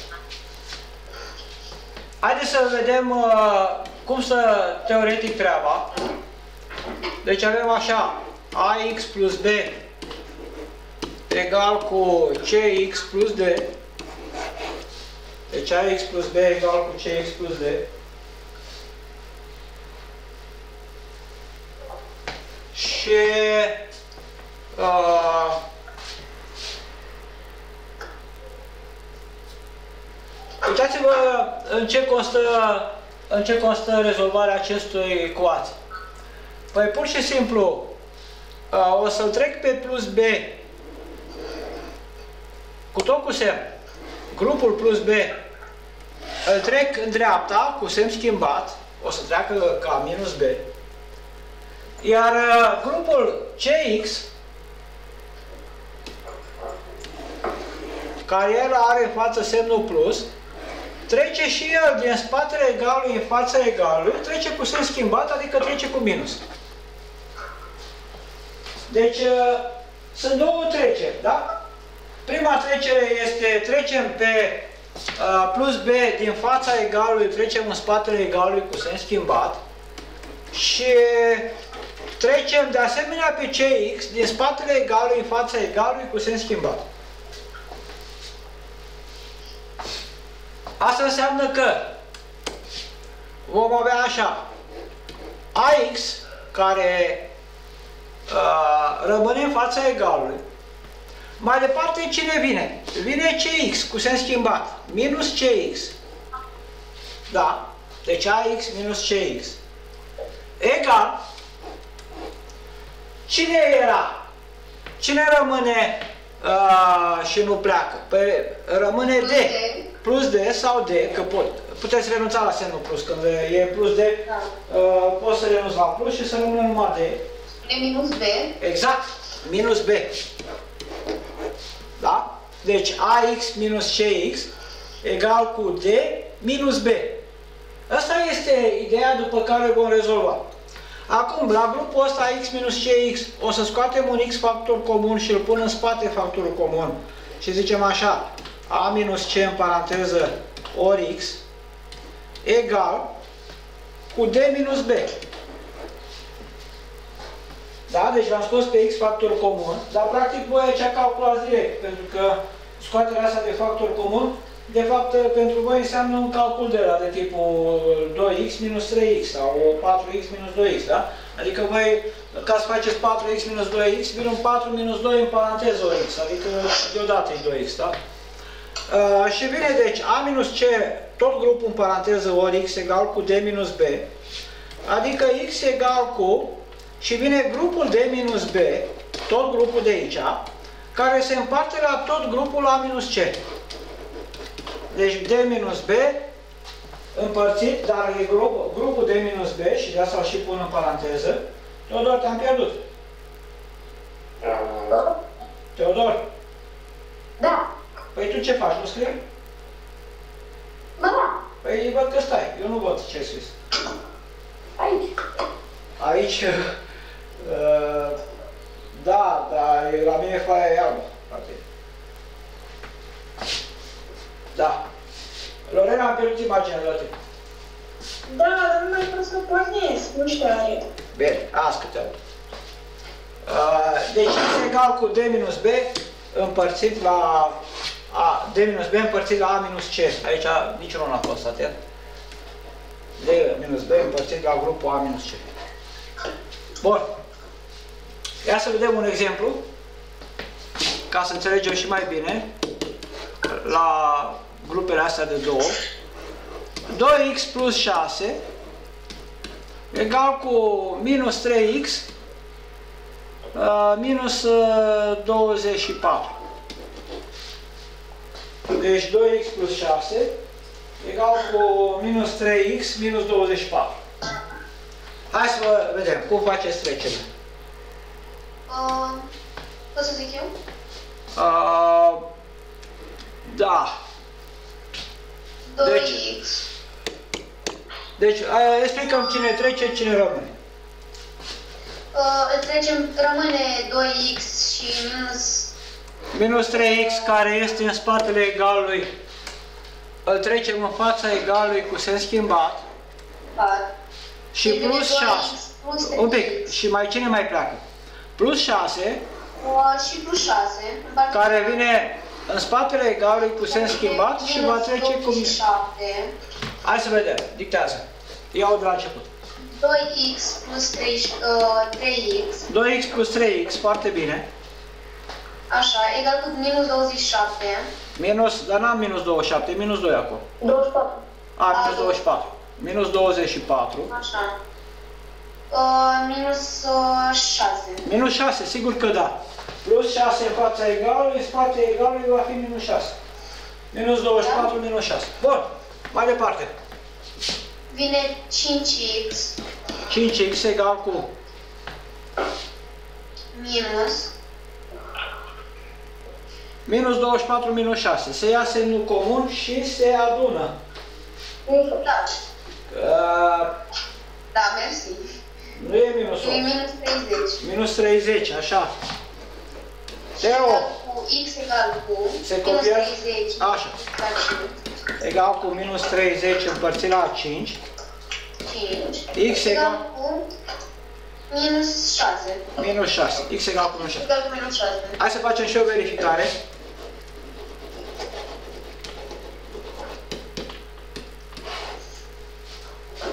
Haideți să vedem uh, cum stă teoretic treaba. Deci avem așa, Ax plus B egal cu Cx plus D. Deci Ax plus B egal cu Cx plus D. Și uh, uitați-vă în ce constă, în ce constă rezolvarea acestui ecuații. Păi pur și simplu uh, o să-l trec pe plus B cu tot cu semn. Grupul plus B îl trec în dreapta cu semn schimbat, o să treacă ca minus B. Iar uh, grupul Cx, care el are în față semnul plus, trece și el din spatele egalului în fața egalului, trece cu semn schimbat, adică trece cu minus. Deci uh, sunt două treceri, da? Prima trecere este, trecem pe uh, plus B din fața egalului, trecem în spatele egalului cu semn schimbat și trecem de asemenea pe Cx din spatele egalului în fața egalului cu semn schimbat. Asta înseamnă că vom avea așa, Ax, care uh, rămâne în fața egalului, Mai departe, cine vine? Vine Cx cu sens schimbat, minus Cx. Da? Deci Ax minus Cx. Egal. Cine era? Cine rămâne uh, și nu pleacă? Păi rămâne D. Plus D sau D, că pot. Puteți renunța la semnul plus. Când e plus D, Da. uh, poți să renunți la plus și să rămână numai D. E minus B. Exact. Minus B. Da? Deci Ax minus Cx egal cu D minus B. Asta este ideea după care vom rezolva. Acum, la grupul ăsta X minus Cx, o să scoatem un X factor comun și îl pun în spate factorul comun. Și zicem așa, A minus C în paranteză ori X egal cu D minus B. Da? Deci l-am scos pe X factor comun, dar practic voi aici calculați direct, pentru că scoaterea asta de factor comun, de fapt, pentru voi înseamnă un calcul de la de tipul doi x minus trei x sau patru x minus doi x, da? Adică voi, ca să faceți patru x minus doi x, vine un patru minus doi în paranteză ori x, adică deodată e doi x, da? Uh, și vine, deci, A minus C, tot grupul în paranteză ori x egal cu D minus B, adică x egal cu, și vine grupul D minus B, tot grupul de aici, care se împarte la tot grupul A minus C. Deci D minus B împărțit, dar e grupul, grupul D minus B și de asta îl și pun în paranteză. Teodor, te-am pierdut. Teodor? Da. Păi tu ce faci? Nu scrii? Ba da. Păi văd că stai. Eu nu văd ce ai scris. Aici. Aici... Uh, da, dar la mine foaia e albă. Da. Lorena, am pierdut imaginea de la tine. Da, dar nu mai pot să pornesc, nu știu are. Bine, ascultă. Uh, deci x egal cu D minus B împărțit la A, D minus B împărțit la A minus C. Aici niciunul n-a fost atent. D minus B împărțit la grupul A minus C. Bun. Ia să vedem un exemplu ca să înțelegem și mai bine la grupele astea de două. doi x plus șase egal cu minus trei x uh, minus uh, douăzeci și patru. Deci doi x plus șase egal cu minus trei x minus douăzeci și patru. Hai să vă vedem cum faceți trecerea. Uh, pot să zic eu? Uh, da. doi x. Deci, uh, explicăm cine trece, cine rămâne. Uh, trecem, rămâne doi x și minus... Minus trei x care este în spatele egalului, îl trecem în fața egalului cu sens schimbat. patru. Și plus șase. Un pic. Și mai cine mai pleacă? Plus șase. Uh, și plus șase. Care vine în spatele egalului cu sens schimbat și va trece cu... șapte. Hai să vedem. Dictează. Iau de la început. doi x plus trei, uh, trei x. doi x plus trei x, foarte bine. Așa, egal cu minus douăzeci și șapte. Minus, dar n-am minus douăzeci și șapte, e minus doi acolo. douăzeci și patru. A, minus douăzeci și patru. Minus douăzeci și patru. Așa. Uh, minus uh, șase. Minus șase, sigur că da. Plus șase în fața egalului, în spate egalului va fi minus șase. Minus douăzeci și patru, da? Minus șase. Bun, mai departe. Vine cinci x. cinci x egal cu Minus. minus douăzeci și patru minus șase. Se ia semnul comun și se adună. Da. Uh, Da, mersi. nu e minus E opt. minus treizeci. Minus treizeci, așa. Teo. Cu x egal cu Se minus copiază. treizeci. Așa. La cinci. Egal cu minus treizeci împărțit la cinci. cinci. X egal cu minus șase. minus șase. X egal cu minus șase. Egal cu minus șase. Hai să facem și o verificare.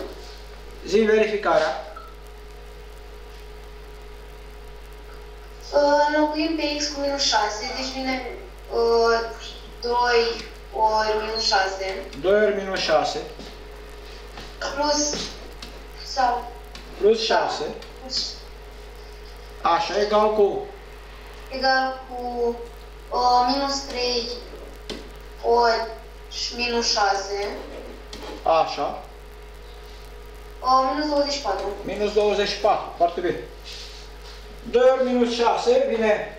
Zi verificarea. Uh, înlocuim pe x cu minus șase, deci vine uh, doi ori minus șase. doi ori minus șase. Plus, sau, Plus șase. plus, Așa, egal cu egal cu uh, minus trei ori minus șase. așa. Uh, minus douăzeci și patru. Minus douăzeci și patru. Foarte bine. doi ori minus șase vine...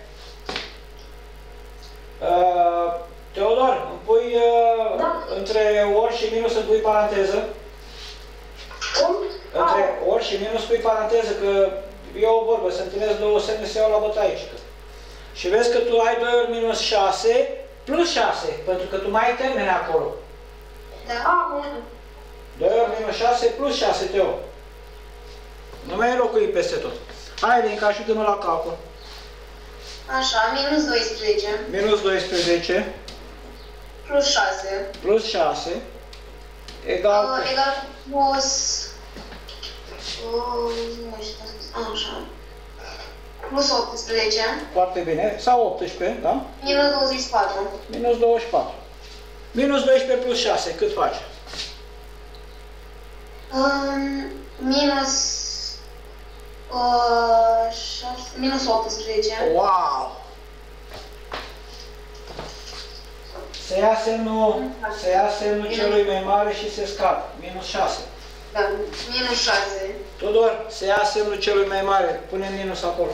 Uh, Teodor, îmi pui uh, Da. între ori și minus îmi pui paranteză. Cum? Între ori și minus pui paranteză, că e o vorbă, se întâlnesc două semne, se iau la bătaie aici. Și vezi că tu ai doi ori minus șase plus șase, pentru că tu mai ai termene acolo. Da? Ah, doi ori minus șase plus șase, Teo. Nu mai înlocui peste tot. Hai, Linca, ajută-mă la calcul. Așa, minus doisprezece Minus doisprezece plus șase. plus șase egal Uh, cu... egal cu plus... Uh, nu știu, așa. Plus optsprezece Foarte bine. Sau optsprezece, da? minus douăzeci și patru. Minus douăzeci și patru. Minus doisprezece plus șase, cât face? Um, minus... Uh, șase, minus optsprezece. Wow! Se ia semnul, se ia semnul celui mai mare și se scade. Minus șase. Da, minus șase. Tudor, se ia semnul celui mai mare. Pune minus acolo.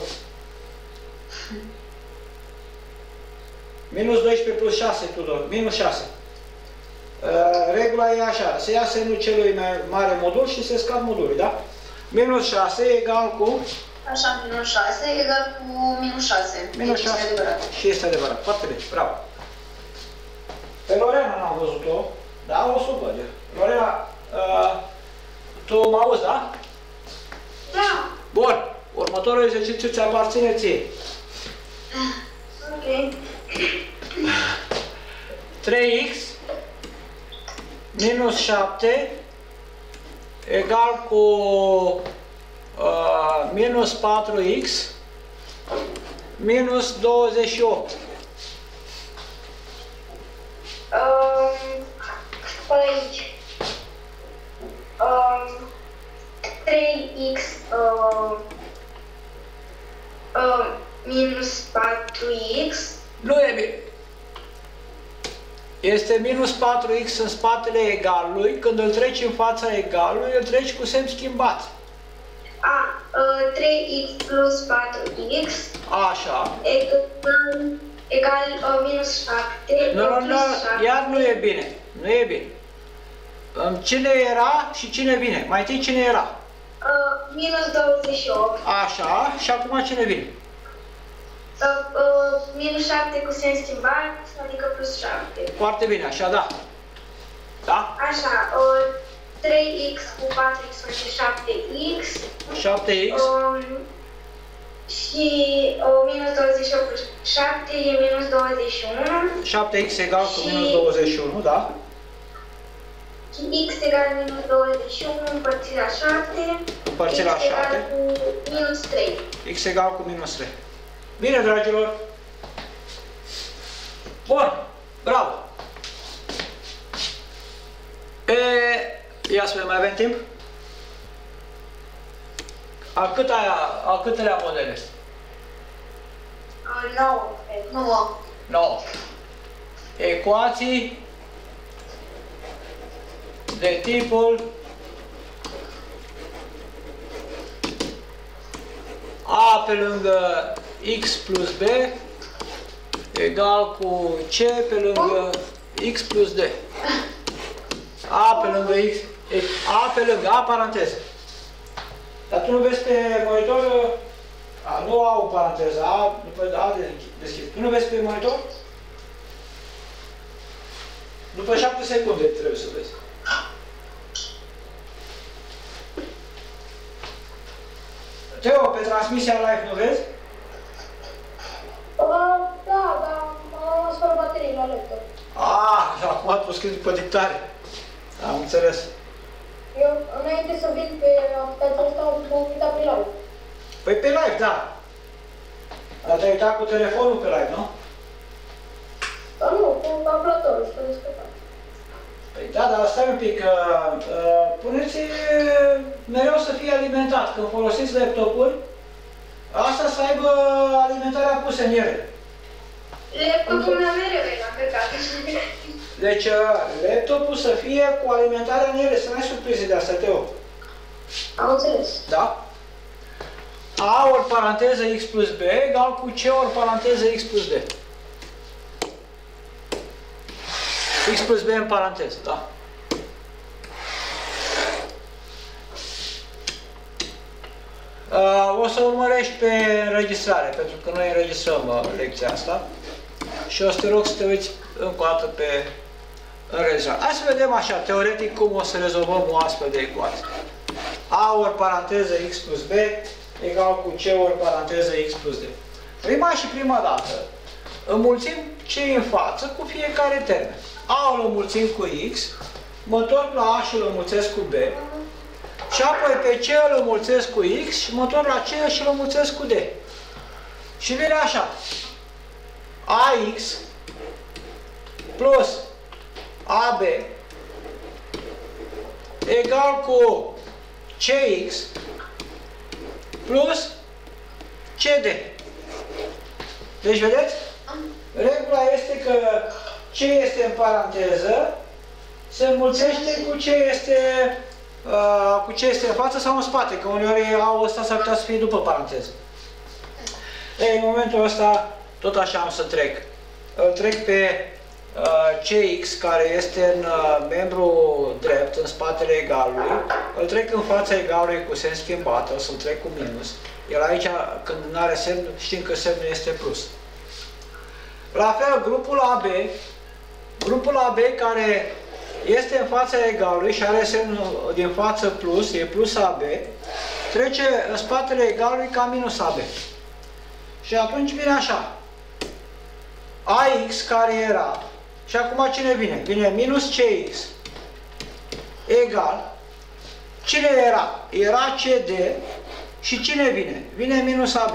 Minus doisprezece plus șase, Tudor. Minus șase. Uh, regula e așa. Se ia semnul celui mai mare modul și se scad modulul, da? Minus șase egal cu... Așa, minus șase egal cu minus șase. Minus Deci șase. este adevărat. Și este adevărat. Foarte bine. Bravo. Pe Lorena n-am văzut-o, dar o să o văd. Lorena, uh, tu mă auzi, da? Da. Bun. Următorul exercițiu ți aparține ție. Ok. trei x minus șapte egal cu uh, minus patru x minus douăzeci și opt. Um, pe aici. Um, trei x uh, uh, minus patru x. Nu e bine. Este minus patru x în spatele egalului, când îl treci în fața egalului, îl treci cu semn schimbat. A, uh, trei x plus patru x Așa. egal, egal uh, minus șapte. Nu, nu, plus nu, șapte. iar nu e bine. Nu e bine. Cine era și cine vine? Mai întâi cine era? Uh, minus douăzeci și opt. Așa. Și acum cine vine? Uh, uh, minus șapte cu semn schimbat, adică plus șapte. Foarte bine, așa, da. Da? Așa, uh, trei x cu patru x face șapte x. șapte x. Um, și uh, minus douăzeci și opt cu șapte e minus douăzeci și unu. șapte x egal cu Și- minus douăzeci și unu, da? Și x egal minus douăzeci și unu împărțit la șapte. Împărțit la X egal șapte. cu minus trei. X egal cu minus trei. Bine, dragilor. Bun. Bravo. E, ia să vedem, mai avem timp? A cât aia, a câtelea model este? Uh, nouă, cred. nouă. nouă. Ecuații de tipul A pe lângă x plus b egal cu c pe lângă x plus d. A pe lângă x, A pe lângă, A paranteză. Dar tu nu vezi pe monitor, a, nu au paranteză, A după A deschis. Tu nu vezi pe monitor? După șapte secunde trebuie să vezi. Teo, pe transmisia live nu vezi? Uh, da, da, am spălat baterii la laptop. Ah, acum tu scris după dictare. Am înțeles. Eu, înainte să vin pe aplicația asta, am uitat pe live. Păi pe live, da. Dar te-ai uitat cu telefonul pe live, nu? Dar nu, cu calculatorul și cu descărcat. Păi da, dar stai un pic, uh, uh, puneți mereu să fie alimentat. Când folosiți laptopuri, asta să aibă alimentarea pusă în ele. Laptopul meu mereu e încărcat. Deci uh, laptopul să fie cu alimentarea în ele, să nu ai surprize de asta, Teo. Am înțeles. Da? A ori paranteză x plus b egal cu c ori paranteză x plus b. X plus b în paranteză, da? Uh, o să urmărești pe înregistrare, pentru că noi înregistrăm uh, lecția asta. Și o să te rog să te uiți încă o dată pe înregistrare. Hai să vedem așa, teoretic, cum o să rezolvăm o astfel de ecuație. A ori paranteză x plus b egal cu c ori paranteză x plus d. Prima și prima dată înmulțim ce în față cu fiecare termen. A îl înmulțim cu x, mă întorc la a și îl înmulțesc cu b, și apoi pe c îl înmulțesc cu x și mă întorc la c și îl înmulțesc cu d. Și vine așa, ax plus ab egal cu cx plus cd. Deci, vedeți? Regula este că ce este în paranteză se înmulțește cu ce este, uh, cu ce este în față sau în spate, că uneori au ăsta s-ar putea să fie după paranteză. Ei, în momentul ăsta, tot așa am să trec. Îl trec pe uh, cx, care este în uh, membru drept, în spatele egalului, îl trec în fața egalului cu semn schimbat, o să-l trec cu minus. El aici, când nu are semn, știm că semnul este plus. La fel, grupul A B, grupul A B care este în fața egalului și are semnul din față plus, e plus A B, trece în spatele egalului ca minus A B. Și atunci vine așa, ax care era, și acum cine vine? Vine minus cx egal, cine era? Era cd și cine vine? Vine minus A B.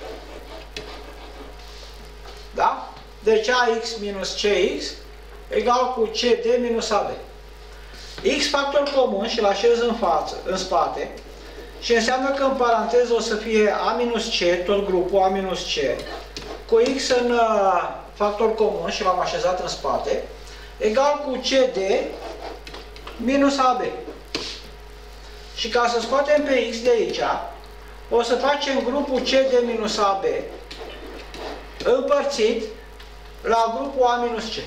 Da? Deci ax minus cx egal cu cd minus A B. X factor comun și îl așez în față, în spate, și înseamnă că în paranteză o să fie a minus c, tot grupul a minus c, cu x în uh, factor comun și l-am așezat în spate, egal cu cd minus A B. Și ca să scoatem pe x de aici, o să facem grupul cd minus A B împărțit la grupul a minus c.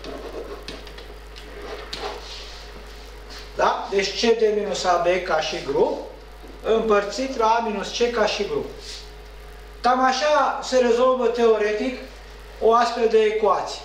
Da? Deci cd minus A B ca și grup, împărțit la a minus c ca și grup. Cam așa se rezolvă teoretic o astfel de ecuație.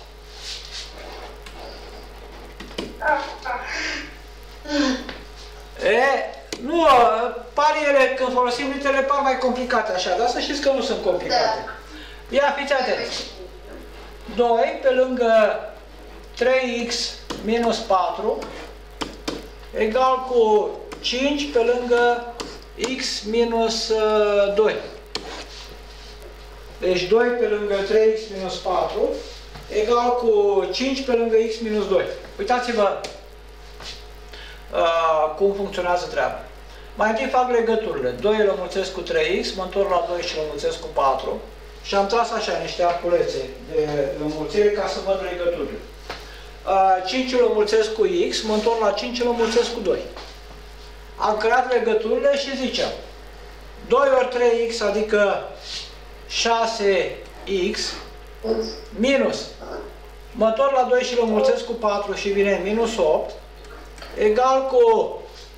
E, nu, par ele, când folosim litere, par mai complicate așa, dar să știți că nu sunt complicate. Da. Ia, fiți atenți. doi pe lângă trei x minus patru egal cu cinci pe lângă x minus doi. Deci doi pe lângă trei x minus patru egal cu cinci pe lângă x minus doi. Uitați-vă uh, cum funcționează treaba. Mai întâi fac legăturile. doi îl înmulțesc cu trei x, mă întorc la doi și îl înmulțesc cu patru. Și am tras așa niște arculețe de înmulțire ca să văd legăturile. Uh, cinci îl înmulțesc cu x, mă întorc la cinci, îl înmulțesc cu doi. Am creat legăturile și zicem doi ori trei x adică șase x minus, mă întorc la doi și îl înmulțesc cu patru și vine minus opt, egal cu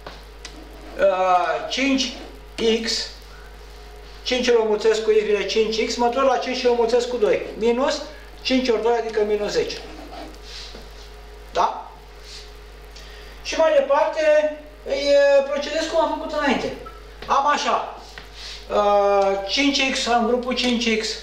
uh, cinci x, cinci îl înmulțesc cu x, vine cinci x, mă întorc la cinci și îl înmulțesc cu doi, minus cinci ori doi adică minus zece. Da? Și mai departe îi procedez cum am făcut înainte. Am așa, uh, cinci x în grupul cinci x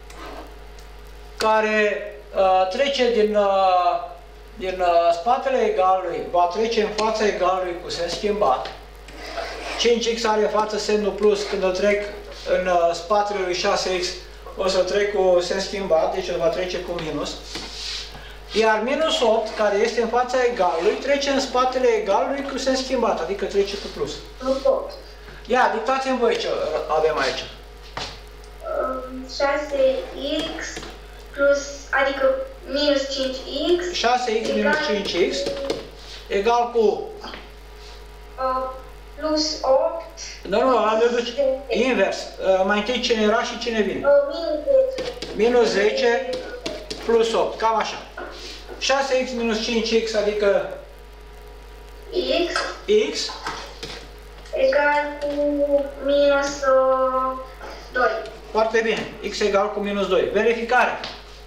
care uh, trece din, uh, din uh, spatele egalului, va trece în fața egalului cu semn schimbat. cinci x are în față semnul plus, când îl trec în uh, spatele lui șase x o să trec cu sens schimbat, deci îl va trece cu minus. Iar minus opt, care este în fața egalului, trece în spatele egalului cu sens schimbat, adică trece cu plus. Nu pot. Ia, dictați-mi voi ce avem aici. șase x plus, adică minus cinci x. șase x minus cinci x egal cu... Uh, plus opt. Nu, nu, am de duce invers. Uh, mai întâi cine era și cine vine. Uh, minus zece. Minus zece plus opt, cam așa. șase x minus cinci x, adică X x egal cu minus uh, doi. Foarte bine. X egal cu minus doi. Verificare.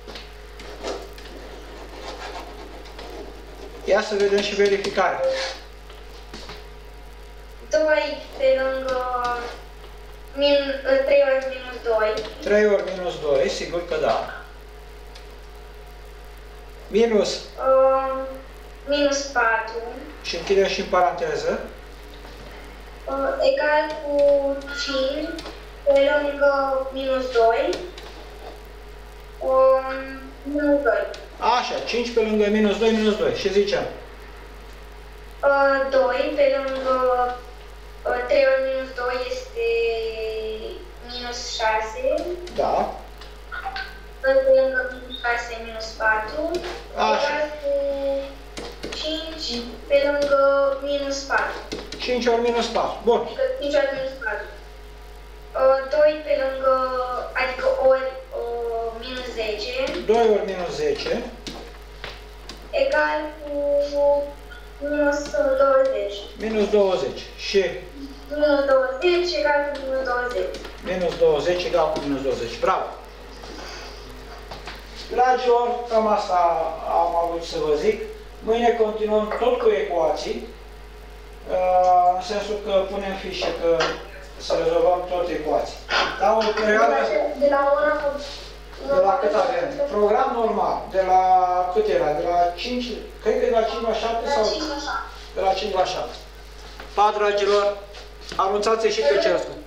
Ia să vedem și verificarea. doi pe lângă min, trei ori minus doi. trei ori minus doi, sigur că da. Minus. Uh, minus patru. Și închidem și în paranteză. Uh, egal cu cinci pe lângă minus doi. Um, minus doi. Așa, cinci pe lângă minus doi, minus doi. Și ziceam? Uh, doi pe lângă uh, trei ori minus doi este minus șase. Da. doi pe lângă minus șase minus patru. Așa. Egal cu cinci pe lângă minus patru. cinci ori minus patru. Bun. Adică cinci ori minus patru. Uh, doi pe lângă, adică ori uh, minus zece. doi ori minus zece. Egal cu minus douăzeci. Minus douăzeci. Și Minus douăzeci egal cu minus douăzeci. minus douăzeci egal cu minus douăzeci. Bravo! Dragilor, cam asta am avut să vă zic. Mâine continuăm tot cu ecuații. În sensul că punem fișe că să rezolvăm tot ecuații. Da, o perioadă... De la ora... De la cât avem? Program normal. De la cât era? De la cinci, cred că de la cinci la șapte sau... cinci la șapte. De la cinci la șapte. Pa, dragilor, anunțați și pe cel.